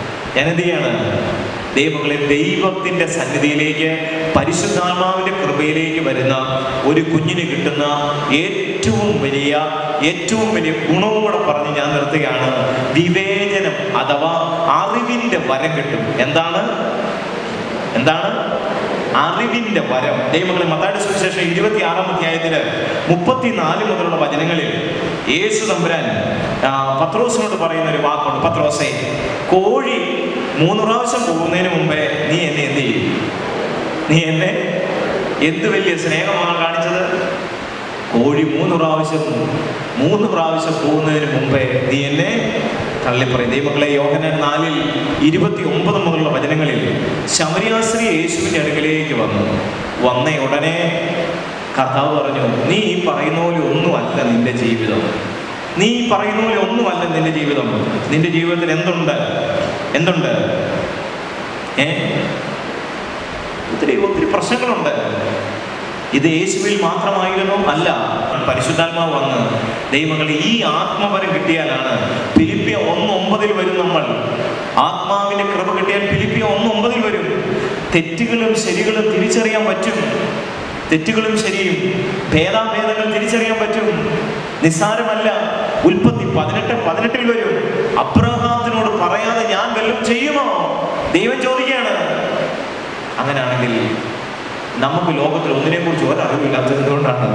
ദൈവങ്ങളെ, ദൈവത്തിന്റെ സന്നിധിയിലേക്ക്, പരിശുദ്ധാത്മാവിന്റെ കൃപയിലേക്ക് വരുന്ന ഒരു കുഞ്ഞിന് കിട്ടുന്ന ഏറ്റവും ഏറ്റവും വലിയ ഗുണവും കൂടെ പറഞ്ഞ് ഞാൻ നിർത്തുകയാണ്. വിവേചനം അഥവാ അറിവിന്റെ വരം കിട്ടും. എന്താണ് അറിവിന്റെ വരം? ദൈവമക്കളെ, മത്തായിയുടെ സുവിശേഷം 26-ാം അധ്യായത്തില് 34 മുതലുള്ള വചനങ്ങളിൽ യേശു തമ്പുരാൻ പത്രോസിനോട് പറയുന്ന ഒരു വാക്കുണ്ട്. പത്രോസേ, കോഴി 3 പ്രാവശ്യം പോകുന്നതിന് മുമ്പേ നീ എന്നെ എന്ത് ചെയ്യും? നീ എന്നെ എന്ത് വലിയ സ്നേഹമാണ് കാണിച്ചത്? കോഴി 3 പ്രാവശ്യം പോകുന്നതിന് മുമ്പേ നീ എന്നെ തള്ളിപ്പറയും. ദൈവമക്കളെ, യോഹന്നാൻ 4:29 മുതലുള്ള വചനങ്ങളിൽ ശമരിയാസ്ത്രീ യേശുവിന്റെ അടുക്കലേക്ക് വന്ന ഉടനെ കർത്താവ് പറഞ്ഞു, നീ ഈ പറയുന്ന പോലെ ഒന്നുമല്ല നിന്റെ ജീവിതം. നിന്റെ ജീവിതത്തിൽ എന്തുണ്ട്? ഒത്തിരി പ്രശ്നങ്ങളുണ്ട്. ഇത് യേശുവിൽ മാത്രമായിരുന്നു? അല്ല. പരിശുദ്ധാത്മാവ് വന്ന് ദൈവങ്ങൾ ഈ ആത്മവരം കിട്ടിയാലാണ് ഫിലിപ്പിയ 1:9 വരും. നമ്മൾ ആത്മാവിന്റെ കൃപ കിട്ടിയാൽ ഫിലിപ്പിയ 1:9 വരും. തെറ്റുകളും ശരികളും തിരിച്ചറിയാൻ പറ്റും. തെറ്റുകളും ശരിയും ഭേദാഭേദങ്ങൾ തിരിച്ചറിയാൻ പറ്റും. നിസ്സാരമല്ല. ഉൽപ്പത്തി 18:18 വരും. അബ്രഹാത്തിനോട് പറയാതെ ഞാൻ വല്ലതും ചെയ്യുമോ? ദൈവം ചോദിക്കുകയാണ്. അങ്ങനെയാണെങ്കിൽ നമുക്ക് ലോകത്തിൽ ഒന്നിനെക്കുറിച്ച് ഒരറിവില്ലാത്തത് എന്തുകൊണ്ടാണ്?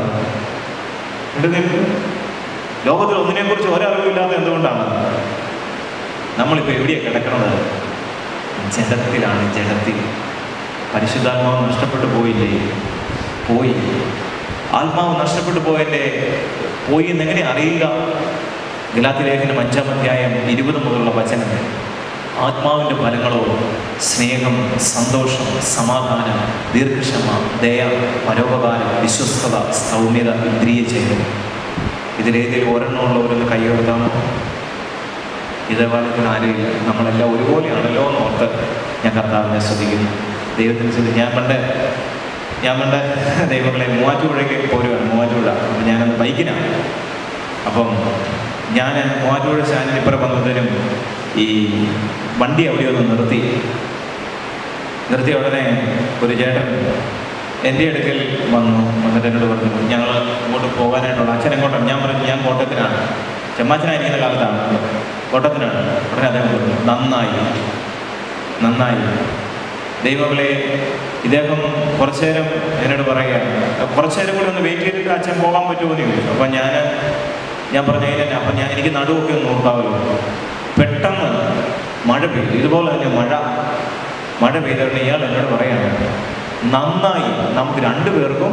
ലോകത്തിൽ ഒന്നിനെക്കുറിച്ച് ഒരറിവില്ലാത്തത് എന്തുകൊണ്ടാണ്? നമ്മളിപ്പോൾ എവിടെയാണ് കിടക്കുന്നത്? ജഡത്തിലാണ്. ജഡത്തിൽ പരിശുദ്ധാത്മാവ് നഷ്ടപ്പെട്ടു പോയില്ലേ? പോയി. ആത്മാവ് നഷ്ടപ്പെട്ടു പോയി എന്നെങ്ങനെ അറിയുക? ഗലാത്യലേഖനം 5-ാം അധ്യായം 20 മുതലുള്ള വചനം. ആത്മാവിൻ്റെ ഫലങ്ങളോ സ്നേഹം, സന്തോഷം, സമാധാനം, ദീർഘക്ഷമ, ദയ, പരോപകാരം, വിശ്വസ്തത, സൗമ്യത, ഇന്ദ്രിയജയം. ഇതിലേതിൽ ഒരെണ്ണമുള്ളവരൊന്ന് കൈയോർത്താണോ? ഇതേപോലത്തിന് ആരെയില്ല. നമ്മളെല്ലാം ഒരുപോലെയാണല്ലോ എന്ന് ഓർത്ത് ഞാൻ കർത്താവിനെ ശ്രദ്ധിക്കുന്നു. ദൈവത്തിന് ശ്രദ്ധി. ഞാൻ പണ്ട് ദൈവങ്ങളെ മൂവാറ്റുപുഴയ്ക്ക് പോരുകയാണ്. മൂവാറ്റുപുഴ. അപ്പം ഞാനന്ന് ബൈക്കിനാണ്. അപ്പം ഞാൻ മൂവാറ്റുപുഴ സ്റ്റാൻഡിന് ഇപ്പുറം വന്നതിനും ഈ വണ്ടി അവിടെ ഒന്ന് നിർത്തിയ ഉടനെ ഒരു ചേട്ടൻ എൻ്റെ അടുക്കൽ വന്നിട്ട് എന്നോട് പറഞ്ഞു, ഞങ്ങൾ ഇങ്ങോട്ട് പോകാനായിട്ടുള്ള അച്ഛൻ എങ്ങോട്ടാണ്? ഞാൻ പറഞ്ഞു, ഞാൻ കോട്ടയത്തിനാണ്. ചെമ്മാച്ചനായിരിക്കുന്ന കാലത്താണ്, കോട്ടയത്തിനാണ്. ഉടനെ അദ്ദേഹം പറഞ്ഞു, നന്നായി. ദൈവങ്ങളെ, ഇദ്ദേഹം കുറച്ചു നേരം എന്നോട് പറയുകയാണ്, കുറച്ചു നേരം കൂടി ഒന്ന് വെയിറ്റ് ചെയ്തിട്ട് അച്ഛൻ പോകാൻ പറ്റുമോ എന്ന് ചോദിച്ചു. അപ്പം ഞാൻ പറഞ്ഞതിന് അപ്പം എനിക്ക് നടുവൊക്കെ ഒന്ന് നോക്കാമല്ലോ. പെട്ടെന്ന് മഴ പെയ്തു. ഇതുപോലെ തന്നെ മഴ പെയ്തോണ്ട് ഇയാൾ എന്നോട് പറയാണ്, നന്നായി, നമുക്ക് രണ്ടുപേർക്കും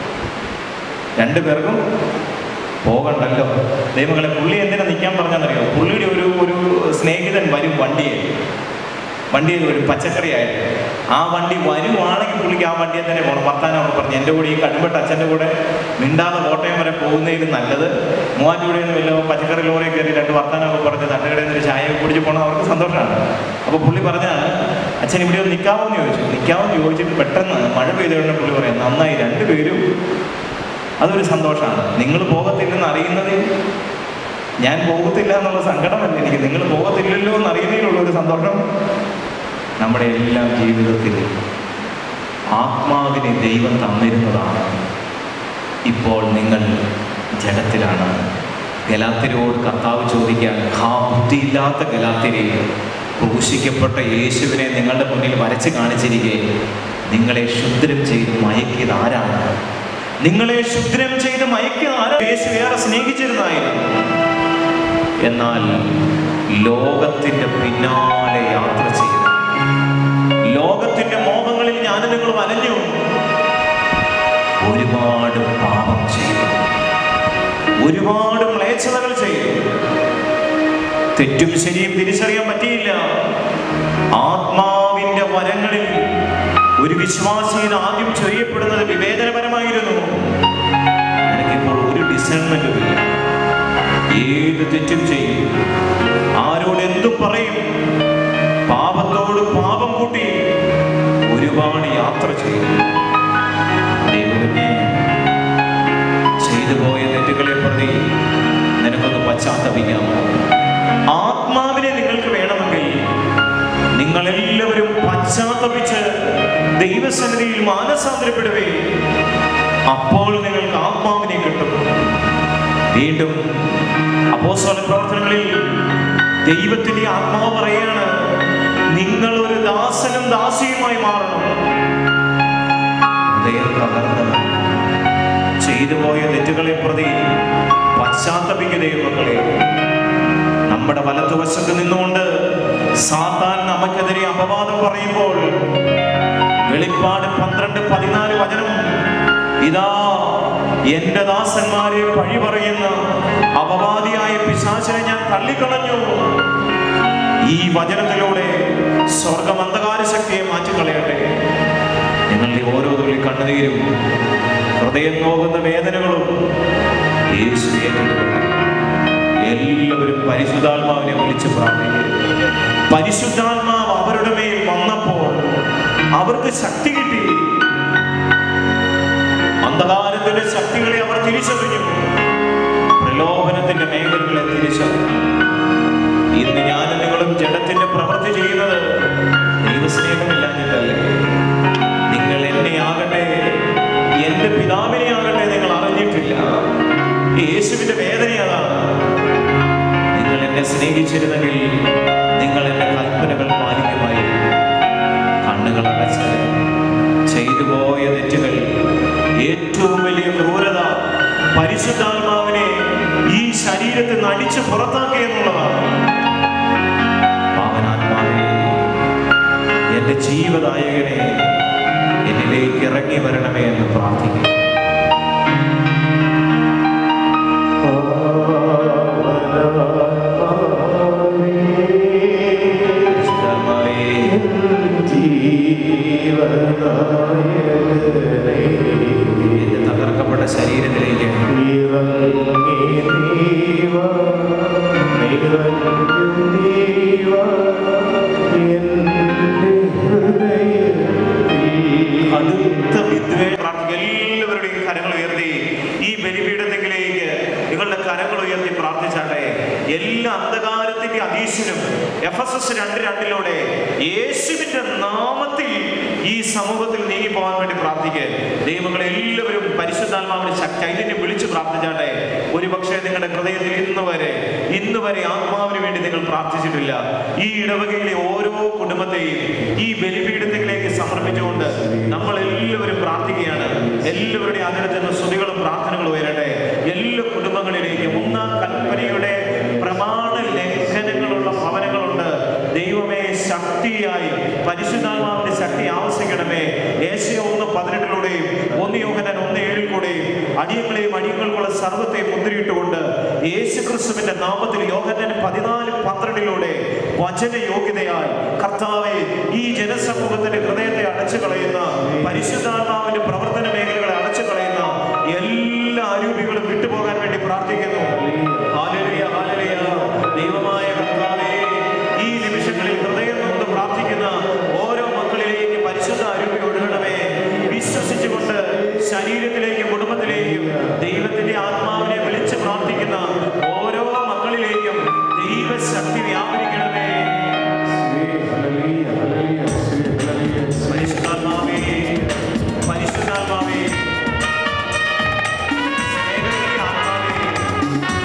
പോകണ്ടല്ലോ. ദൈവങ്ങളെ, പുള്ളി എന്തിനാ നിൽക്കാൻ പറഞ്ഞാന്നറിയോ? പുള്ളിയുടെ ഒരു സ്നേഹിതൻ വരും വണ്ടിയിൽ ഒരു പച്ചക്കറിയായിട്ട്. ആ വണ്ടി വരുവാണെങ്കിൽ പുള്ളിക്ക് ആ വണ്ടിയെ തന്നെ പോകണം. വർത്താനമൊക്കെ പറഞ്ഞ് എൻ്റെ കൂടെ ഈ കടുമ്പെട്ട അച്ഛൻ്റെ കൂടെ മിണ്ടാതെ കോട്ടയം വരെ പോകുന്നതിന് നല്ലത് മൂവാറ്റുപുഴയിൽ നിന്ന് വല്ല പച്ചക്കറി ലോറി കയറി 2 വർത്താനമൊക്കെ പറഞ്ഞ് തട്ടുകടയിൽ നിന്ന് ചായ കുടിച്ച് പോകണം. അവർക്ക് സന്തോഷമാണ്. അപ്പോൾ പുള്ളി പറഞ്ഞാണ്, അച്ഛൻ ഇവിടെ ഒന്ന് നിൽക്കാമെന്ന് ചോദിച്ചിട്ട് പെട്ടെന്ന് മഴ പെയ്തുകൊണ്ട് പുള്ളി പറയാം, നന്നായി, രണ്ടുപേരും. അതൊരു സന്തോഷമാണ്. നിങ്ങൾ പോകത്തില്ലെന്ന് അറിയുന്നത്, ഞാൻ പോകത്തില്ല എന്നുള്ള സങ്കടമല്ല എനിക്ക്, നിങ്ങൾ പോകത്തില്ലല്ലോ എന്ന് അറിയുന്നതിലുള്ളൊരു സന്തോഷം. നമ്മുടെ എല്ലാം ജീവിതത്തിൽ ആത്മാവിനെ ദൈവം തന്നിരുന്നതാണ്. ഇപ്പോൾ നിങ്ങൾ ജഡത്തിലാണ്. ഗലാത്യരോട് കർത്താവ് ചോദിക്കാൻ, ബുദ്ധിയില്ലാത്ത ഗലാത്യരെ, ക്രൂശിക്കപ്പെട്ട യേശുവിനെ നിങ്ങളുടെ മുന്നിൽ വരച്ച് കാണിച്ചിരിക്കെ നിങ്ങളെ ശുദ്രം ചെയ്ത് മയക്കിയത് ആരാണ്? യേശു ഏറെ സ്നേഹിച്ചിരുന്നായിരുന്നു. എന്നാൽ ലോകത്തിന്റെ പിന്നാലെ യാത്ര ചെയ്തു, ലോകത്തിന്റെ മോഹങ്ങളിൽ ഞാനും നിങ്ങൾ അലഞ്ഞു, ഒരുപാട് പാപം ചെയ്തു, ഒരുപാട് മ്ലേച്ഛതകൾ ചെയ്തു. തെറ്റും ശരിയും തിരിച്ചറിയാൻ പറ്റിയില്ല. ആത്മാവിന്റെ വരങ്ങളിൽ ഒരു വിശ്വാസിയിൽ ആദ്യം ചൊരിയപ്പെടുന്നത് വിവേചനപരമായിരുന്നു. എനിക്കിപ്പോൾ ഒരു ഡിസൈൻമെന്റും ഇല്ല. ഏത് തെറ്റും ചെയ്യും, ആരോട് എന്തും പറയും, പാപത്തോട് പാപം കൂട്ടി ഒരുപാട് യാത്ര ചെയ്യും. ദൈവമേ, ചെയ്തു പോയ തെറ്റുകളെ പ്രതി നിനക്കൊന്ന് പശ്ചാത്തപിക്കാമോ? ആത്മാവിനെ നിങ്ങൾക്ക് വേണമെങ്കിൽ നിങ്ങളെല്ലാവരും പശ്ചാത്തപിച്ച് ദൈവസന്നിധിയിൽ മാനസാന്തരപ്പെടുവേ. അപ്പോൾ നിങ്ങൾക്ക് ആത്മാവിനെ കിട്ടും. വീണ്ടും അപ്പോസ്തല പ്രവർത്തനങ്ങളിൽ ദൈവത്തിന്റെ ആത്മാവ് പറയാണ്, നിങ്ങൾ ഒരു ദാസനും ദാസിയുമായി മാറണം. ഹൃദയം തകർന്ന് ചെയ്തു പോയ തെറ്റുകളെ പ്രതി പശ്ചാത്തപിക്കുക ദൈവമക്കളെ. നമ്മുടെ വലതുവശത്ത് നിന്നുകൊണ്ട് സാത്താൻ നമുക്കെതിരെ അപവാദം പറയുമ്പോൾ വെളിപ്പാട് 12:14 വചനം, ഇതാ എന്റെ ദാസന്മാരെ പഴി പറയുന്ന അപവാദിയായ പിശാചിനെ ഞാൻ തള്ളിക്കളഞ്ഞു. ഈ വചനത്തിലൂടെ സ്വർഗം അന്ധകാര ശക്തിയെ മാറ്റിക്കളയട്ടെ. നിങ്ങളുടെ ഓരോ തുള്ളി കണ്ണുനീരും ഹൃദയം നോക്കുന്ന വേദനകളും യേശു ഏറ്റെടുക്കട്ടെ. എല്ലാവരും പരിശുദ്ധാത്മാവിനെ വിളിച്ച് പ്രാർത്ഥിക്കുക. പരിശുദ്ധാത്മാവ് അവരുടെ മേൽ വന്നപ്പോൾ അവർക്ക് ശക്തി കിട്ടി. അന്ധകാരത്തിന്റെ ശക്തികളെ അവർ തിരിച്ചറിഞ്ഞു, പ്രലോഭനത്തിന്റെ മേഖലകളെ തിരിച്ചറിഞ്ഞു. ഇന്ന് ഞാനും നിങ്ങളും ജഡത്തിന്റെ പ്രവൃത്തി ചെയ്യുന്നത് ദൈവസ്നേഹമില്ലാഞ്ഞിട്ടല്ലേ? നിങ്ങൾ എന്നെ ആകട്ടെ, എന്റെ പിതാവിനെ ആകട്ടെ നിങ്ങൾ അറിഞ്ഞിട്ടില്ല. യേശുവിന്റെ വേദന അതാണ്. നിങ്ങൾ എന്നെ സ്നേഹിച്ചിരുന്നെങ്കിൽ നിങ്ങൾ എന്റെ കൽപ്പനകൾ പാലിക്കുമായിരുന്നു. കണ്ണുകൾ അടച്ച് ചെയ്തു പോയ തെറ്റുകൾ, ഏറ്റവും വലിയ ക്രൂരത പരിശുദ്ധാത്മാവിനെ ഈ ശരീരത്തിൽ നിന്ന് അടിച്ചു പുറത്താക്കുക എന്നുള്ളതാണ്. പാവനാത്മാവേ, എന്റെ ജീവദായകനെ എന്നിലേക്ക് ഇറങ്ങി വരണമേ എന്ന് പ്രാർത്ഥിക്കുക. എന്റെ തകർക്കപ്പെട്ട ശരീരത്തിലേക്ക് അടുത്ത എല്ലാവരുടെയും കരങ്ങൾ ഉയർത്തി ഈ ബലിപീഠത്തിലേക്ക് നിങ്ങളുടെ കരങ്ങൾ ഉയർത്തി പ്രാർത്ഥിച്ചാട്ടെ. എല്ലാ അന്ധകാരത്തിന്റെ അധീശനും എഫെസസ് 2:2 യേശുവിന്റെ നാമത്തിൽ ഈ സമൂഹത്തിൽ നീങ്ങി പോകാൻ വേണ്ടി പ്രാർത്ഥിക്കുക. ദൈവങ്ങളെ എല്ലാവരും പരിശുദ്ധാത്മാവിന്റെ ചൈതന്യം വിളിച്ച് പ്രാർത്ഥിച്ചാട്ടെ. ഒരുപക്ഷെ നിങ്ങളുടെ ഹൃദയത്തിൽ ഇന്ന് വരെ ആത്മാവിന് വേണ്ടി നിങ്ങൾ പ്രാർത്ഥിച്ചിട്ടില്ല. ഈ ഇടവകയിലെ ഓരോ കുടുംബത്തെയും ഈ ബലിപീഠത്തിലേക്ക് സമർപ്പിച്ചുകൊണ്ട് നമ്മൾ എല്ലാവരും പ്രാർത്ഥിക്കുകയാണ്. എല്ലാവരുടെയും അതിനകത്ത് സ്തുതികളും പ്രാർത്ഥനകളും ഉയരട്ടെ. എല്ലാ കുടുംബങ്ങളിലേക്കും 1-ാം കൽപ്പനയുടെ പ്രമാണ ലംഘനങ്ങളുള്ള ഭവനങ്ങളുണ്ട്. ദൈവമേ, ശക്തിയായി പരിശുദ്ധാത്മാവിന്റെ ശക്തി ആവശ്യിക്കണമേ. യേശയ്യ 1:18 1 യോഹന്നാൻ 1:7 അടിയങ്ങളെയും അടിയങ്ങൾക്കുള്ള സർവ്വത്തെ മുദ്രയിട്ടുകൊണ്ട് യേശുക്രിസ്തുവിന്റെ നാമത്തിൽ യോഹന്നാൻ 14:12 വചന യോഗ്യതയായി കർത്താവേ, ഈ ജനസമൂഹത്തിന്റെ ഹൃദയത്തെ അടച്ചു കളയുന്ന, പരിശുദ്ധാത്മാവിന്റെ പ്രവർത്തന മേഖലകളെ അടച്ചു കളയുന്ന എല്ലാ അരൂപികളും വിട്ടുപോകാൻ വേണ്ടി പ്രാർത്ഥിക്കുന്നു. ഹല്ലേലൂയ, ഹല്ലേലൂയ. ദൈവമായ കർത്താവേ, ഈ നിമിഷങ്ങളിൽ ഹൃദയം കൊണ്ട് പ്രാർത്ഥിക്കുന്ന ഓരോ മക്കളിലേക്ക് പരിശുദ്ധ അരൂപി ഒഴുകണമേ. വിശ്വസിച്ചുകൊണ്ട് ശരീരത്തിലേക്കും കുടുംബത്തിലേക്കും ദൈവത്തിന്റെ ആത്മാവിനെ വിളിച്ച് പ്രാർത്ഥിക്കുന്ന ഓരോ മക്കളിലേക്കും ദൈവശക്തി വ്യാപരിക്കണമേ. പരിശുദ്ധാത്മാവേ, പരിശുദ്ധാത്മാവേ, സ്നേഹത്തിന്റെ ആത്മാവേ,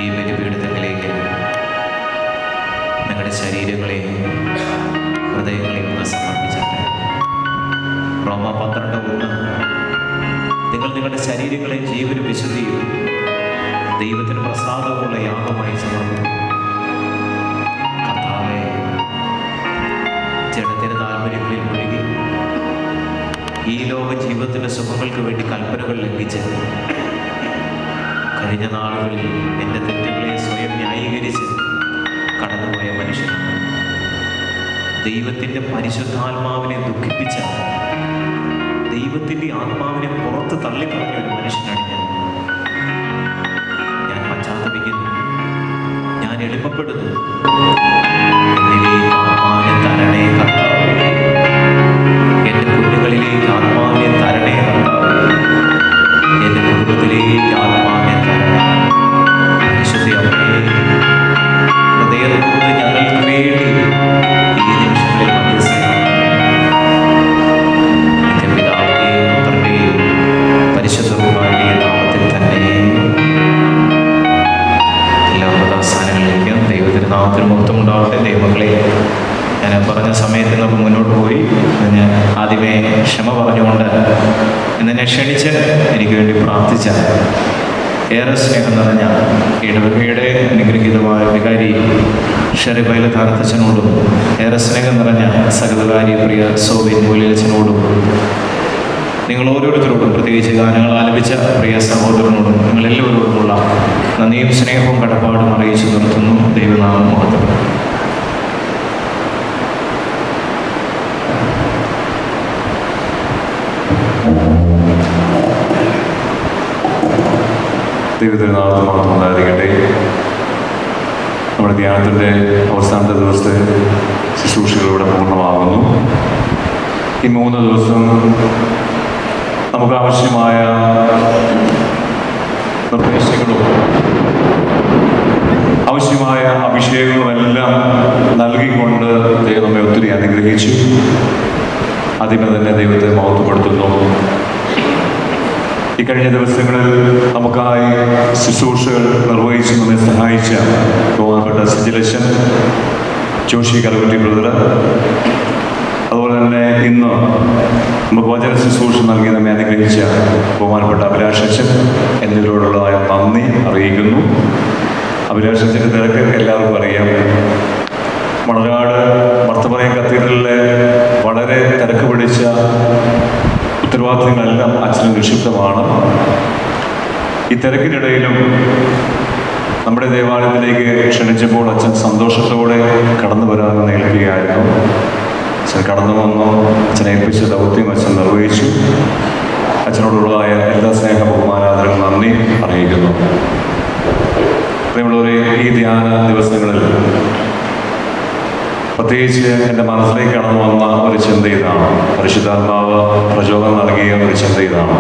ഈ ബലിപീഠത്തിലേക്ക് നിങ്ങളുടെ ശരീരങ്ങളെയും ഹൃദയങ്ങളെയും ഒന്ന് സമർപ്പിച്ചിട്ട് റോമ 12:1 നിങ്ങൾ നിങ്ങളുടെ ശരീരങ്ങളെ ജീവനും വിശുദ്ധിയും ദൈവത്തിന് പ്രസാദമുള്ള യാഗമായി സമർപ്പിക്കും. കർത്താവേ, ജഡത്തിന് താല്പര്യങ്ങളിൽ മുഴുകി ഈ ലോക ജീവിതത്തിൻ്റെ സുഖങ്ങൾക്ക് വേണ്ടി കൽപ്പനകൾ ലംഘിച്ച് കഴിഞ്ഞ നാളുകളിൽ എൻ്റെ തെറ്റുകളെ സ്വയം ന്യായീകരിച്ച് കടന്നുപോയ മനുഷ്യനാണ്. ദൈവത്തിൻ്റെ പരിശുദ്ധാത്മാവിനെ ദുഃഖിപ്പിച്ച, ദൈവത്തിൻ്റെ ആത്മാവിനെ പുറത്ത് തള്ളിപ്പറഞ്ഞ ഒരു മനുഷ്യനാണ് ഞാൻ പശ്ചാത്തപിക്കുന്നു, ഞാൻ എളിമപ്പെടുന്നു. എന്നിലേക്ക് ആത്മാവിനെ തരണേ കർത്താവേ, എൻ്റെ കുഞ്ഞുങ്ങളിലേക്ക് ആത്മാവിനെ തരണേ കർത്താവേ, എൻ്റെ കുടുംബത്തിലേക്ക് ആത്മാവിനെ തരണേ. പരിശുദ്ധ അമ്മേ, ഹൃദയത്തോട് ഞങ്ങൾക്ക് വേണ്ടി ഈ നിമിഷങ്ങളിൽ മധ്യസ്ഥയാണ്. നിത്യപിതാവിന്റെയും പുത്രന്റെയും പരിശുദ്ധ കുർബാനയുടെയും നാമത്തിൽ തന്നെ എല്ലാ മൃതാസ്ഥാനങ്ങളിലേക്കും ദൈവത്തിൻ്റെ നാമത്തിൽ മഹത്വം ഉണ്ടാവട്ടെ. ദൈവങ്ങളെ, ഞാൻ പറഞ്ഞ സമയത്ത് നമുക്ക് മുന്നോട്ട് പോയി ഞാൻ ആദ്യമേ ക്ഷമ പറഞ്ഞുകൊണ്ട് എന്നെ ക്ഷണിച്ച് എനിക്ക് വേണ്ടി പ്രാർത്ഥിച്ച ഏറെ സ്നേഹം നിറഞ്ഞ ഇടവകയുടെ അനുഗ്രഹീതമായ വികാരി ഷെറി ബൈലധാരത്തച്ഛനോടും ഏറെ സ്നേഹം നിറഞ്ഞ സഹകാരി പ്രിയ സോവിൻ മൂലിയച്ഛനോടും നിങ്ങൾ ഓരോരുത്തരോടും പ്രത്യേകിച്ച് ഗാനങ്ങൾ ആലപിച്ച പ്രിയ സഹോദരനോടും നിങ്ങളെല്ലാവരോടുമുള്ള നന്ദിയും സ്നേഹവും കടപ്പാടും അറിയിച്ചു നിർത്തുന്നു. ദൈവനാമം മഹത്വപ്പെടും. ദൈവത്തിൻ്റെ നാമത്തിൽ മാത്രം ഉണ്ടായിരിക്കട്ടെ. നമ്മുടെ ധ്യാനത്തിൻ്റെ അവസാനത്തെ ദിവസത്തെ ശുശ്രൂഷകളിലൂടെ പൂർണ്ണമാകുന്നു. ഈ 3 ദിവസം നമുക്ക് ആവശ്യമായ നിർദ്ദേശങ്ങളും ആവശ്യമായ അഭിഷേകങ്ങളുമെല്ലാം നൽകിക്കൊണ്ട് ദൈവം നമ്മെ ഒത്തിരി അനുഗ്രഹിച്ചു. അതിനെ തന്നെ ദൈവത്തെ മഹത്വപ്പെടുത്തുന്നു. ഈ കഴിഞ്ഞ ദിവസങ്ങളിൽ നമുക്കായി ശുശ്രൂഷകൾ നിർവഹിച്ച് നമ്മെ സഹായിച്ച ബഹുമാനപ്പെട്ട സിജിലച്ചൻ, ജോഷി കലവറ്റി ബ്രദർ, അതുപോലെ തന്നെ ഇന്ന് നമുക്ക് വചന ശുശ്രൂഷ നൽകി നമ്മെ അനുഗ്രഹിച്ച ബഹുമാനപ്പെട്ട അഭിലാഷച്ചൻ എന്നിവരോടുള്ളതായ നന്ദി അറിയിക്കുന്നു. അഭിലാഷച്ചൻ്റെ തിരക്ക് എല്ലാവർക്കും അറിയാം. മണർകാട് മർത്തമറിയം കത്തീഡ്രലിലെ വളരെ തിരക്ക് പിടിച്ച ഉത്തരവാദിത്തങ്ങളെല്ലാം അച്ഛന് നിക്ഷിപ്തമാണ്. ഈ തിരക്കിനിടയിലും നമ്മുടെ ദേവാലയത്തിലേക്ക് ക്ഷണിച്ചപ്പോൾ അച്ഛൻ സന്തോഷത്തോടെ കടന്നു വരാമെന്ന് ഏൽക്കുകയായിരുന്നു. അച്ഛൻ കടന്നു വന്നു. അച്ഛനെ ഏൽപ്പിച്ച ദൗത്യം അച്ഛൻ നിർവഹിച്ചു. അച്ഛനോടുള്ളതായ എല്ലാ സ്നേഹ ബഹുമാനാദരവും നന്ദി അറിയിക്കുന്നു. പ്രിയമുള്ളവരെ, ഈ ധ്യാന ദിവസങ്ങളിൽ പ്രത്യേകിച്ച് എൻ്റെ മനസ്സിലേക്ക് കടന്നു വന്ന ഒരു ചിന്ത ഇതാണ്. പരിശുദ്ധാത്മാവ് പ്രചോദനം നൽകിയ ഒരു ചിന്ത ഇതാണ്.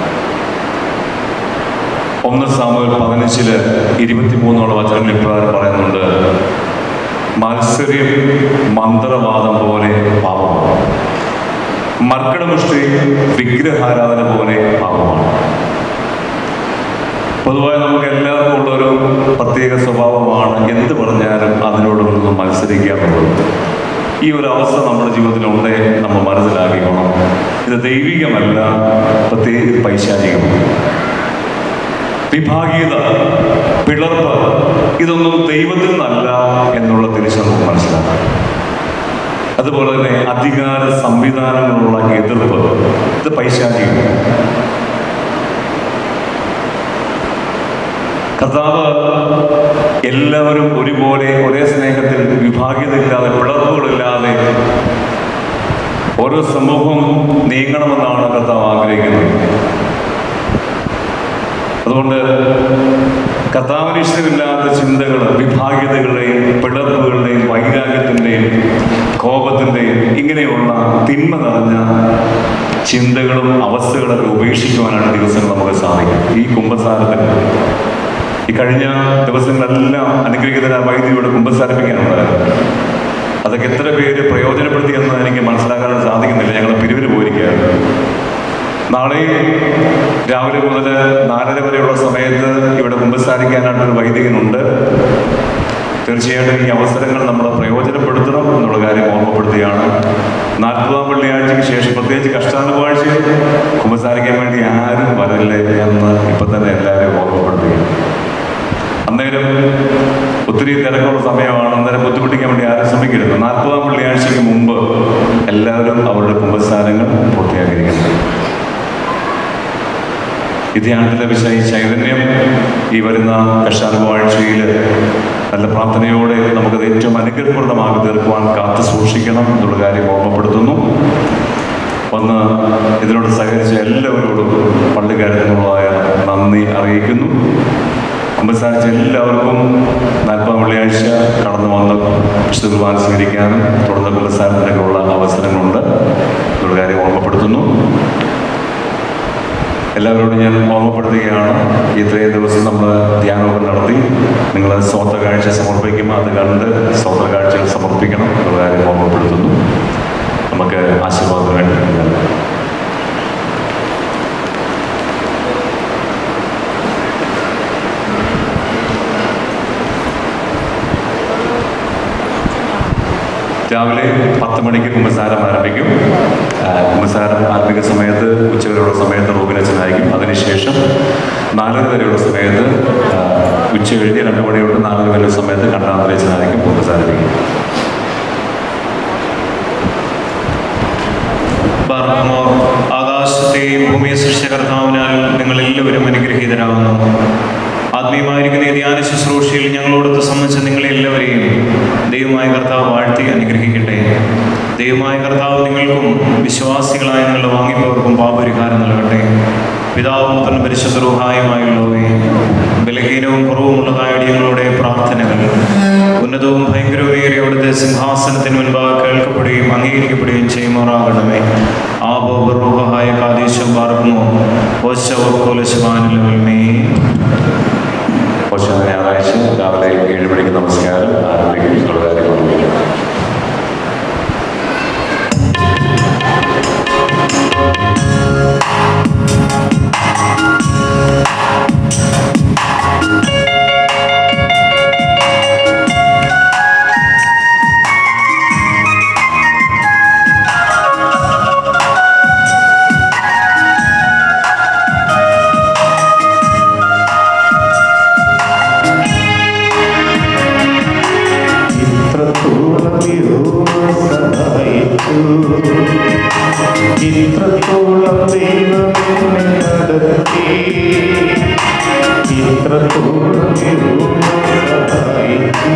1 സാമുവേൽ 15:23 വചനങ്ങൾ ഇപ്രകാരം പറയുന്നുണ്ട്: മത്സര്യം മന്ത്രവാദം പോലെ പാപമാണ്, മർക്കടമുഷ്ടി വിഗ്രഹാരാധന പോലെ പാപമാണ്. പൊതുവായി നമുക്ക് എല്ലാവർക്കും ഉള്ളൊരു പ്രത്യേക സ്വഭാവമാണ് എന്ത് പറഞ്ഞാലും അതിനോടൊന്നും മത്സരിക്കുക എന്നുള്ളത്. ഈ ഒരു അവസ്ഥ നമ്മുടെ ജീവിതത്തിലുണ്ടേ നമ്മൾ മനസ്സിലാക്കിക്കണം. ഇത് ദൈവികമല്ല, പ്രത്യേകിച്ച് പൈശാചികമാണ്. വിഭാഗീയത, പിളർപ്പ്, ഇതൊന്നും ദൈവത്തിൽ നിന്നല്ല എന്നുള്ള തിരിച്ചറിവ് മനസ്സിലാക്കാം. അതുപോലെ തന്നെ അധികാര സംവിധാനങ്ങളുള്ള എതിർപ്പ്, ഇത് പൈശാചികമാണ്. കർത്താവ് എല്ലാവരും ഒരുപോലെ ഒരേ സ്നേഹത്തിൽ വിഭാഗീയതയില്ലാതെ പിളർപ്പുകളില്ലാതെ ഓരോ സമൂഹവും നീങ്ങണമെന്നാണ് കർത്താവ് ആഗ്രഹിക്കുന്നത്. അതുകൊണ്ട് കർത്താവിന് ഇഷ്ടമില്ലാത്ത ചിന്തകൾ, വിഭാഗീയതകളുടെയും പിളർപ്പുകളുടെയും വൈരാഗ്യത്തിൻ്റെയും കോപത്തിൻ്റെയും ഇങ്ങനെയുള്ള തിന്മ നിറഞ്ഞ ചിന്തകളും അവസ്ഥകളൊക്കെ ഉപേക്ഷിക്കുവാനാണ് ദിവസങ്ങൾ നമുക്ക് സാധിക്കും. ഈ കുമ്പസാരത്തിൽ ഈ കഴിഞ്ഞ ദിവസങ്ങളെല്ലാം അനുഗ്രഹീതരായ വൈദ്യുതിയോട് കുമ്പസാരിപ്പിക്കാനുണ്ടായിരുന്നു. അതൊക്കെ എത്ര പേര് പ്രയോജനപ്പെടുത്തി എന്ന് എനിക്ക് മനസ്സിലാക്കാൻ സാധിക്കുന്നില്ല. ഞങ്ങൾ പിരിവിന് പോയിരിക്കുകയാണ്. നാളെ രാവിലെ മുതൽ 4:30 വരെയുള്ള സമയത്ത് ഇവിടെ കുമ്പസാരിക്കാനായിട്ടൊരു വൈദികനുണ്ട്. തീർച്ചയായിട്ടും ഈ അവസരങ്ങൾ നമ്മൾ പ്രയോജനപ്പെടുത്തണം എന്നുള്ള കാര്യം ഓർമ്മപ്പെടുത്തുകയാണ്. 40-ാം വെള്ളിയാഴ്ചയ്ക്ക് ശേഷം, പ്രത്യേകിച്ച് കഷ്ടാനുവാഴ്ചയിൽ കുമ്പസാരിക്കാൻ വേണ്ടി ആരും വരല്ലേ എന്ന് ഇപ്പം തന്നെ എല്ലാവരും ഓർമ്മപ്പെടുത്തുകയാണ്. അന്നേരം ഒത്തിരി തിരക്കുള്ള സമയമാണ്. അന്നേരം ബുദ്ധിമുട്ടിക്കാൻ വേണ്ടി ആരും ശ്രമിക്കരുത്. 40-ാം വെള്ളിയാഴ്ചയ്ക്ക് മുമ്പ് എല്ലാവരും അവരുടെ കുമ്പസാരങ്ങൾ പൂർത്തിയാക്കിയിരിക്കണം. ഈ ധ്യാനത്തിലെ വിഷയ ചൈതന്യം ഈ വരുന്ന കഷ്ടാനുവാഴ്ചയിൽ നല്ല പ്രാർത്ഥനയോടെ നമുക്കത് ഏറ്റവും അനുഗ്രഹപ്രദമാക്കി തീർക്കുവാൻ കാത്തു സൂക്ഷിക്കണം എന്നുള്ള കാര്യം ഓർമ്മപ്പെടുത്തുന്നു. ഒന്ന് ഇതിനോട് സഹകരിച്ച എല്ലാവരോടും പള്ളിക്കാരത്തിനുള്ളതായ നന്ദി അറിയിക്കുന്നു. കുമ്പസാരിച്ച എല്ലാവർക്കും 40-ാം വെള്ളിയാഴ്ച കടന്നു വന്ന് വിശുദ്ധ കുർബാന സ്വീകരിക്കാനും തുടർന്ന് കുമ്പസാരത്തിനൊക്കെയുള്ള അവസരങ്ങളുണ്ട് എന്നുള്ള കാര്യം ഓർമ്മപ്പെടുത്തുന്നു. എല്ലാവരോടും ഞാൻ ഓർമ്മപ്പെടുത്തുകയാണ്, ഇത്രയും ദിവസം നമ്മൾ ധ്യാനമൊക്കെ നടത്തി നിങ്ങൾ സ്വോത്ര കാഴ്ച സമർപ്പിക്കുമ്പോൾ അത് കണ്ട് സ്വോത്ര കാഴ്ചകൾ സമർപ്പിക്കണം എന്നുള്ള കാര്യം ഓർമ്മപ്പെടുത്തുന്നു. നമുക്ക് ആശീർവാദം വേണ്ടി രാവിലെ 10 മണിക്ക് കുമ്പസാരം ആരംഭിക്കും. കുമ്പസാരം ആരംഭിക്കുന്ന സമയത്ത് ഉച്ചവരെയുള്ള സമയത്ത് റോബിനച്ഛനായിരിക്കും. അതിനുശേഷം 4:30 വരെയുള്ള സമയത്ത് ഉച്ച കഴിഞ്ഞ് 2 മണിയോട്ട് 4:30 വരെയുള്ള സമയത്ത് കണ്ടാന്തരച്ഛനായിരിക്കും കുമ്പസാരിക്കും. ആകാശത്തെയും ഭൂമിയെ സൃഷ്ടിച്ച കർത്താവിനാൽ നിങ്ങൾ എല്ലാവരും അനുഗ്രഹീതരാകുന്നു. ആത്മീയമായിരിക്കുന്ന ഈ ധ്യാന ശുശ്രൂഷയിൽ ഞങ്ങളോടൊത്ത് സംബന്ധിച്ച നിങ്ങളെല്ലാവരെയും ദൈവമായ കർത്താവ് വാഴ്ത്തി അനുഗ്രഹിക്കട്ടെ. ദൈവമായ കർത്താവ് നിങ്ങൾക്കും വിശ്വാസികളായ നിങ്ങളുടെ വാങ്ങിപ്പവർക്കും പാപപരിഹാരം നൽകട്ടെ. പിതാവും പുത്രനും പരിശുദ്ധ റൂഹായുമായുള്ളവേ, ബലഹീനവും കുറവുമുള്ളതായ ഞങ്ങളുടെ പ്രാർത്ഥനകൾ ഉന്നതവും ഭയങ്കരവുമേറിയ അവിടുത്തെ സിംഹാസനത്തിന് മുൻപാകെ കേൾക്കപ്പെടുകയും അംഗീകരിക്കപ്പെടുകയും ചെയ്യുമാറാകണമേ. ആബോഹായ കാദേശം പാർക്കുമോ ഓശവോലശമാനമേ. ഞായറാഴ്ച രാവിലെ 7 മണിക്ക് നമസ്കാരം ആരംഭിക്കും എന്നുള്ള കാര്യം ഓർമ്മിക്കും. ഇത്രത്തോളം ദൈവമെന്നെ നടത്തി, ഇത്രത്തോളം സഹായിച്ചു,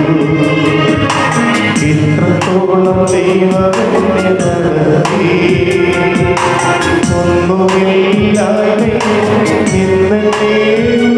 ഇത്രത്തോളം ദൈവമെന്നെ നടത്തി. ഒന്നുമില്ലായ്മ ഇന്നെ